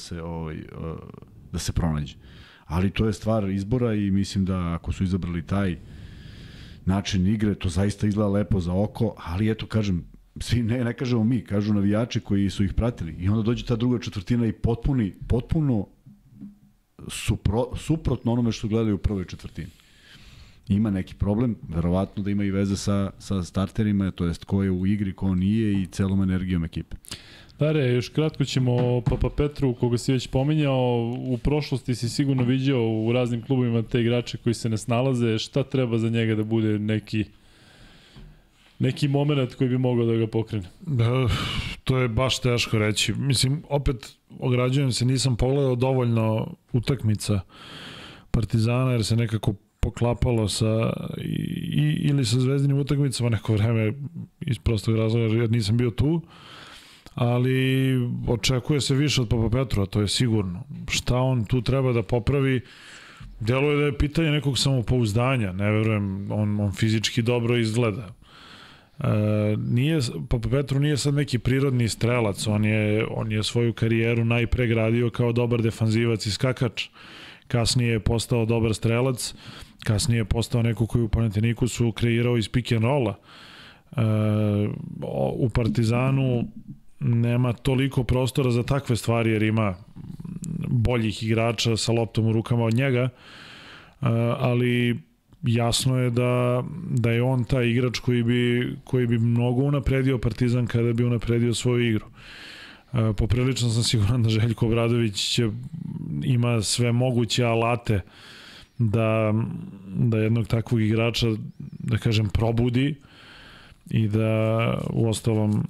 da se pronađe. Ali to je stvar izbora i mislim da ako su izabrali taj način igre, to zaista izgleda lepo za oko, ali eto kažem, svi ne kažemo mi, kažu navijači koji su ih pratili i onda dođe ta druga četvrtina i potpuno suprotno onome što gledali u prvoj četvrtini. Ima neki problem, verovatno da ima i veze sa starterima, to jest ko je u igri, ko nije i celom energijom ekipe. Dare, još kratko ćemo o Papa Petru, koga si već pominjao. U prošlosti si sigurno viđao u raznim klubovima te igrače koji se ne snalaze. Šta treba za njega da bude neki moment koji bi mogao da ga pokrene? To je baš teško reći. Mislim, opet ograđujem se, nisam pogledao dovoljno utakmica Partizana, jer se nekako poklapalo ili sa zvezdinim utakmicama neko vreme iz prostog razloga, jer nisam bio tu, ali očekuje se više od Papa Petru, a to je sigurno. Šta on tu treba da popravi? Deluje da je pitanje nekog samopouzdanja, ne verujem, on fizički dobro izgleda. Papa Petru nije sad neki prirodni strelac, on je svoju karijeru najpre gradio kao dobar defanzivac i skakač. Kasnije je postao dobar strelac, kasnije je postao neko koji u Panathinaikosu kreirao iz pick and rolla. U Partizanu nema toliko prostora za takve stvari, jer ima boljih igrača sa loptom u rukama od njega, ali jasno je da je on taj igrač koji bi mnogo unapredio Partizan kada bi unapredio svoju igru. Poprilično sam siguran da Željko Obradović ima sve moguće alate da jednog takvog igrača, da kažem, probudi i da uostalom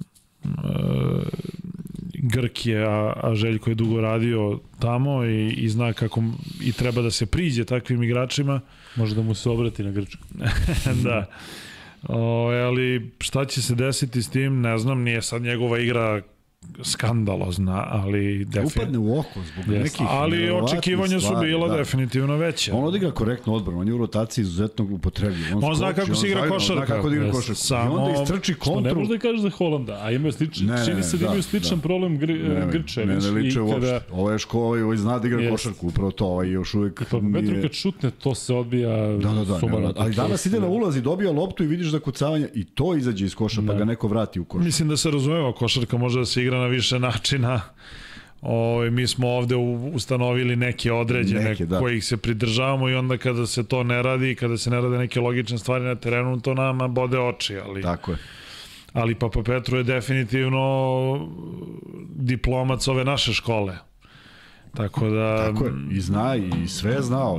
Grk je, a Željko je dugo radio tamo i zna kako i treba da se priđe takvim igračima. Može da mu se obrati na grčku. Da. Ali šta će se desiti s tim, ne znam, nije sad njegova igra skandalozna, ali upadne u oko zbog nekih, ali očekivanja su bila definitivno veća. On odigra korektno odbranu, on je u rotaciji izuzetno upotrebljiv. On zna kako se igra košarka. Zna kako igra košarku. I onda istrči kontru. Ne možda kažeš za Holanda, a imaju čini se da imaju sličan problem Grče. Ne liče uopšte. Ovo je škola, zna da igra košarku, upravo to, ovaj još uvijek Pa Petru kad šutne, to se odbija sumarat. Ali danas ide na ulaz i dobija loptu i vidiš da kucavanje i to izađe iz koša, pa ga neko vrati u koš. Mislim da se razumeva, košarka može da se igra na više načina. Mi smo ovde ustanovili neke određene kojih se pridržavamo i onda kada se to ne radi, kada se ne rade neke logične stvari na terenu, to nama bode oči. Tako je. Ali Papa Petru je definitivno diplomac ove naše škole. Tako da... Tako je, i zna, i sve je znao.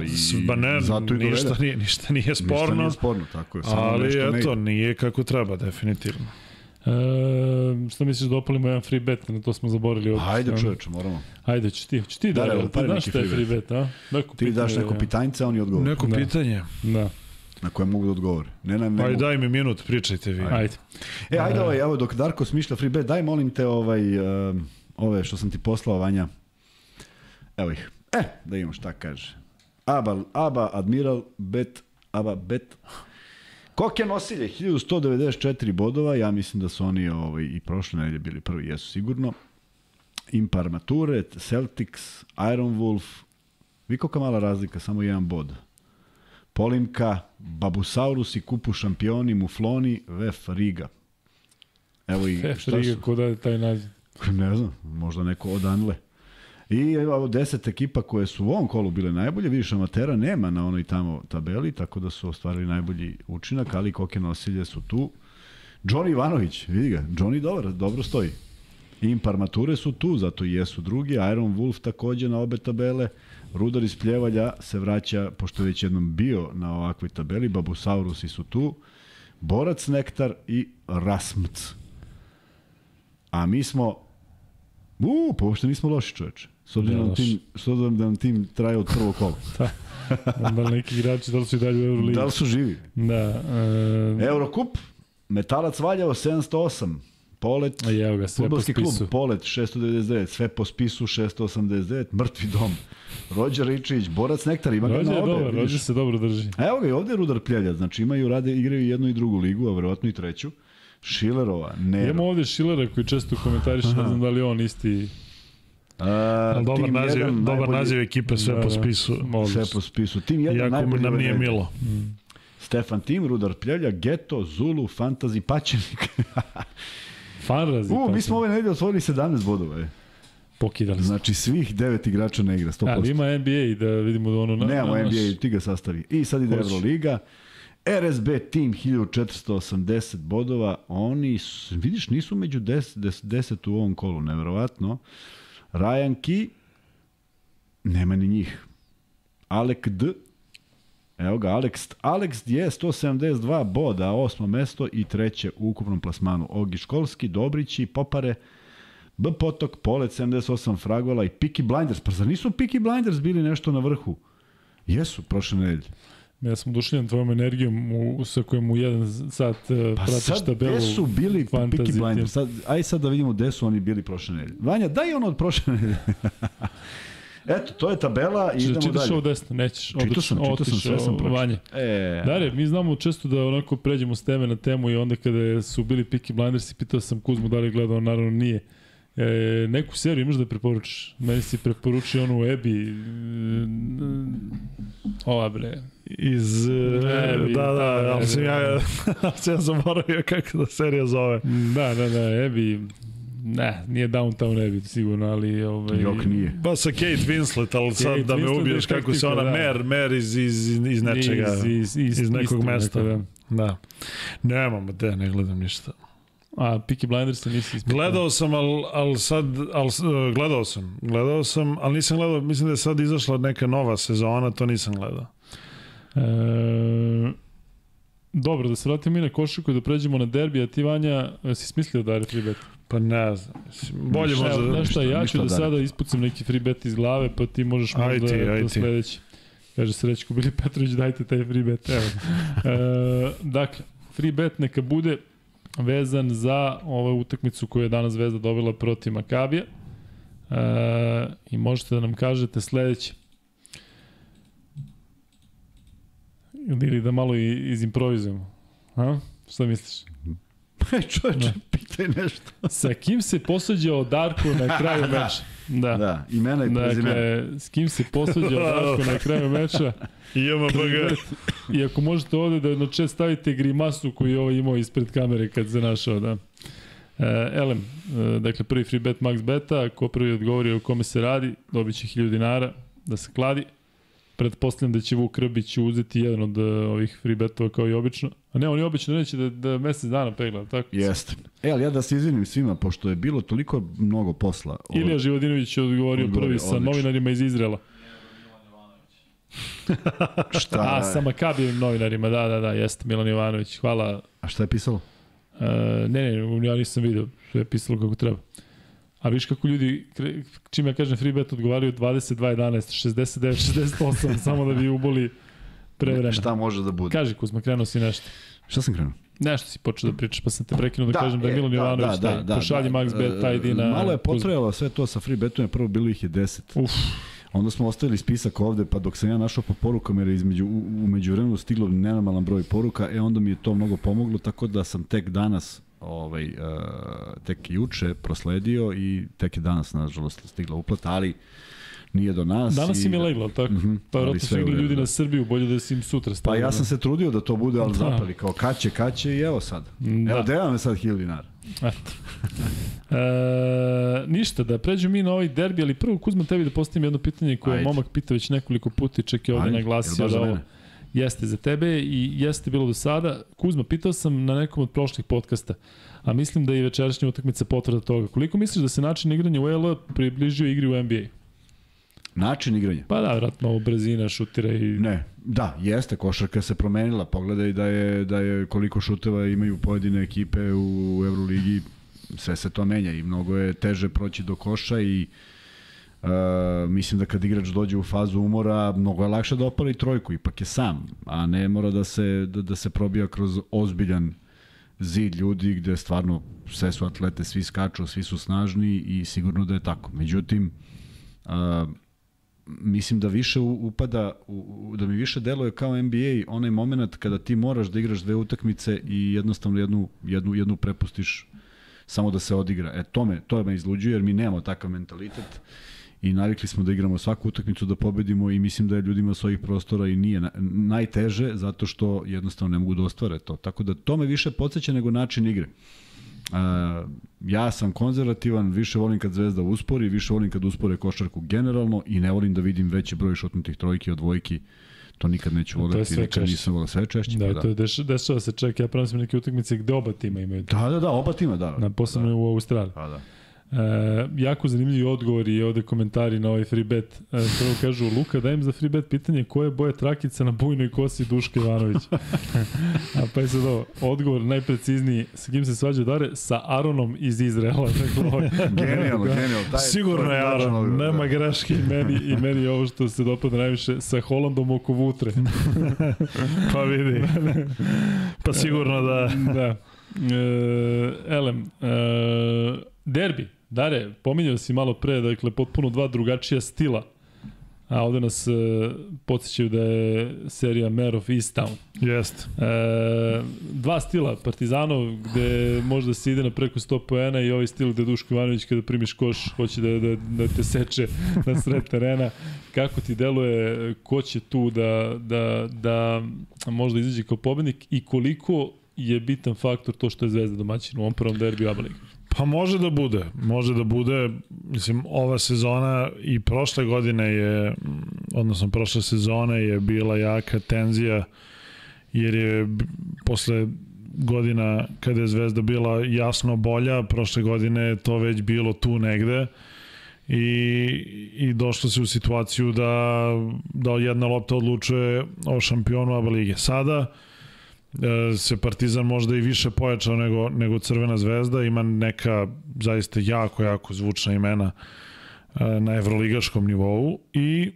Ništa nije sporno. Ništa nije sporno, tako je. Ali eto, nije kako treba, definitivno. Šta misliš da opalimo jedan free bet? Na to smo zaborili ovdje. Ajde čoveče, moramo. Ajde, ću ti da, ti daš taj free bet, a? Ti daš neko pitanjice, on i odgovor. Neko pitanje. Da. Na koje mogu da odgovore. Aj, daj mi minut, pričajte vi. Ajde. Ajde, evo, dok Darko smišlja free bet, daj molim te ove što sam ti poslao, Vanja. Evo ih. Da imamo šta kaže. Aba, Admiral, Bet. Koke nosilje, 1194 bodova, ja mislim da su oni i prošle nedelje bili prvi, jesu sigurno. Impar Mature, Celtics, Iron Wolf, vi kolika mala razlika, samo jedan bod. Polimka, Babusaurus i Kupu šampioni, Mufloni, Vef Riga. Evo i Vef Riga, ko da je taj naziv? Ne znam, možda neko od Anle. I evo 10 ekipa koje su u ovom kolu bile najbolje, vidiš amatera nema na onoj tamo tabeli, tako da su ostvarili najbolji učinak, ali koke nosilje su tu. Johnny Ivanović, vidi ga, Johnny dobro stoji. Impar Mature su tu, zato i jesu drugi, Iron Wolf takođe na obe tabele, Rudar iz Pljevalja se vraća, pošto je već jednom bio na ovakvoj tabeli, Babusaurusi su tu, Borac Nektar i Rasmc. A mi smo, pa uopšte nismo loši čoveče. S obzirom da nam tim traje od prvog kola. Da li neki igrači, da li su i dalje u Euroligi? Da li su živi? Da. Eurocup, Metalac Valjevo 708, Polet, fudbalski klub Polet 699, sve po spisu 689, Mrtvi dom, Rođer Ričić, Borac Nektar, ima ga na obe. Rođer se dobro drži. Evo ga i ovde Rudar Pljelja, znači igraju jednu i drugu ligu, a verovatno i treću. Šilerova, Nero. Imamo ovde Šilera koji često komentariše, ne znam da li on isti... Dobar naziv ekipe, sve po spisu. Sve po spisu. Tim 1 najbolji nam nije milo. Stefan Tim, Rudar Pljelja, Geto, Zulu, Fantazi, Pačenik. Mi smo ove nedelje osvojili 17 bodova. Pokidali smo. Znači svih 9 igrača ne igra, 100%. Ali ima NBA da vidimo da ono... Nemamo NBA, ti ga sastavi. I sad ide Euroliga. RSB Team 1480 bodova. Oni, vidiš, nisu među 10 u ovom kolu, neverovatno. Ryan Key, nema ni njih. Alek D, evo ga, Alex je 172 boda, 8. mesto i 3. u ukupnom plasmanu. Ogi Školski, Dobrići, Popare, B. Potok, Polet 78 Fragola i Peaky Blinders. Pa zar nisu Peaky Blinders bili nešto na vrhu? Jesu, prošle nedelje. Ja sam oduševljen tvojom energijom sa kojom u 1 sat pratiš tabelu. Pa sad, gde su bili Peaky Blinders? Aj sad da vidimo gde su oni bili prošle nedelje. Vanja, daj ono od prošle nedelje. Eto, to je tabela i idemo dalje. Čitaš ovo desno, nećeš. Čitao sam, sve sam pročitao. Dare, mi znamo često da onako pređemo s teme na temu i onda kada su bili Peaky Blinders i pitao sam Kuzmu da li je gledao, naravno nije. Neku seriju imaš da preporučiš? Meni si preporučio onu Ebi. Ova bre. Iz... ali sam ja zaboravio kako da serija zove. Da, Ebi. Ne, nije Downtown Abbey sigurno, ali... Jok nije. Pa sa Kate Winslet, ali sad da me ubiješ kako se ona mer iz nečega, iz nekog mesta. Da. Nemam, ne gledam ništa. A Peaky Blinders nisi ispitao? Gledao sam, ali nisam gledao, mislim da je sad izašla neka nova sezona, to nisam gledao. Dobro, da se vratimo i na košarku i da pređemo na derbi, a ti, Vanja, si smislio da je free bet? Pa ne znam, bolje možda... Znaš šta, ja ću da sada ispucam neki free bet iz glave, pa ti možeš možda da sledeći. Kaže Srećko Bili Petrović, dajte taj free bet. Evo. Dakle, free bet neka bude vezan za ovu utakmicu koju je danas Zvezda dobila protiv Makabija. I možete da nam kažete sledeće. Ili da malo izimprovizujemo. Šta misliš? Čovječe, pitaj nešto. Sa kim se posvađao Darko na kraju meča? Da, imena i prezimena. Dakle, s kim se posvađao Darko na kraju meča? I ako možete ovde da na chat stavite grimasu koju je ovo imao ispred kamere kad se našao, da. Elem, dakle, prvi free bet Max Beta, ko prvi odgovori o kome se radi, dobit će 1000 dinara da se kladi. Pretpostavljam da će Vuk Rbić uzeti jedan od ovih free betova kao i obično. A ne, on je obično neće da mesec dana pegla, tako? Jeste. Ali ja da se izvinim svima, pošto je bilo toliko mnogo posla. Ilija Živodinović je odgovorio prvi sa novinarima iz Izrela. Šta? Sa Makabijevim novinarima, da, jeste, Milan Jovanović, hvala. A šta je pisalo? Ne, ja nisam vidio, sve je pisalo kako treba. A viš kako ljudi, čim ja kažem free bet, odgovaraju 22-11, 69-68, samo da bi uboli pre vremena. Šta može da bude? Kaži Kuzma, krenuo si nešto. Šta sam krenuo? Nešto si počeo da pričaš, pa sam te prekinuo da kažem da je Milan Jovanović pošalji Max Bet ID na... Malo je potrajalo sve to sa free betom, prvo bilo ih je 10. Onda smo ostavili spisak ovde, pa dok sam ja našao po porukama, jer u međuvremenu stiglo nenormalan broj poruka, onda mi je to mnogo pomoglo, tako da sam tek danas, tek juče prosledio i tek je danas, nažalost, stigla uplata, ali nije do nas. Danas im je leglo, tako? Pa vjerojatno su igli ljudi na Srbiju, bolje da si im sutra stavili. Pa ja sam se trudio da to bude, ali zapali kao kaće i evo sad. Evo, deva me sad 1000 dinara. Eto. Ništa, da pređu mi na ovaj derbi, ali prvo Kuzma tebi da postavim jedno pitanje koje momak pita već nekoliko puta i čak je ovde naglasio da ovo jeste za tebe i jeste bilo do sada. Kuzma, pitao sam na nekom od prošlih podcasta, a mislim da je večerašnja utakmica potvrda toga. Koliko misliš da se način igranja u EL približio igri u NBA? Način igranja? Pa da, vratno brzina, šutira i... Ne, da, jeste, košarka se promenila. Pogledaj da je koliko šuteva imaju pojedine ekipe u Euroligi, sve se to menja i mnogo je teže proći do koša i mislim da kad igrač dođe u fazu umora, mnogo je lakše da opali trojku, ipak je sam, a ne mora da se probija kroz ozbiljan zid ljudi gde stvarno sve su atlete, svi skaču, svi su snažni i sigurno da je tako. Međutim, mislim da više upada, da mi više deluje kao NBA onaj moment kada ti moraš da igraš dve utakmice i jednostavno jednu prepustiš samo da se odigra. To me izluđuje jer mi nemamo takav mentalitet i navikli smo da igramo svaku utakmicu da pobedimo i mislim da je ljudima s ovih prostora i nije najteže zato što jednostavno ne mogu da ostvare to. Tako da to me više podsjeća nego način igre. Ja sam konzervativan, više volim kad Zvezda uspori, više volim kad uspore košarku generalno i ne volim da vidim veći broj šutnutih trojki od dvojki. To nikad neću voleti, nikad nisam volao, sve češće. Da, to je dešava se čak, ja pravim sam neke utakmice gde oba tima imaju. Da, oba tima, da. Posebno u Australiji. Pa da. Jako zanimljivi odgovori i ovde komentari na ovaj free bet. Prvo kažu, Luka, dajem za free bet pitanje koje boje trakica na bujnoj kosi Duška Ivanović. Pa je sad ovo, odgovor najprecizniji, sa kim se svađa Dare? Sa Aronom iz Izraela. Genijalno. Sigurno je Aron, nema greške. I meni je ovo što se dopada najviše, sa Holandom oko vutre. Pa vidi. Pa sigurno da. Da. Derbi. Dare, pominjao si malo pre, dakle, potpuno dva drugačija stila. A ovde nas podsjećaju da je serija Mare of Easttown. Jest. Dva stila, Partizanov, gde može da se ide na preko 100 poena i ovaj stil gde Duško Ivanović kada primiš koš hoće da te seče na sred terena. Kako ti deluje, ko će tu da možda izađe kao pobednik i koliko je bitan faktor to što je Zvezda domaćin u ovom prvom derbiju ABA lige? Pa može da bude, mislim, ova sezona i prošle godine prošle sezone je bila jaka tenzija, jer je posle godina kada je Zvezda bila jasno bolja, prošle godine je to već bilo tu negde i došlo se u situaciju da jedna lopta odlučuje o šampionu ABA lige. Sada se Partizan možda i više pojačao nego Crvena Zvezda, ima neka zaista jako zvučna imena na evroligaškom nivou i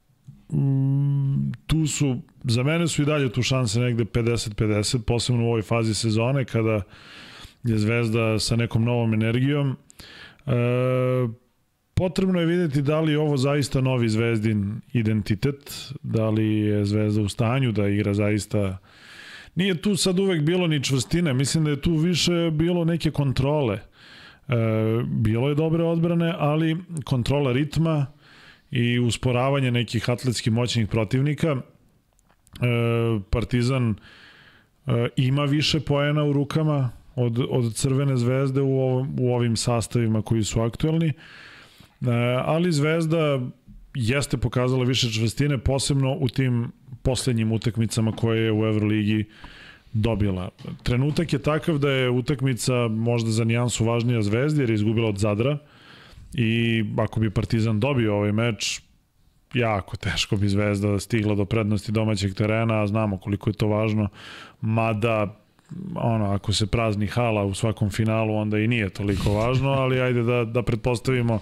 tu su, za mene su i dalje tu šanse negde 50-50, posebno u ovoj fazi sezone kada je Zvezda sa nekom novom energijom. Potrebno je vidjeti da li je ovo zaista novi Zvezdin identitet, da li je Zvezda u stanju da igra zaista. Nije tu sad uvek bilo ni čvrstine, mislim da je tu više bilo neke kontrole. Bilo je dobre odbrane, ali kontrola ritma i usporavanje nekih atletski moćnih protivnika. Partizan ima više poena u rukama od Crvene Zvezde u ovim sastavima koji su aktuelni, ali Zvezda jeste pokazala više čvrstine, posebno u tim poslednjim utakmicama koje je u Euroligi dobila. Trenutak je takav da je utakmica možda za nijansu važnija Zvezdi jer je izgubila od Zadra i ako bi Partizan dobio ovaj meč, jako teško bi Zvezda stigla do prednosti domaćeg terena, a znamo koliko je to važno, mada ako se prazni hala u svakom finalu, onda i nije toliko važno, ali ajde da pretpostavimo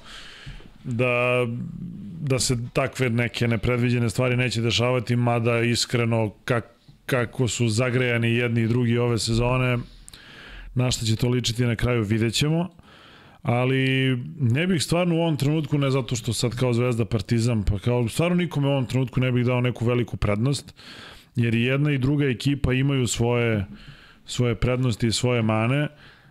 da se takve neke nepredviđene stvari neće dešavati, mada iskreno kako su zagrejani jedni i drugi ove sezone, na šta će to ličiti na kraju vidjet ćemo, ali ne bih stvarno u ovom trenutku, ne zato što sad kao Zvezda, Partizan, pa kao stvarno nikome u ovom trenutku ne bih dao neku veliku prednost, jer i jedna i druga ekipa imaju svoje prednosti i svoje mane.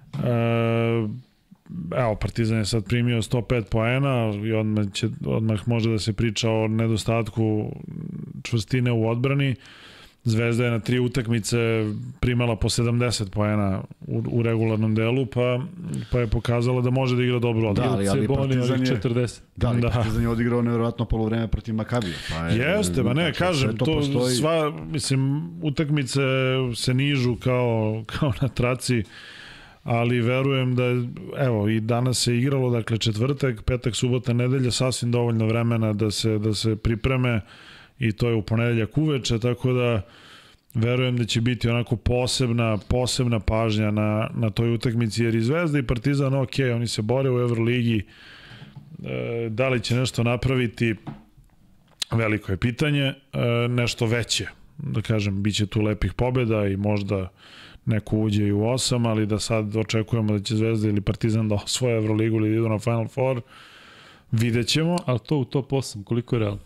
Evo, Partizan je sad primio 105 poena i odmah može da se priča o nedostatku čvrstine u odbrani. Zvezda je na 3 utakmice primala po 70 poena u regularnom delu, pa je pokazala da može da igra dobro odbranu. Da, ali Partizan je 40. Da, Partizan je odigrao nevjerovatno poluvreme protiv Makabija. Jeste, ma ne, kažem, to sva, mislim, utakmice se nižu kao na traci, ali verujem da, evo, i danas se igralo, dakle, četvrtak, petak, subota, nedelja, sasvim dovoljno vremena da se pripreme, i to je u ponedeljak uveče, tako da verujem da će biti onako posebna pažnja na toj utakmici, jer i Zvezda i Partizan, ok, oni se bore u Euroligi, da li će nešto napraviti, veliko je pitanje, nešto veće, da kažem, bit će tu lepih pobjeda i možda neko uđe i u 8, ali da sad očekujemo da će Zvezda ili Partizan da osvoje Euroligu ili idu na Final Four, vidjet ćemo. Ali to u top 8, koliko je realno?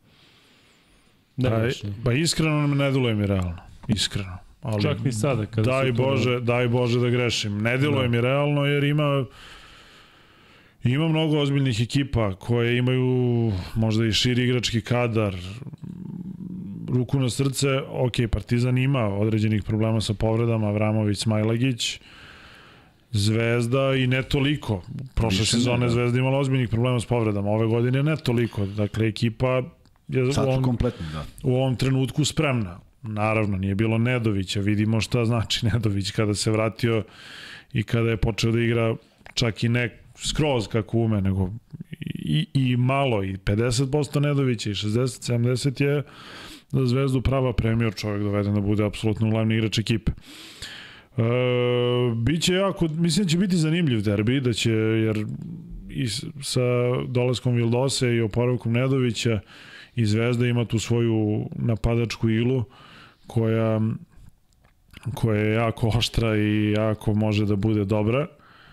Pa iskreno ne deluje mi realno, iskreno. Ali čak ni sada. Daj Bože da grešim. Ne deluje mi realno jer ima mnogo ozbiljnih ekipa koje imaju možda i širi igrački kadar. Ruku na srce, ok, Partizan ima određenih problema sa povredama, Avramović, Smailagić, Zvezda i ne toliko. Prošle sezone Zvezda imala ozbiljnih problema s povredama, ove godine ne toliko. Dakle, ekipa je u ovom trenutku spremna. Naravno, nije bilo Nedovića, vidimo šta znači Nedović kada se vratio i kada je počeo da igra čak i ne skroz kako ume, nego i malo, i 50% Nedovića i 60-70 je za Zvezdu prava premijer, čovjek doveden da bude apsolutno glavni igrač ekipe. Biće jako, mislim da će biti zanimljiv derbi, da će, jer i sa dolaskom Vildose i oporavkom Nedovića i Zvezda ima tu svoju napadačku ilu koja je jako oštra i jako može da bude dobra.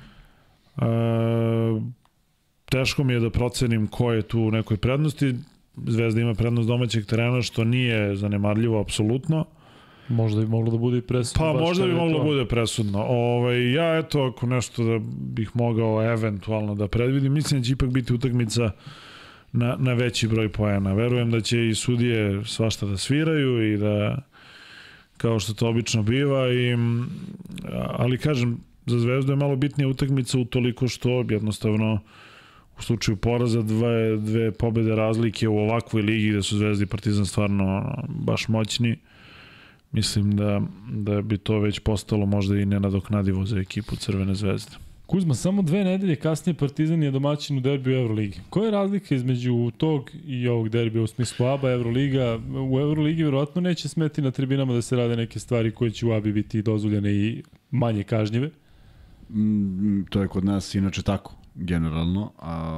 Teško mi je da procenim ko je tu u nekoj prednosti. Zvezda ima prednost domaćeg terena, što nije zanemarljivo apsolutno. Možda bi moglo da bude i presudno. Pa možda bi moglo da bude presudno. Ja eto, ako nešto da bih mogao eventualno da predvidim, mislim da će ipak biti utakmica na veći broj poena. Verujem da će i sudije svašta da sviraju i da, kao što to obično biva, ali kažem, za Zvezdu je malo bitnija utakmica utoliko što jednostavno u slučaju poraza dve pobede razlike u ovakvoj ligi gde su Zvezda i Partizan stvarno baš moćni. Mislim da bi to već postalo možda i nenadoknadivo za ekipu Crvene zvezde. Kuzma, samo 2 nedelje kasnije Partizan je domaćin u derbiju Euroligi. Koja je razlika između tog i ovog derbija u smislu ABA, Euroliga? U Euroligi vjerovatno neće smeti na tribinama da se rade neke stvari koje će u ABI biti dozvoljene i manje kažnjive. To je kod nas inače tako, generalno.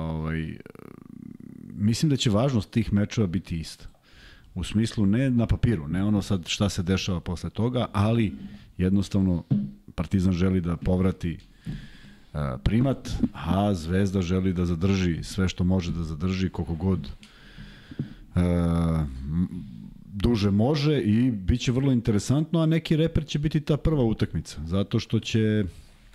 Mislim da će važnost tih mečeva biti ista. U smislu ne na papiru, ne ono sad šta se dešava posle toga, ali jednostavno Partizan želi da povrati primat, a Zvezda želi da zadrži sve što može da zadrži, koliko god duže može, i bit će vrlo interesantno, a neki reper će biti ta prva utakmica, zato što će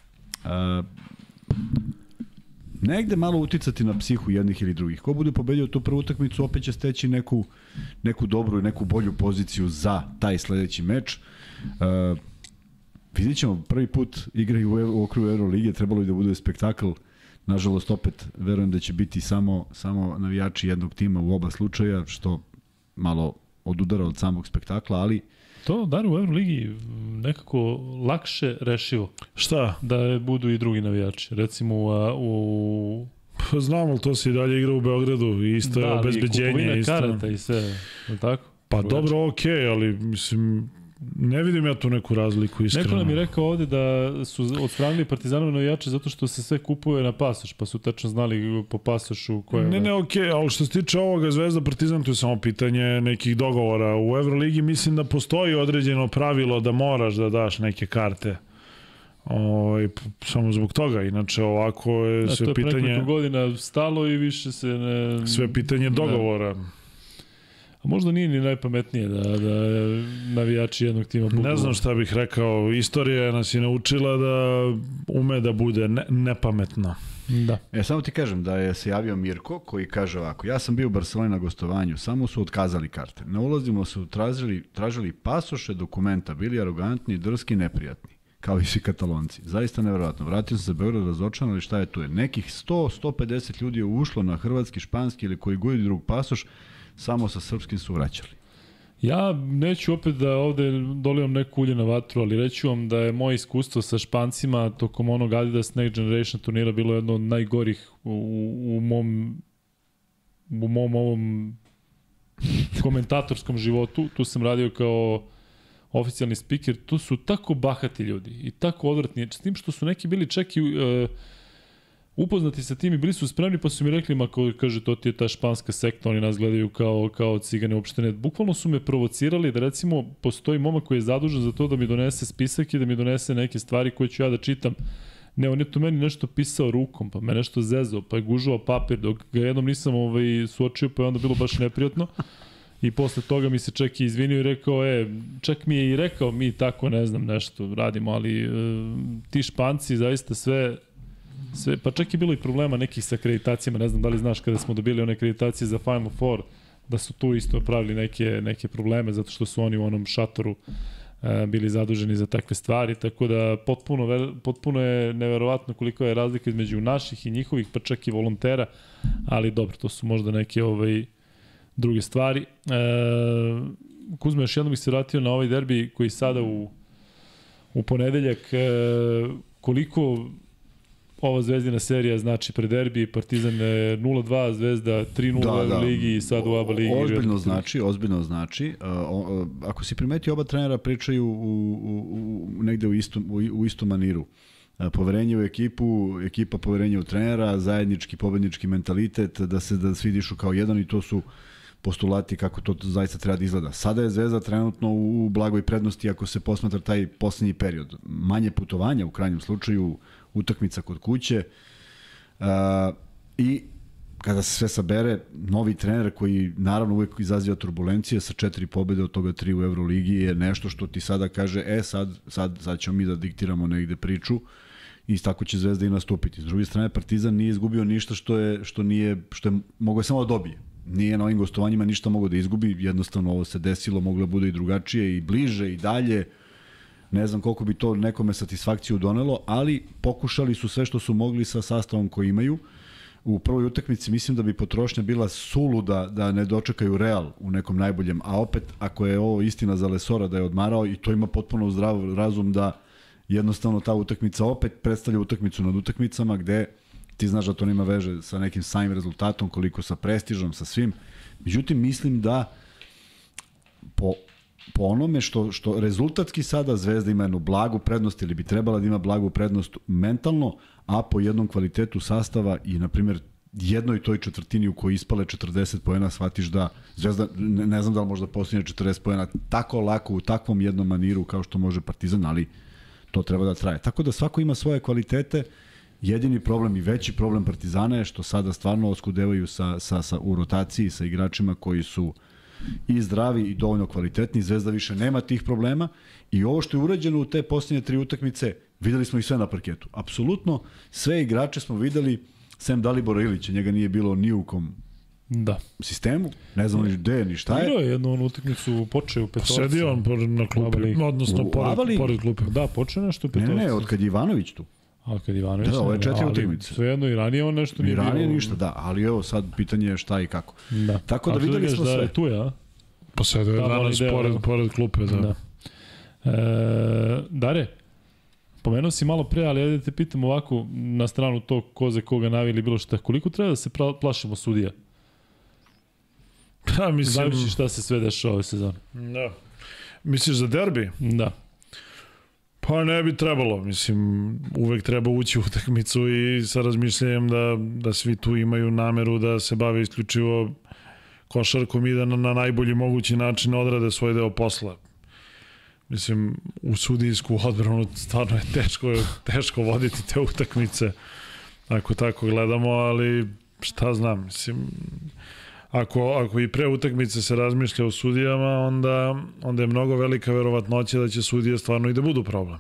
negde malo uticati na psihu jednih ili drugih. Ko bude pobedio tu prvu utakmicu, opet će steći neku dobru i neku bolju poziciju za taj sledeći meč. Vidjet ćemo, prvi put igraju u okrugu Euroligije, trebalo je da bude spektakl. Nažalost, opet verujem da će biti samo navijači jednog tima u oba slučaja, što malo odudara od samog spektakla, ali to da u Euroligi nekako lakše rešivo. Šta? Da budu i drugi navijači. Recimo u... Znam, ali to se i dalje igra u Beogradu i isto je obezbeđenje. Da, ali kupovina karata i sve, tako? Pa dobro, okej, ali mislim, ne vidim ja tu neku razliku, iskreno. Neko nam je rekao ovde da su odstranili Partizanovi navijače zato što se sve kupuje na pasoš, pa su tačno znali po pasošu koje... Ne, okej, ali što se tiče ovoga Zvezda Partizan, to je samo pitanje nekih dogovora. U Euroligi mislim da postoji određeno pravilo da moraš da daš neke karte. Samo zbog toga, inače ovako je sve pitanje... To je nekoliko godina stalo i više se ne... Sve pitanje dogovora. A možda nije ni najpametnije da navijači jednog tima budu... Ne znam šta bih rekao, istorija nas je naučila da ume da bude nepametno. Da. Samo ti kažem da se javio Mirko koji kaže ovako, ja sam bio u Barceloni na gostovanju, samo su otkazali karte. Na ulazima su tražili pasoše, dokumenta, bili arogantni, drski, neprijatni. Kao i svi Katalonci. Zaista nevjerojatno. Vratio sam se Beograd razočaran, ali šta je tu? Nekih 100-150 ljudi je ušlo na hrvatski, španski ili koji god drug pasoš, samo sa srpskim su vraćali. Ja neću opet da ovde dolivam neku ulje na vatru, ali reću vam da je moje iskustvo sa Špancima tokom onog Adidas Next Generation turnira bilo jedno od najgorih u mom ovom komentatorskom životu. Tu sam radio kao oficijalni speaker. Tu su tako bahati ljudi i tako odvratni. S tim što su neki bili čak i upoznati sa tim i bili su spremni, pa su mi rekli, kaže, to ti je ta španska sekta, oni nas gledaju kao cigane, uopšte ne. Bukvalno su me provocirali da, recimo, postoji momak koji je zadužen za to da mi donese spisak i da mi donese neke stvari koje ću ja da čitam. Ne, on je to meni nešto pisao rukom, pa me nešto zezao, pa je gužao papir, dok ga jednom nisam suočio, pa je onda bilo baš neprijatno. I posle toga mi se čak i izvinio i rekao, čak mi je i rekao, mi tako, ne znam, nešto radimo, ali ti Španci zaista sve, pa čak je bilo i problema nekih sa akreditacijama, ne znam da li znaš kada smo dobili one akreditacije za Final Four, da su tu isto pravili neke probleme, zato što su oni u onom šatoru bili zaduženi za takve stvari, tako da potpuno je neverovatno koliko je razlika između naših i njihovih, pa čak i volontera, ali dobro, to su možda neke druge stvari. Kuzma, još jednom bih se vratio na ovaj derbi koji sada u ponedeljak, koliko ova Zvezdina serija znači pred derbi, Partizan 0-2, Zvezda 3-0 u ligi i sad u ABA ligi. Ozbiljno znači. Ako si primetio, oba trenera pričaju negde u istom maniru. Poverenje u ekipa poverenje u trenera, zajednički pobednički mentalitet, da svi dišu kao jedan i to su postulati kako to zaista treba da izgleda. Sada je Zvezda trenutno u blagoj prednosti ako se posmatra taj poslednji period. Manje putovanja u krajnjem slučaju, utakmica kod kuće i kada se sve sabere, novi trener koji naravno uvek izaziva turbulencije sa 4 pobede, od toga 3 u Euroligi, je nešto što ti sada kaže, sad ćemo mi da diktiramo negde priču i tako će Zvezda i nastupiti. S druge strane, Partizan nije izgubio ništa što je mogao samo da dobije. Nije na ovim gostovanjima ništa mogao da izgubi, jednostavno ovo se desilo, moglo bude i drugačije i bliže i dalje. Ne znam koliko bi to nekome satisfakciju donelo, ali pokušali su sve što su mogli sa sastavom koji imaju. U prvoj utakmici mislim da bi potrošnja bila suluda da ne dočekaju Real u nekom najboljem, a opet ako je ovo istina za Lesora da je odmarao i to ima potpuno zdrav razum da jednostavno ta utakmica opet predstavlja utakmicu nad utakmicama gde ti znaš da to nema veže sa nekim samim rezultatom, koliko sa prestižom, sa svim. Međutim, mislim da po onome što rezultatski sada Zvezda ima jednu blagu prednost ili bi trebala da ima blagu prednost mentalno, a po jednom kvalitetu sastava i, na primjer, jednoj toj četvrtini u kojoj ispale 40 poena, shvatiš da Zvezda, ne znam da li možda postigne 40 poena tako lako, u takvom jednom maniru kao što može Partizan, ali to treba da traje. Tako da svako ima svoje kvalitete. Jedini problem i veći problem Partizana je što sada stvarno oskudevaju u rotaciji sa igračima koji su i zdravi i dovoljno kvalitetni. Zvezda više nema tih problema i ovo što je urađeno u te posljednje 3 utakmice, videli smo i sve na parketu. Apsolutno sve igrače smo videli, sem Dalibora Ilića, njega nije bilo ni u kom sistemu, ne znam ni gde, ni šta je. Igrao je jednu utakmicu, počeo u petorci. Sedio on na klupi, odnosno pored klupe. Da, počeo nešto u petorci. Ne, od kad je Ivanović tu. A kad Ivanović... Da, ovo je 4 utakmice. Svejedno i ranije on nešto nije bilo... I ranije ništa, da, ali evo sad pitanje je šta i kako. Da. Tako da videli smo sve. Da je tu, ja? Pa sad je danas pored klupe, da. Dare, pomenuo si malo pre, ali ja da te pitam ovako, na stranu to ko za koga navili bilo šta, koliko treba da se plašimo sudija? Pa, mislim... Znajući šta se sve dešava ove sezone. Da. Misliš za derbi? Da. Pa ne bi trebalo, mislim, uvek treba ući u utakmicu i sa razmišljanjem da svi tu imaju nameru da se bave isključivo košarkom i da na najbolji mogući način odrade svoj deo posla. Mislim, u sudijsku odbranu stvarno je teško voditi te utakmice, ako tako gledamo, ali šta znam, mislim, ako i pre utakmice se razmišlja o sudijama, onda je mnogo velika verovatnoća da će sudije stvarno i da budu problem.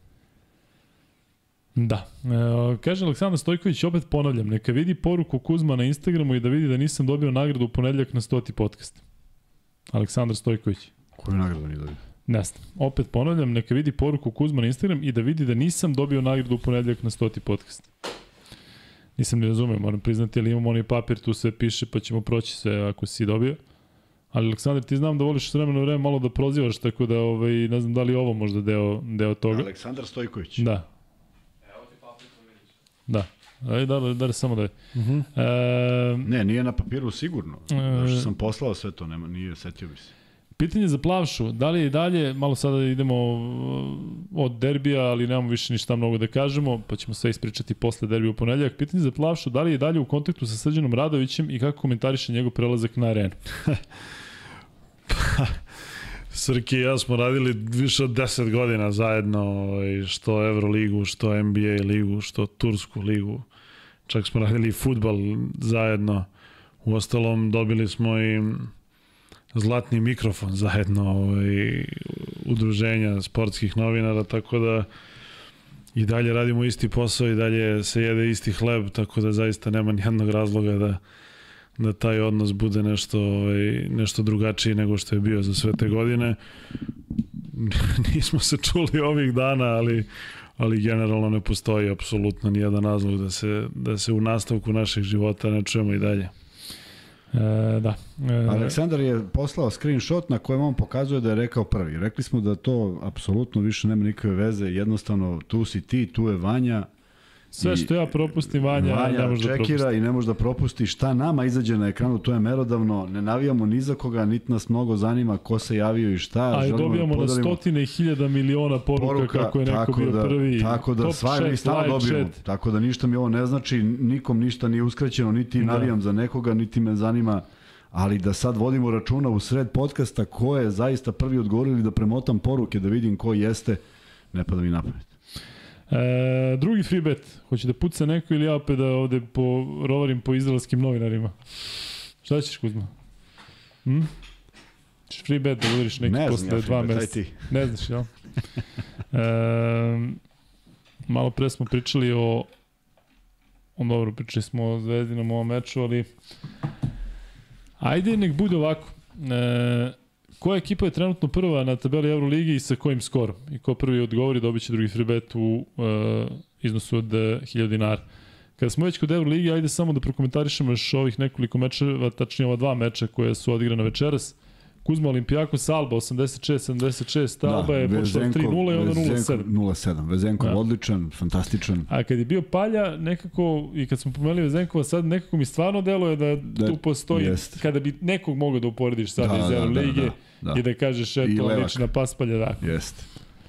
Da. Kaže Aleksandar Stojković, opet ponavljam, neka vidi poruku Kuzma na Instagramu i da vidi da nisam dobio nagradu u ponedeljak na 100. podcast. Aleksandar Stojković. Koju nagradu nije dobio? Ne znam. Opet ponavljam, neka vidi poruku Kuzma na Instagram i da vidi da nisam dobio nagradu u ponedeljak na 100. podcast. Nisam ne razumio, moram priznati, ali imam onaj papir, tu sve piše, pa ćemo proći sve ako si dobio. Ali Aleksandar, ti znam da voliš s vremena vreme malo da prozivaš, tako da ne znam da li ovo možda deo toga. Aleksandar Stojković. Da. Evo ti papir, to vidiš. Da. Da samo da je. Ne, nije na papiru sigurno. Zašto sam poslao sve to, nije, setio bi se. Pitanje za Plavšu, da li je i dalje, malo sada idemo od derbija, ali nemamo više ništa mnogo da kažemo, pa ćemo sve ispričati posle derbija u ponedeljak. Pitanje za Plavšu, da li je dalje u kontaktu sa Srđanom Radovićem i kako komentariše njegov prelazak na arenu? Srki i ja smo radili više od 10 godina zajedno, što Euroligu, što NBA ligu, što Tursku ligu. Čak smo radili i fudbal zajedno. Uostalom dobili smo i zlatni mikrofon zajedno udruženja sportskih novinara, tako da i dalje radimo isti posao i dalje se jede isti hleb, tako da zaista nema nijednog razloga da taj odnos bude nešto drugačiji nego što je bio za sve te godine. Nismo se čuli ovih dana, ali generalno ne postoji apsolutno nijedan razlog da se u nastavku naših života ne čujemo i dalje. Da. Aleksandar je poslao screenshot na kojem on pokazuje da je rekao prvi. Rekli smo da to apsolutno više nema nikakve veze, jednostavno tu si ti, tu je Vanja. Sve što ja propustim, Vanja ne može da čekira i ne može da propusti. Šta nama izađe na ekranu, to je merodavno. Ne navijamo ni za koga, niti nas mnogo zanima ko se javio i šta. A i dobijamo na stotine i hiljada miliona poruka kako je neko bio prvi. Tako da sva mi stalo dobijemo. Tako da ništa mi ovo ne znači, nikom ništa nije uskraćeno, niti navijam za nekoga, niti me zanima. Ali da sad vodimo računa u sred podcasta ko je zaista prvi odgovorio, da premotam poruke, da vidim ko jeste, ne pada mi na pamet. Drugi free bet. Hoće da puca neko ili ja opet da ovde rovarim po izraelskim novinarima? Šta ćeš, Kuzma? Češ free bet da udariš neki posle 2 mjeseca? Ne znaš, jel? Malo pre smo pričali dobro, pričali smo o Zvezdinom ovom meču, ali ajde nek bude ovako. Koja ekipa je trenutno prva na tabeli Euroligi i sa kojim skorom? I ko prvi odgovori dobit će drugi free bet u iznosu od 1000 dinara. Kada smo već kod Euroligi, ajde samo da prokomentarišemo još ovih nekoliko mečeva, tačnije ova 2 meča koje su odigrana večeras. Kuzma Olimpijakos, Alba 86-76, Alba je počela 3-0 i onda 0-7. 0-7, Vezenkov odličan, fantastičan. A kad je bio Palja, nekako, i kad smo pomenuli Vezenkova, sad nekako mi stvarno deluje da tu postoji, kada bi nekog mogao da uporediš sad iz Euroligije i da kažeš, eto, liči na Paspalja. Da. Jeste.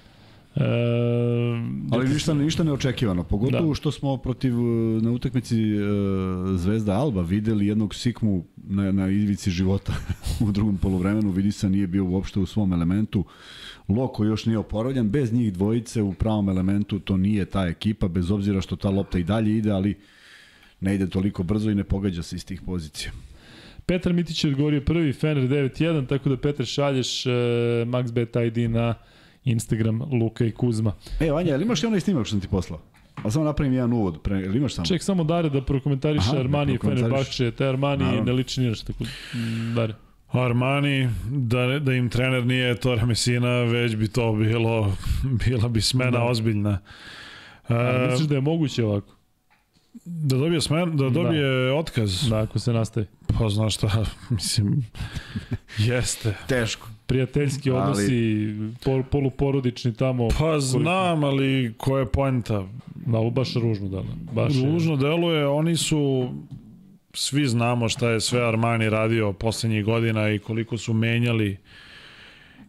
Ali ništa neočekivano, pogotovo što smo na utakmici Zvezda Alba videli jednog Sikmu na ivici života u drugom poluvremenu, vidi se nije bio uopšte u svom elementu. Loko još nije oporavljan, bez njih dvojice u pravom elementu to nije ta ekipa, bez obzira što ta lopta i dalje ide, ali ne ide toliko brzo i ne pogađa se iz tih pozicija. Petar Mitić je odgovorio prvi, Fener 9-1, tako da Petar šalješ MaxBet ID na Instagram Luka i Kuzma. Vanja, ili imaš i onaj snimak što sam ti poslao? Ali samo napravim jedan uvod, ili imaš samo? Ček samo Dare da prokomentariše Armani i Fenerbahče, te Armani ne liči nije tako Dare. Armani, da im trener nije Ettore Messina, već bi to bila bi smena ozbiljna. Misliš da je moguće ovako? Da dobije otkaz? Da, ako se nastavi. Pa znaš šta, mislim, jeste. Teško. Prijateljski odnosi, poluporodični tamo. Pa znam, ali koja je poenta? Malo baš ružno deluje. Ružno deluje, oni su, svi znamo šta je sve Armani radio poslednjih godina i koliko su menjali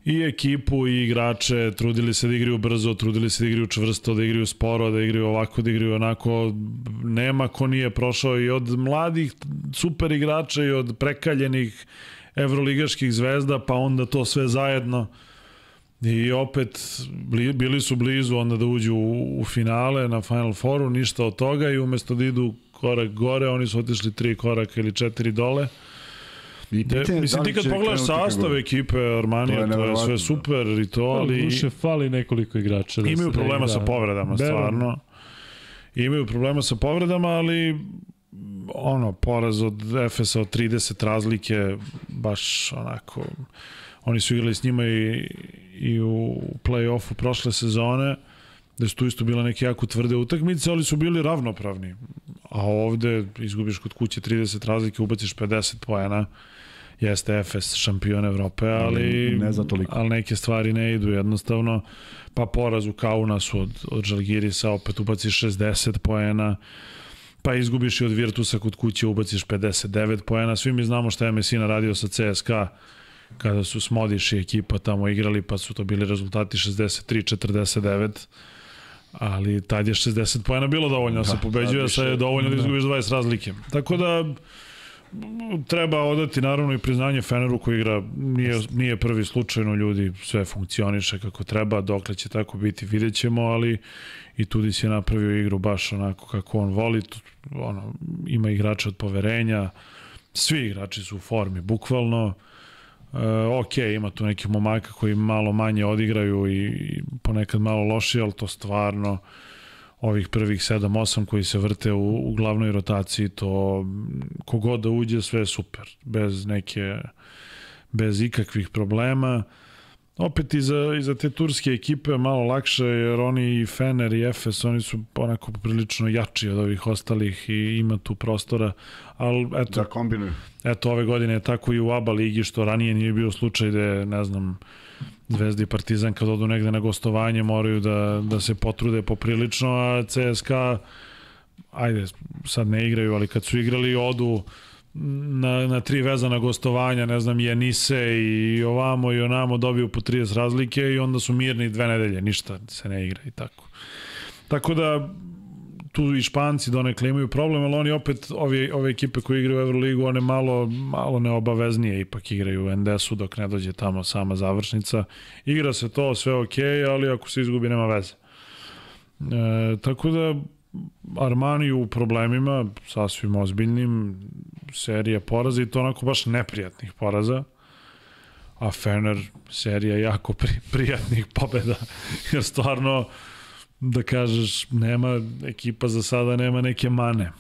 i ekipu i igrače, trudili se da igraju brzo, trudili se da igraju čvrsto, da igraju sporo, da igraju ovako, da igraju onako. Nema ko nije prošao i od mladih super igrača i od prekaljenih evroligaških zvezda, pa onda to sve zajedno. I opet bili su blizu onda da uđu u finale, na Final Fouru, ništa od toga i umesto da idu korak gore, oni su otišli 3 koraka ili 4 dole. Mislim, ti kad pogledaš sastav ekipe Armanija, to je sve super i to, ali... Duše fali nekoliko igrača. Imaju problema sa povredama, stvarno. Imaju problema sa povredama, ali poraz od Efesa od 30 razlike, baš onako... Oni su igrali s njima i u play-offu prošle sezone, gde su tu isto bile neke jako tvrde utakmice, ali su bili ravnopravni. A ovde izgubiš kod kuće 30 razlike, ubaciš 50 poena, jeste Efes šampion Evrope, ali neke stvari ne idu jednostavno. Pa poraz u Kaunasu od Žalgirisa, opet ubaciš 60 poena, pa izgubiš i od Virtusa kod kuće, ubaciš 59 poena. Svi mi znamo šta je Messina radio sa CSKA kada su Smodiš i ekipa tamo igrali, pa su to bili rezultati 63-49, ali tad je 60 poena bilo dovoljno, se pobeđuje, sad je dovoljno da izgubiš 20 razlike. Tako da treba odati naravno i priznanje Feneru koji igra, nije prvi slučajno, ljudi, sve funkcioniše kako treba, dokle će tako biti vidjet ćemo, ali i Tudis je napravio igru baš onako kako on voli, ima igrače od poverenja, svi igrači su u formi, bukvalno. Ima tu nekih momaka koji malo manje odigraju i ponekad malo lošije, ali to stvarno ovih prvih 7-8 koji se vrte u glavnoj rotaciji, to kogod da uđe sve je super, bez ikakvih problema. Opet i za te turske ekipe malo lakše, jer oni i Fener i Efes, oni su onako prilično jači od ovih ostalih i ima tu prostora, ali eto, da kombinuju. Eto, ove godine je tako i u ABA ligi, što ranije nije bio slučaj da, ne znam, Zvezda i Partizan kad odu negde na gostovanje moraju da se potrude poprilično, a CSKA, ajde, sad ne igraju, ali kad su igrali odu na 3 vezana gostovanja, ne znam, Jenise i ovamo i onamo dobiju po 30 razlike i onda su mirni 2 nedelje, ništa se ne igra i tako. Tako da tu i Španci donekle imaju problem, ali oni opet, ove ekipe koje igraju u Euroligu, one malo neobaveznije ipak igraju u NDS-u dok ne dođe tamo sama završnica. Igra se to, sve okej, ali ako se izgubi nema veze. Tako da Armani u problemima, sasvim ozbiljnim, serija poraza i to onako baš neprijatnih poraza, a Fener serija jako prijatnih pobjeda, jer stvarno, da kažeš, ekipa za sada nema neke mane.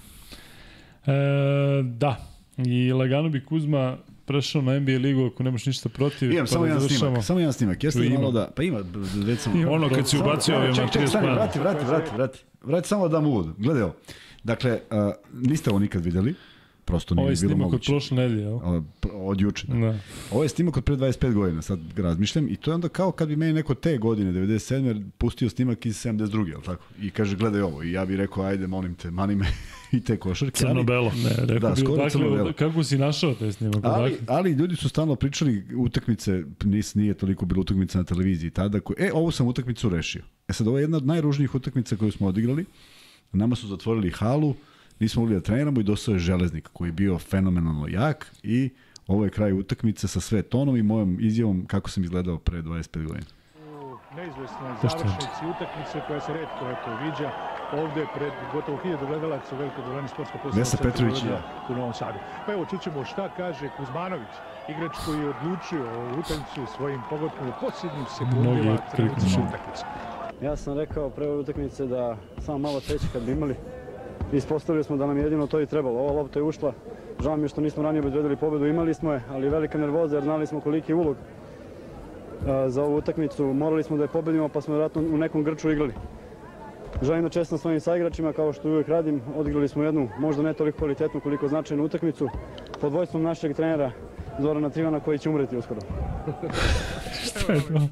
Da, i lagano bi Kuzma prešao na NBA ligu ako nemaš ništa protiv. Imam samo jedan snimak. Jeste malo da, pa ima, recimo... Ono kad si ubacio ovim na 30 plana. Vrati, samo da dam uvod. Gledaj ovo. Dakle, niste ovo nikad videli, prosto nije bilo moguće. Ovo je snimak od prošle nedelje, od juče, da. Ovo je snimak od pre 25 godina, sad razmišljam, i to je onda kao kad bi meni neko te godine, 97. pustio snimak iz 72. Jel tako? I kaže, gledaj ovo, i ja bih rekao, ajde, molim te, mani me i te košarke. Crno-belo. Da, skoro crno-belo. Kako si našao taj snimak? Ali ljudi su stalno pričali utakmice, nije toliko bilo utakmica na televiziji tada, ovu sam utakmicu rešio. Sad, ovo je jedna od najružnijih utakmica koju smo odigrali. Nama su zatvorili halu, nismo mogli da treniramo i došao je Železnik koji je bio fenomenalno jak i ovo je kraj utakmice sa sve tonom i mojom izjavom kako sam izgledao pre 25 godina. U neizvesnoj završnici utakmice koja se retko viđa ovde pred gotovo 1000 gledalaca u velikoj dvorani sportskog poslovnog centra u Novom Sadu. Pa evo, čućemo šta kaže Kuzmanović, igrač koji je odlučio ovu utakmicu svojim pogodkom u posljednjim sekundima trenucima utakmice. Ja sam rekao pre ove utakmice da samo malo sreće kad bi imali. Ispostavili smo da nam jedino to i trebalo. Ova lopta je ušla. Žao mi je što nismo ranije obezbedili pobedu. Imali smo je, ali velika nervoza jer znali smo koliki je ulog za ovu utakmicu. Morali smo da je pobedimo, pa smo vjerojatno u nekom grču igrali. Želim da čestam svojim saigračima, kao što uvijek radim. Odigrali smo jednu, možda ne toliko kvalitetnu koliko značajnu utakmicu, pod vođstvom našeg trenera Zorana Trivana koji će umreti uskoro. Šta je to?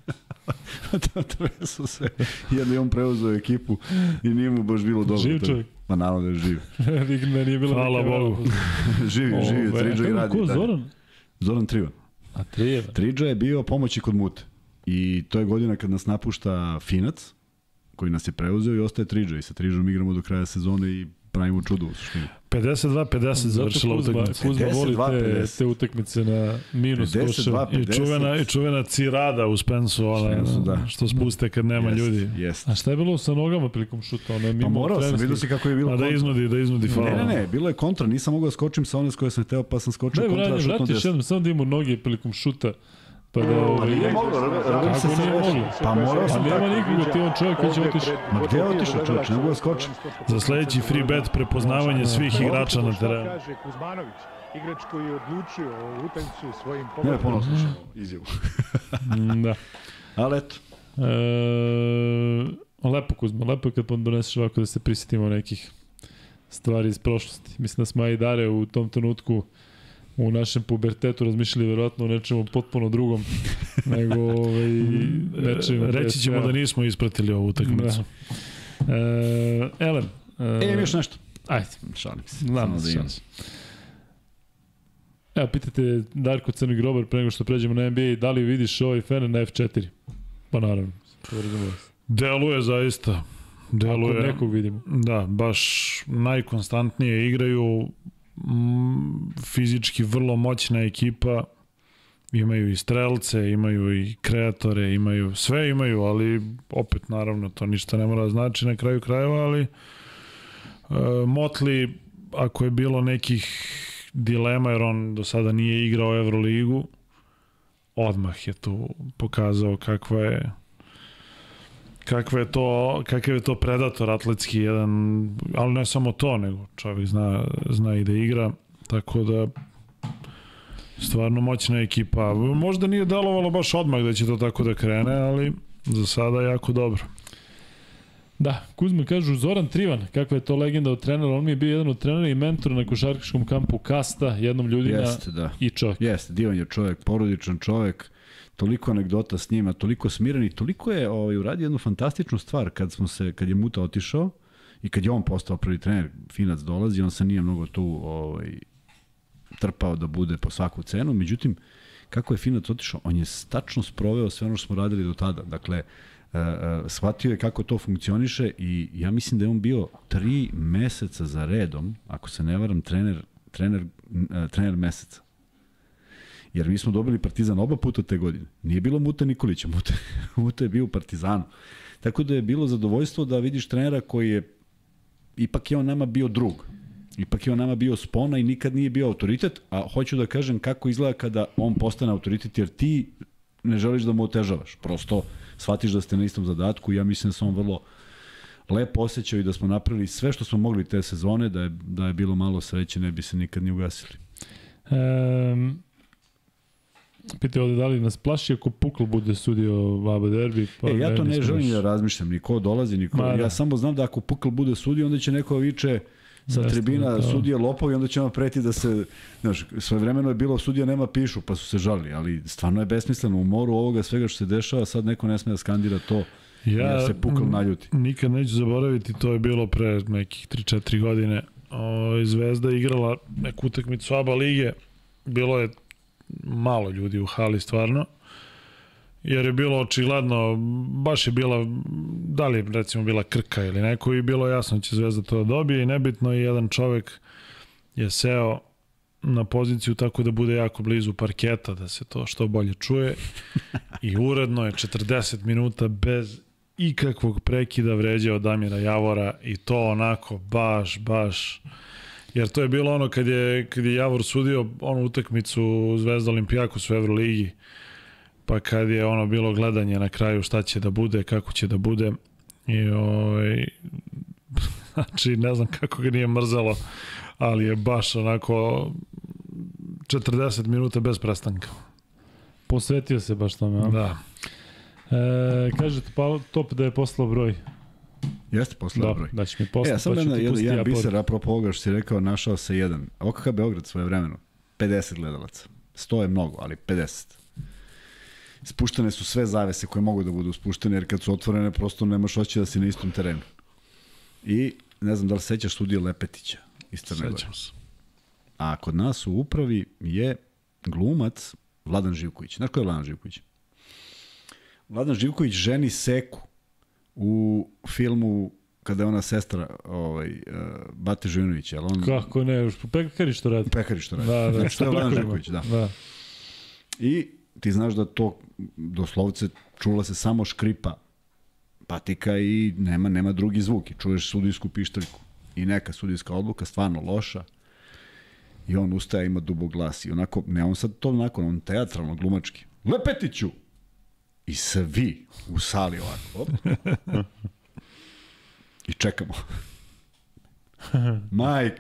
To su sve. Jedno je on preuzeo ekipu i nije mu baš bilo dobro. Živ čovjek. Ma naravno da je živ. Hvala Bogu. Živi, Triđo i radi. Ko, Zoran? Zoran Trivan. A Trijevan? Tridža je bio pomoći kod Mute. I to je godina kad nas napušta Finac, koji nas je preuzeo i ostaje Tridža. I sa Tridžom igramo do kraja sezone i pravimo čudo u suštini. 52-50 završila utakmica. Kuzma voli te utakmice na minus košem. I čuvena cirada u Spensu, što spuste kad nema ljudi. A šta je bilo sa nogama prilikom šuta? Pa morao sam, vidio si kako je bilo kontra. Da iznudi faul. Ne, bilo je kontra, nisam mogao da skočim sa one s koje sam hteo, pa sam skočio kontra šutno desno. Vratiš jednom, samo da imamo noge prilikom šuta. Pa nije moglo, radim se sa većim. Pa morao sam tako. Ali nema nikoga, ti on čovjek koji će otišao. Ma gde je otišao čovjek, ne mogu da skočim. Za sledeći free bet prepoznavanje svih igrača na terenu. Kaže Kuzmanović, igrač koji je odlučio o utakmicu svojim pogledom. Ne, ponovno slušam izjavu. Da. Ali eto. Lepo Kuzma, lepo je kad doneseš ovako da se prisjetimo nekih stvari iz prošlosti. Mislim da smo i Dare u tom trenutku u našem pubertetu razmišljali verovatno o nečemu potpuno drugom nego nečemu. Reći ćemo da nismo ispratili ovu utakmicu. Elem. Imam još nešto. Ajde. Šalim se. Znam da šalim se. Evo, pitate Darko Crni Grobar pre nego što pređemo na NBA, da li vidiš ovaj Fener na F4? Pa naravno. Deluje zaista. Ako nekog vidimo. Da, baš najkonstantnije igraju, fizički vrlo moćna ekipa, imaju i strelce, imaju i kreatore, sve imaju, ali opet naravno to ništa ne mora znači na kraju krajeva, ali Motley, ako je bilo nekih dilema, jer on do sada nije igrao Euroligu, odmah je tu pokazao kakav je to predator atletski jedan, ali ne samo to, nego čovjek zna i da igra, tako da stvarno moćna ekipa. Možda nije delovalo baš odmah da će to tako da krene, ali za sada jako dobro. Da, Kuzma kažu Zoran Trivan, kakva je to legenda od trenera, on mi je bio jedan od trenera i mentora na košarkaškom kampu Kasta, jednom ljudima i čovjek. Jeste, divan je čovjek, porodičan čovjek, toliko anegdota s njima, toliko smiren i toliko je uradio jednu fantastičnu stvar kad je Muta otišao i kad je on postao prvi trener, Finac dolazi, on se nije mnogo tu trpao da bude po svaku cenu, međutim, kako je Finac otišao, on je tačno sproveo sve ono što smo radili do tada, dakle, shvatio je kako to funkcioniše i ja mislim da je on bio 3 meseca za redom, ako se ne varam, trener meseca. Jer mi smo dobili Partizan oba puta te godine. Nije bilo Mute Nikolića, Mute je bio u Partizanu. Tako da je bilo zadovoljstvo da vidiš trenera koji je, ipak je on nama bio drug. Ipak je on nama bio spona i nikad nije bio autoritet, a hoću da kažem kako izgleda kada on postane autoritet, jer ti ne želiš da mu otežavaš. Prosto shvatiš da ste na istom zadatku i ja mislim da se on vrlo lepo osjećao i da smo napravili sve što smo mogli te sezone, da je bilo malo sreće, ne bi se nikad ni ugasili. Pite ovde da li nas plaši ako Pukl bude sudio Vaba derbi. Pa ja to ne želim da razmišljam, niko dolazi, niko. Ja samo znam da ako Pukl bude sudio, onda će neko viče sa tribina sudija lopov i onda će vam preti da se, znaš, svojevremeno je bilo sudija nema pišu, pa su se žalili, ali stvarno je besmisleno u moru ovoga svega što se dešava, sad neko ne sme da skandira to, jer se Pukl naljuti. Nikad neću zaboraviti, to je bilo pre nekih 3-4 godine. Zvezda igrala neku utakmicu ABA lige, bilo je malo ljudi u hali stvarno, jer je bilo očigledno, baš je bila, da li je recimo bila Krka ili neko, i bilo jasno će Zvezda to da dobije i nebitno, i jedan čovek je seo na poziciju tako da bude jako blizu parketa, da se to što bolje čuje, i uredno je 40 minuta bez ikakvog prekida vređao Damira Javora, i to onako baš, jer to je bilo ono kad je Javor sudio onu utakmicu Zvezda Olimpijakos u Euroligi, pa kad je ono bilo gledanje na kraju šta će da bude, kako će da bude, i znači ne znam kako ga nije mrzelo, ali je baš onako 40 minuta bez prestanka. Posvetio se baš tome, a? Da. Kažete Top da je poslao broj. Jeste poslao broj. Da će mi poslao, sam jedan biser, apropo ovoga što si rekao, našao se jedan. OKK Beograd svoje vremeno, 50 gledalaca. 100 je mnogo, ali 50. Spuštene su sve zavese koje mogu da budu spuštene, jer kad su otvorene, prosto nemaš osjećaj da si na istom terenu. I ne znam da li sećaš sudije Lepetića iz Crne Gore. Sećam se. A kod nas u upravi je glumac Vladan Živković. Znaš ko je Vladan Živković? Vladan Živković ženi Seku u filmu kada je ona sestra Bate Živinovića. On... Kako ne, pekari što radi. Pekari što radi. Da, znači, to je Vladan Živković, da. I ti znaš da to doslovce čula se samo škripa patika i nema drugi zvuk. I čuješ sudijsku pištaljku. I neka sudijska odluka, stvarno loša. I on ustaje, ima dubog glas. I onako, ne on sad to onako, on teatralno, glumački. Lepetiću! I svi u sali ovako. Op. I čekamo. Majku.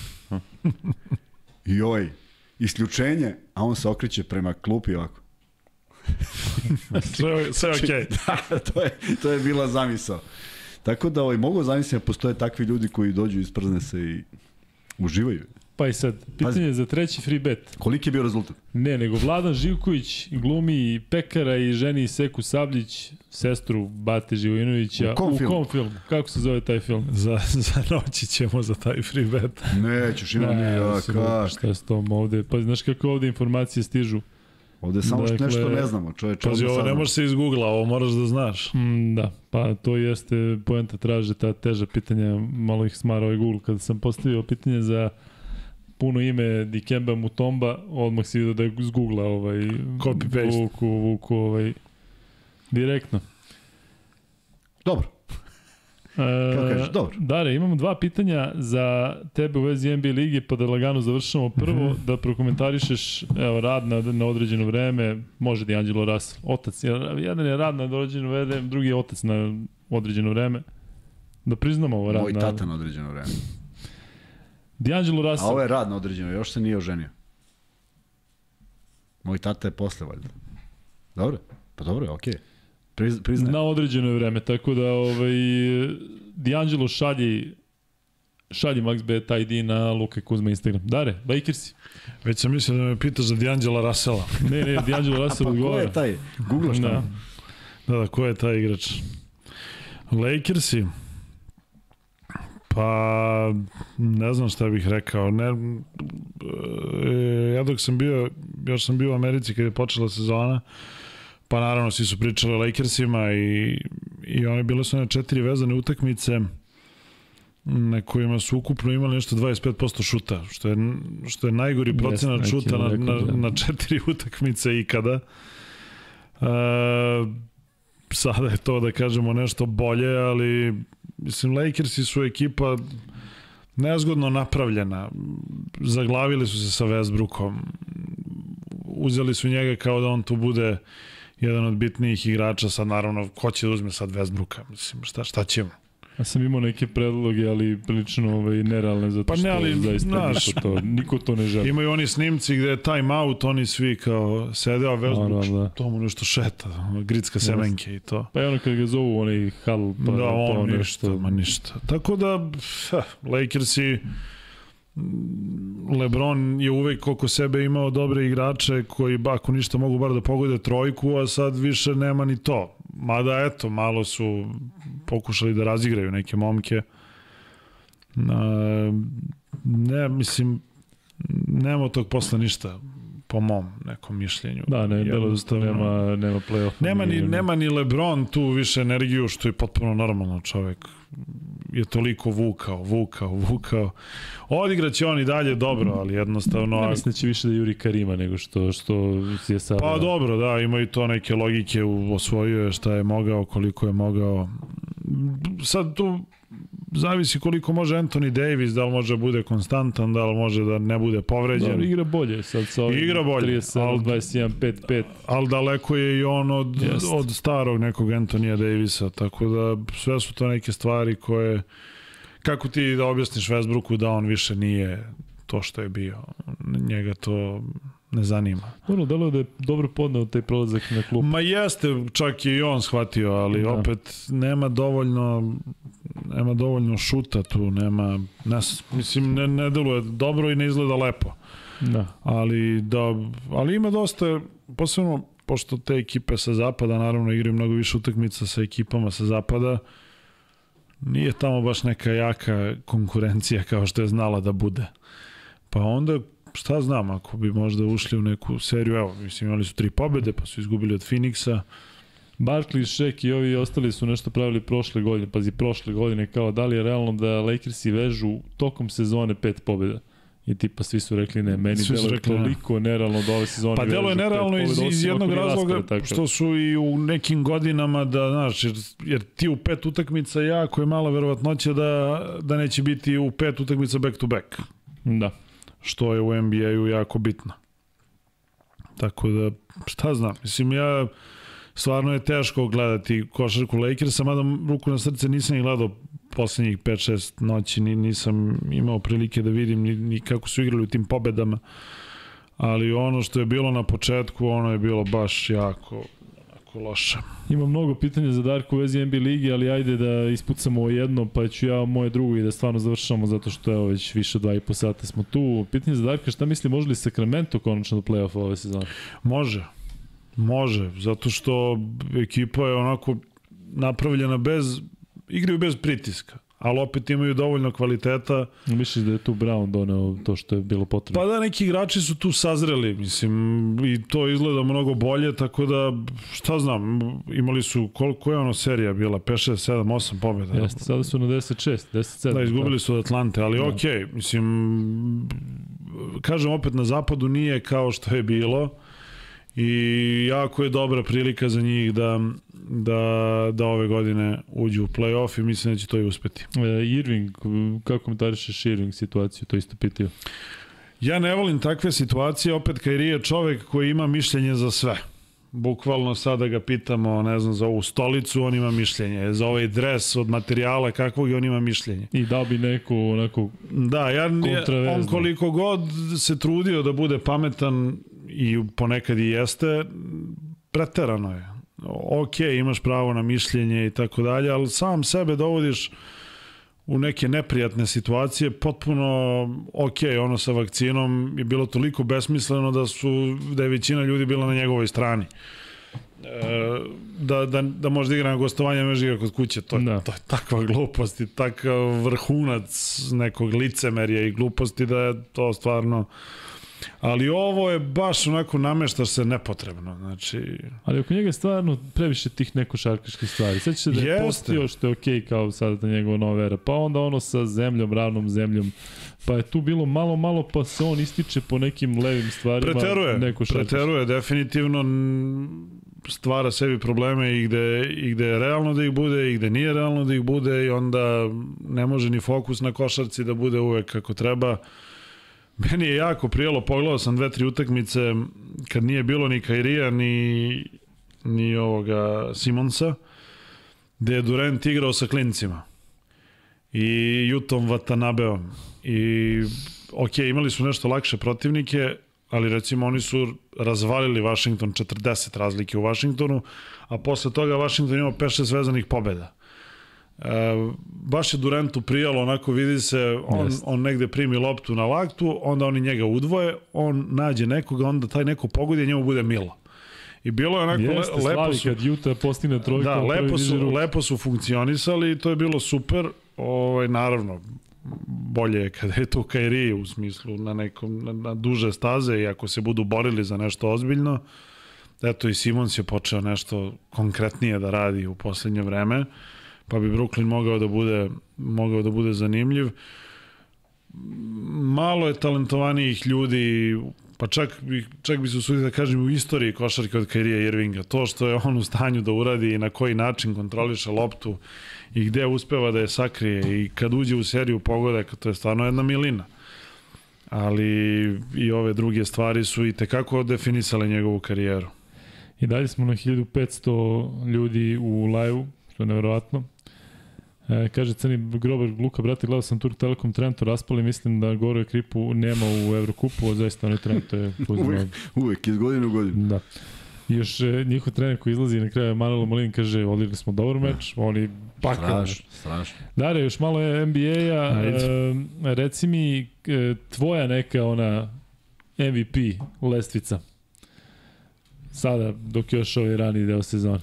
I isključenje, a on se okreće prema klupi ovako. Sve okej. Da, to je bila zamisao. Tako da mogu zamisliti da postoje takvi ljudi koji dođu, isprzne se i uživaju. Pa i sad, pitanje za treći free bet. Koliki je bio rezultat? Ne, nego Vladan Živković glumi pekara i ženi Seku Sabljić, sestru Bate Živojinovića. U kom filmu? Kako se zove taj film? Za noći ćemo za taj free bet. Nećeš, imam kako. Šta je s tom ovde? Pa znaš kako ovde informacije stižu? Ovde samo nešto ne znamo, čoveče. Pazi, ovo ne može se iz Google-a, ovo moraš da znaš. Da, pa to jeste, poenta traže ta teža pitanja, malo ih smara ovaj Google. Kada sam postavio pitanje za puno ime Dikemba Mutomba, odmah si vidio da je iz Google-a copy-paste. Vuku direktno. Dobro. Kako kažeš, dobro. Dare, imamo dva pitanja za tebe u vezi NBA ligi, pa da lagano završamo. Prvo, da prokomentarišeš rad na određeno vreme, može D'Angelo Russell, otac. Jedan je rad na određeno vreme, drugi je otac na određeno vreme. Da priznamo ovo rad. Moj tata na određeno vreme. D'Angelo Russell. A ovo je rad na određeno, još se nije oženio. Moj tata je posle, valjda. Dobro, pa dobro, okej. Priznajem. Na određeno vreme, tako da D'Angelo šalji MaxBet ID na Luka Kuzma Instagram. Dare, Lakersi. Već sam mislio da me pitaš za D'Angela Russella. Ne, D'Angelo Russell odgovara. Pa ko je taj? Google šta? Da, ko je taj igrač? Lakersi. Pa, ne znam šta bih rekao. Ja dok sam bio, još sam bio u Americi kad je počela sezona, pa naravno svi su pričali o Lakersima i one bile su one 4 vezane utakmice na kojima su ukupno imali nešto 25% šuta, što je najgori procenat šuta na 4 utakmice ikada. Sada je to, da kažemo, nešto bolje, ali mislim, Lakersi su ekipa nezgodno napravljena. Zaglavili su se sa Westbrookom. Uzeli su njega kao da on tu bude jedan od bitnijih igrača. Sad naravno, ko će da uzme sad Westbrooka? Mislim, šta ćemo? Ja sam imao neke predloge, ali prilično nerealne, zato što zaista niko to ne želi. Imaju oni snimci gde je time out, oni svi kao sede, a Westbrook to mu nešto šeta, gritska semenke i to. Pa je ono kad ga zovu onaj huddle, pa da, on ništa. Tako da, Lakersi, LeBron je uvek oko sebe imao dobre igrače koji, ako ništa, mogu bar da pogode trojku, a sad više nema ni to. Mada, eto, malo su pokušali da razigraju neke momke. Ne, mislim, nema tog posle ništa, po mom nekom mišljenju. Da, nema play-off. Nema ni LeBron tu više energiju, što je potpuno normalno. Čovek je toliko vukao. Odigraće on i dalje dobro, ali jednostavno... Ne mislim da će više da juri Karima nego što je sada... Pa dobro, da, ima i to neke logike, osvojio je šta je mogao, koliko je mogao. Sad tu zavisi koliko može Anthony Davis, da li može da bude konstantan, da li može da ne bude povređen. Dobro, igra bolje sad sa ovim 37, 21, 5-5. Ali daleko je i on od starog nekog Anthonija Davisa, tako da sve su to neke stvari koje, kako ti da objasniš Westbrooku da on više nije to što je bio. Njega to ne zanima. Delo je da je dobro podneo taj prolazak na klub. Ma jeste, čak i on shvatio, ali opet nema dovoljno šuta tu, mislim, ne deluje dobro i ne izgleda lepo. Da. Ali ima dosta, posebno, pošto te ekipe sa zapada, naravno, igraju mnogo više utakmica sa ekipama sa zapada, nije tamo baš neka jaka konkurencija kao što je znala da bude. Pa onda šta znam, ako bi možda ušli u neku seriju, evo, mislim, imali su 3 pobede, pa su izgubili od Phoenixa. Barkley, Shaq i ovi ostali su nešto pravili prošle godine, pazi, prošle godine, kao da li je realno da Lakersi vežu tokom sezone 5 pobjeda. I tipa svi su rekli ne, meni delo je toliko nerealno da ove sezone pa delo je nerealno iz jednog razloga što su i u nekim godinama da, znaš, jer ti u 5 utakmica jako je mala verovatnoća da neće biti u 5 utakmica back to back. Da. Što je u NBA-u jako bitno. Tako da, šta znam, mislim, stvarno je teško gledati košarku Lakersa, mada ruku na srce nisam ih gledao poslednjih 5-6 noći, nisam imao prilike da vidim ni kako su igrali u tim pobedama, ali ono što je bilo na početku, ono je bilo baš jako loše. Ima mnogo pitanja za Darka u vezi NBA ligi, ali ajde da ispucamo ovo jedno, pa ću ja moje drugo i da stvarno završamo, zato što evo već više 2,5 sata smo tu. Pitanje za Darka, šta misli, može li Sacramento konačno do play-offa ove sezone? Može, zato što ekipa je onako napravljena igraju bez pritiska, ali opet imaju dovoljno kvaliteta. Misliš da je tu Brown doneo to što je bilo potrebno? Pa da, neki igrači su tu sazreli, mislim, i to izgleda mnogo bolje, tako da, šta znam, imali su, koliko je ono serija bila, 5, 6, 7, 8 pobjeda. Jeste, sada su na 10-6, 10-7. Da, izgubili su od Atlante, ali okej, mislim, kažem opet, na zapadu nije kao što je bilo, i jako je dobra prilika za njih da ove godine uđu u play-off i mislim da će to i uspeti. Irving, kako komentarišeš Irving situaciju, to isto pitaju? Ja ne volim takve situacije, opet Kyrie je čovek koji ima mišljenje za sve. Bukvalno sada ga pitamo, ne znam, za ovu stolicu, on ima mišljenje, za ovaj dres od materijala kakvog je, on ima mišljenje. I dao bi neku onako on koliko god se trudio da bude pametan i ponekad i jeste, preterano je. Ok, imaš pravo na mišljenje i tako dalje, ali sam sebe dovodiš u neke neprijatne situacije, potpuno ok, ono sa vakcinom je bilo toliko besmisleno da je većina ljudi bila na njegovoj strani. Da može da igra na gostovanje, može igra kod kuće, to je takva glupost i takav vrhunac nekog licemerja i gluposti da je to stvarno... Ali ovo je baš onako nameštaš se nepotrebno, znači... Ali oko njega je stvarno previše tih nekošarkaških stvari. Sveći se da je postio što je okej kao sada njegova nova era, pa onda ono sa zemljom, ravnom zemljom, pa je tu bilo malo, pa se on ističe po nekim levim stvarima. Preteruje, definitivno stvara sebi probleme i gde je realno da ih bude i gde nije realno da ih bude i onda ne može ni fokus na košarci da bude uvek kako treba. Meni je jako prijelo, pogledao sam 2-3 utakmice kad nije bilo ni Kairija ni ovoga Simonsa, gde je Durant igrao sa klincima i Jutom Watanabeom i ok, imali su nešto lakše protivnike, ali recimo oni su razvalili Washington, 40 razlike u Washingtonu, a posle toga Washington imao 5-6 vezanih pobjeda. Baš je Durantu prijalo, onako vidi se, on negde primi loptu na laktu, onda oni njega udvoje, on nađe nekoga, onda taj neko pogodi, njemu bude milo. I bilo je onako lepo su... kad Juta postigne trojku. Da, lepo su funkcionisali i to je bilo super. Naravno, bolje je kada je to Kyrie u smislu na duže staze i ako se budu borili za nešto ozbiljno. Eto i Simons je počeo nešto konkretnije da radi u poslednje vreme, pa bi Brooklyn mogao da bude zanimljiv. Malo je talentovanijih ljudi, pa čak bi se usudio da kažem u istoriji košarke od Kyrie Irvinga. To što je on u stanju da uradi i na koji način kontroliše loptu i gde uspeva da je sakrije i kad uđe u seriju pogodaka, to je stvarno jedna milina. Ali i ove druge stvari su i tekako definisale njegovu karijeru. I dalje smo na 1500 ljudi u live-u, što je nevjerovatno. Kaže Crni Grobar Luka, brate, gledao sam Turk Telekom Trento raspali, mislim da Goro Ekripu nema u Evrokupu, zaista onaj Trento je uvek, iz godine u godinu. Da. I još njihov trener koji izlazi na kraju Manuel Molin kaže, odigrali smo dobar meč, oni pakao. Strašno. Dare, još malo je NBA-a, reci mi tvoja neka ona MVP lestvica sada dok još ovaj rani deo sezona.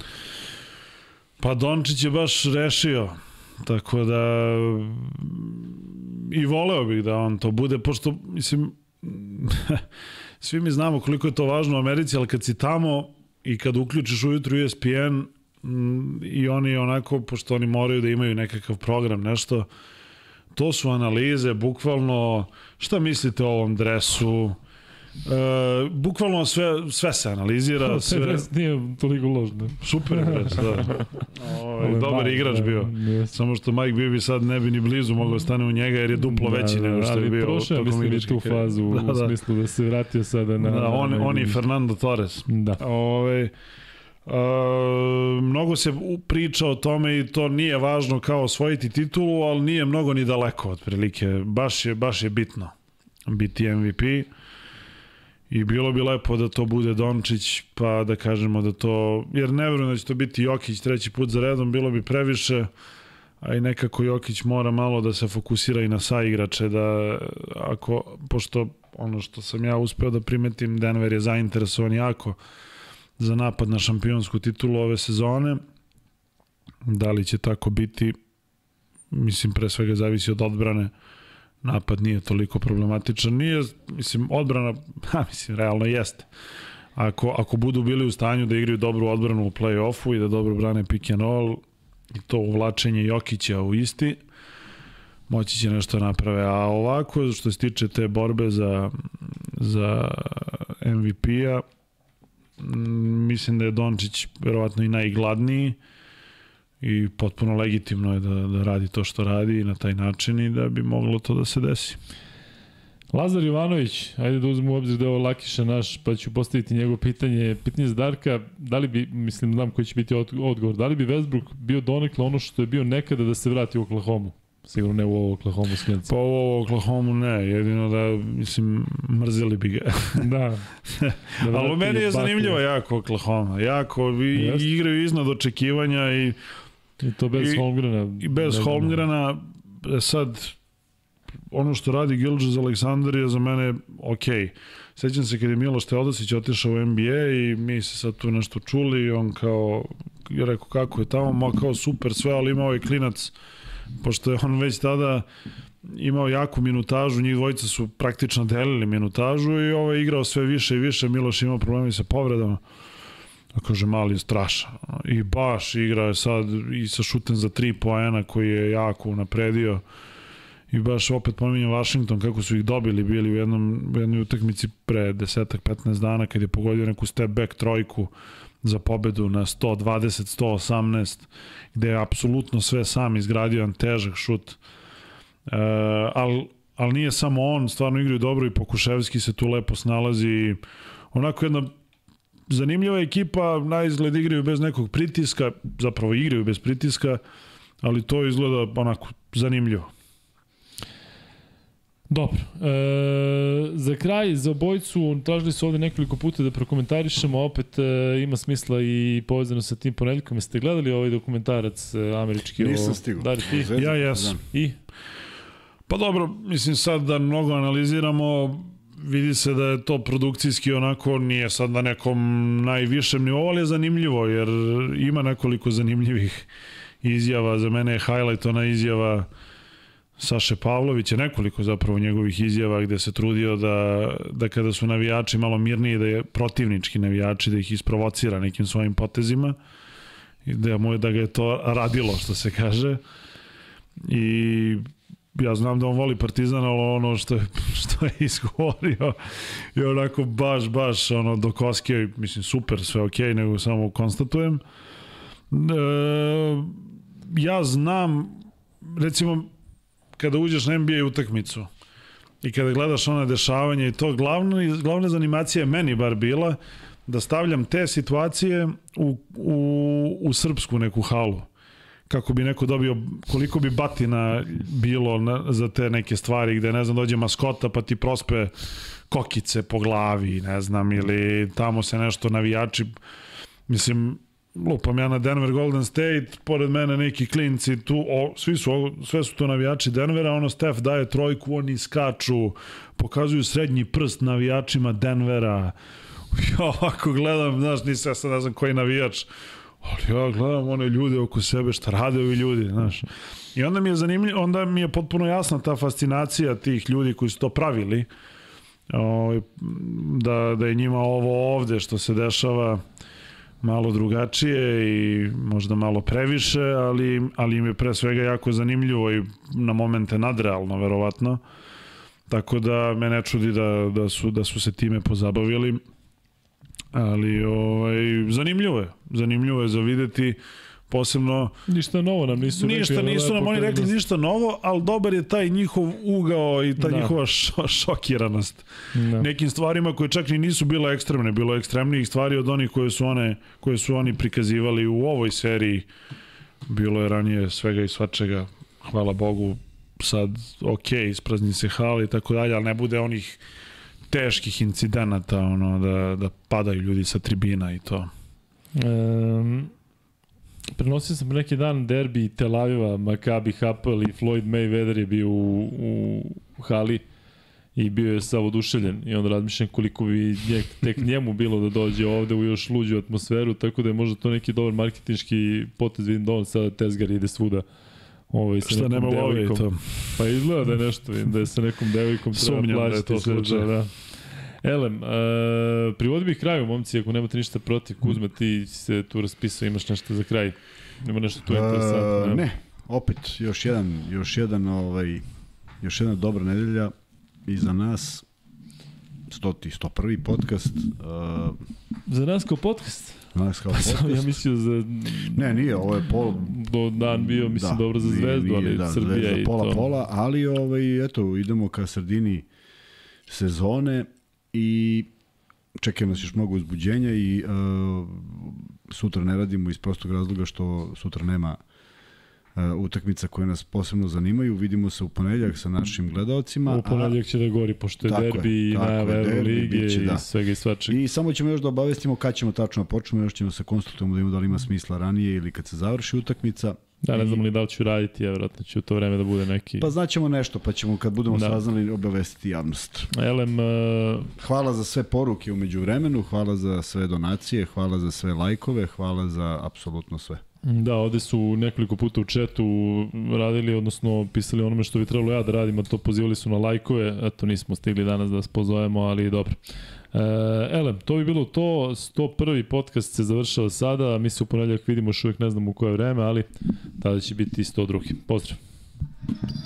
Pa Dončić je baš rešio, tako da i voleo bih da on to bude, pošto mislim svi mi znamo koliko je to važno u Americi, ali kad si tamo i kad uključiš ujutru ESPN i oni onako, pošto oni moraju da imaju nekakav program, nešto, to su analize, bukvalno, šta mislite o ovom dresu, bukvalno sve se analizira. Sve dres nije toliko ložno. Super dres, da. Dobar igrač bio. Samo što Mike Bibby sad ne bi ni blizu mogao stane u njega jer je duplo veći nego što je bio. Ali prošao mislim i tu fazu u smislu da se vratio sada na... On i Fernando Torres. Da. Mnogo se priča o tome i to nije važno kao osvojiti titulu, ali nije mnogo ni daleko otprilike. Baš je bitno biti MVP. I bilo bi lepo da to bude Dončić, pa da kažemo da to, jer ne verujem da će to biti Jokić 3. put za redom, bilo bi previše, a i nekako Jokić mora malo da se fokusira i na saigrače, da pošto ono što sam ja uspeo da primetim, Denver je zainteresovan jako za napad na šampionsku titulu ove sezone. Da li će tako biti, mislim pre svega zavisi od odbrane. Napad nije toliko problematičan. Nije, mislim, odbrana, realno jeste. Ako budu bili u stanju da igraju dobru odbranu u play-offu i da dobro brane pick and roll i to uvlačenje Jokića u isti, moći će nešto naprave. A ovako, što se tiče te borbe za MVP-a, mislim da je Dončić verovatno i najgladniji i potpuno legitimno je da radi to što radi i na taj način i da bi moglo to da se desi. Lazar Jovanović, ajde da uzmemo u obzir da je ovo Lakiša naš, pa ću postaviti njegovo pitanje. Pitanje za Darka, da li bi, mislim, znam koji će biti odgovor, da li bi Westbrook bio donekle ono što je bio nekada da se vrati u Oklahomu? Sigurno ne u ovo Oklahomu Skjenca. Pa u ovo Oklahomu ne, jedino da, mislim, mrzeli bi ga. Da. Ali u meni je zanimljivo jako Oklahoma, jako, igraju iznad očekivanja i to bez Holmgrena. I bez Holmgrena, sad, ono što radi Gilgeous-Alexander je za mene okej. Sećam se kad je Miloš Teodosić otišao u NBA i mi se sad tu nešto čuli i on kao, je rekao kako je tamo, ma kao super sve, ali imao je klinac, pošto je on već tada imao jaku minutažu, njih dvojica su praktično delili minutažu i ovaj igrao sve više i više, Miloš imao problemi sa povredama. Kaže, mali je strašan. I baš igra je sad i sa šutem za 3 poena koji je jako napredio. I baš opet pominjem Washington kako su ih dobili, bili u jednoj utakmici pre 10-15 dana kad je pogodio neku step back trojku za pobedu na 120-118 gde je apsolutno sve sam izgradio, jedan težak šut. Ali nije samo on, stvarno igraju dobro i Pokuševski se tu lepo snalazi. Onako jedna zanimljiva ekipa, na izgled igraju bez nekog pritiska, zapravo igraju bez pritiska, ali to izgleda onako zanimljivo. Dobro. Za kraj, za obojicu, tražili su ovde nekoliko puta da prokomentarišemo, opet ima smisla i povezano sa tim ponedeljkom. Jeste gledali ovaj dokumentarac američki? Nisam stigao. Da li ti? Ja jesam. I? Pa dobro, mislim sad da mnogo analiziramo, vidi se da je to produkcijski onako, nije sad na nekom najvišem nivou, ali je zanimljivo, jer ima nekoliko zanimljivih izjava. Za mene je highlight ona izjava Saše Pavlovića, nekoliko zapravo njegovih izjava gde se trudio da kada su navijači malo mirniji, da je protivnički navijači, da ih isprovocira nekim svojim potezima i da ga je to radilo, što se kaže. I ja znam da on voli Partizan, ali ono što je izgovorio je onako baš ono do koske, mislim super, sve okej, nego samo konstatujem. Ja znam, recimo, kada uđeš na NBA utakmicu i kada gledaš ona dešavanja i to, glavna zanimacija je meni bar bila da stavljam te situacije u srpsku neku halu. Kako bi neko dobio, koliko bi batina bilo za te neke stvari gde, ne znam, dođe maskota pa ti prospe kokice po glavi, ne znam, ili tamo se nešto navijači, mislim, lupam ja na Denver Golden State, pored mene neki klinci tu, sve su to navijači Denvera, ono Steph daje trojku, oni skaču, pokazuju srednji prst navijačima Denvera. Ja ovako gledam, znaš, nisam ja sad ne znam koji navijač, ali ja gledam one ljude oko sebe, šta rade ovi ljudi, znaš. I onda mi je zanimljivo, onda mi je potpuno jasna ta fascinacija tih ljudi koji su to pravili da je njima ovo ovde što se dešava malo drugačije i možda malo previše, ali im je pre svega jako zanimljivo i na momente nadrealno, verovatno. Tako da me ne čudi da su se time pozabavili. Ali zanimljivo je za videti, posebno... Ništa novo nam nisu rekli. Nisu nam oni rekli ništa novo, ali dobar je taj njihov ugao i ta njihova šokiranost. Nekim stvarima koje čak ni nisu bile ekstremne, bilo je ekstremnijih stvari od onih koje su oni prikazivali u ovoj seriji. Bilo je ranije svega i svačega, hvala Bogu, sad isprazni se hal i tako dalje, ali ne bude onih teških incidenata, da padaju ljudi sa tribina i to. Prenosio sam neki dan derbi Tel Aviva, Maccabi Hapoel i Floyd Mayweather je bio u hali i bio je sav oduševljen i onda razmišljam koliko bi tek njemu bilo da dođe ovde u još luđu atmosferu, tako da je možda to neki dobar marketinški potez, vidim da on sada tezgar ide svuda. Šta nema u ovi to? Pa izgleda da je nešto, da je sa nekom devojkom treba plaćati. Sumnjam da je to slučaj. Da. Elem, privodi bih kraju, momci, ako nemate ništa protiv. Kuzma, ti se tu raspisao, imaš nešto za kraj? Nema nešto tu interesantno? Ne, opet, još jedna dobra nedelja iza nas. 101. podcast. Za nas kao podcast? Nas kao podcast. Ja mislio za... Ne, nije, ovo je dan bio, mislim, dobro za Zvezdu, ali Srbija i to. Pola, ali eto, idemo ka sredini sezone i čekaju nas još mnogo uzbuđenja i sutra ne radimo iz prostog razloga što sutra nema utakmica koje nas posebno zanimaju. Vidimo se u ponedeljak sa našim gledaocima. U ponedeljak će da gori, pošto je derbi i najava Euroligije i svega i svačega. I samo ćemo još da obavestimo kad ćemo tačno počnemo, još ćemo se konsultujemo da imamo da li ima smisla ranije ili kad se završi utakmica. Da, ne znam li da li ću raditi, vjerojatno će u to vreme da bude neki... Pa znaćemo nešto, pa ćemo kad budemo saznali obavestiti javnost. Elem... Hvala za sve poruke umeđu vremenu, hvala za sve donacije, hvala za sve lajkove, hvala za apsolutno sve. Da, ovde su nekoliko puta u chatu radili, odnosno pisali onome što bi trebalo ja da radim, a to pozivali su na lajkove. Eto, nismo stigli danas da vas pozovemo, ali dobro. Elem, to bi bilo to. 101. podcast se završava sada. Mi se u ponedeljak vidimo, još uvijek ne znam u koje vreme, ali tada će biti 102. Pozdrav.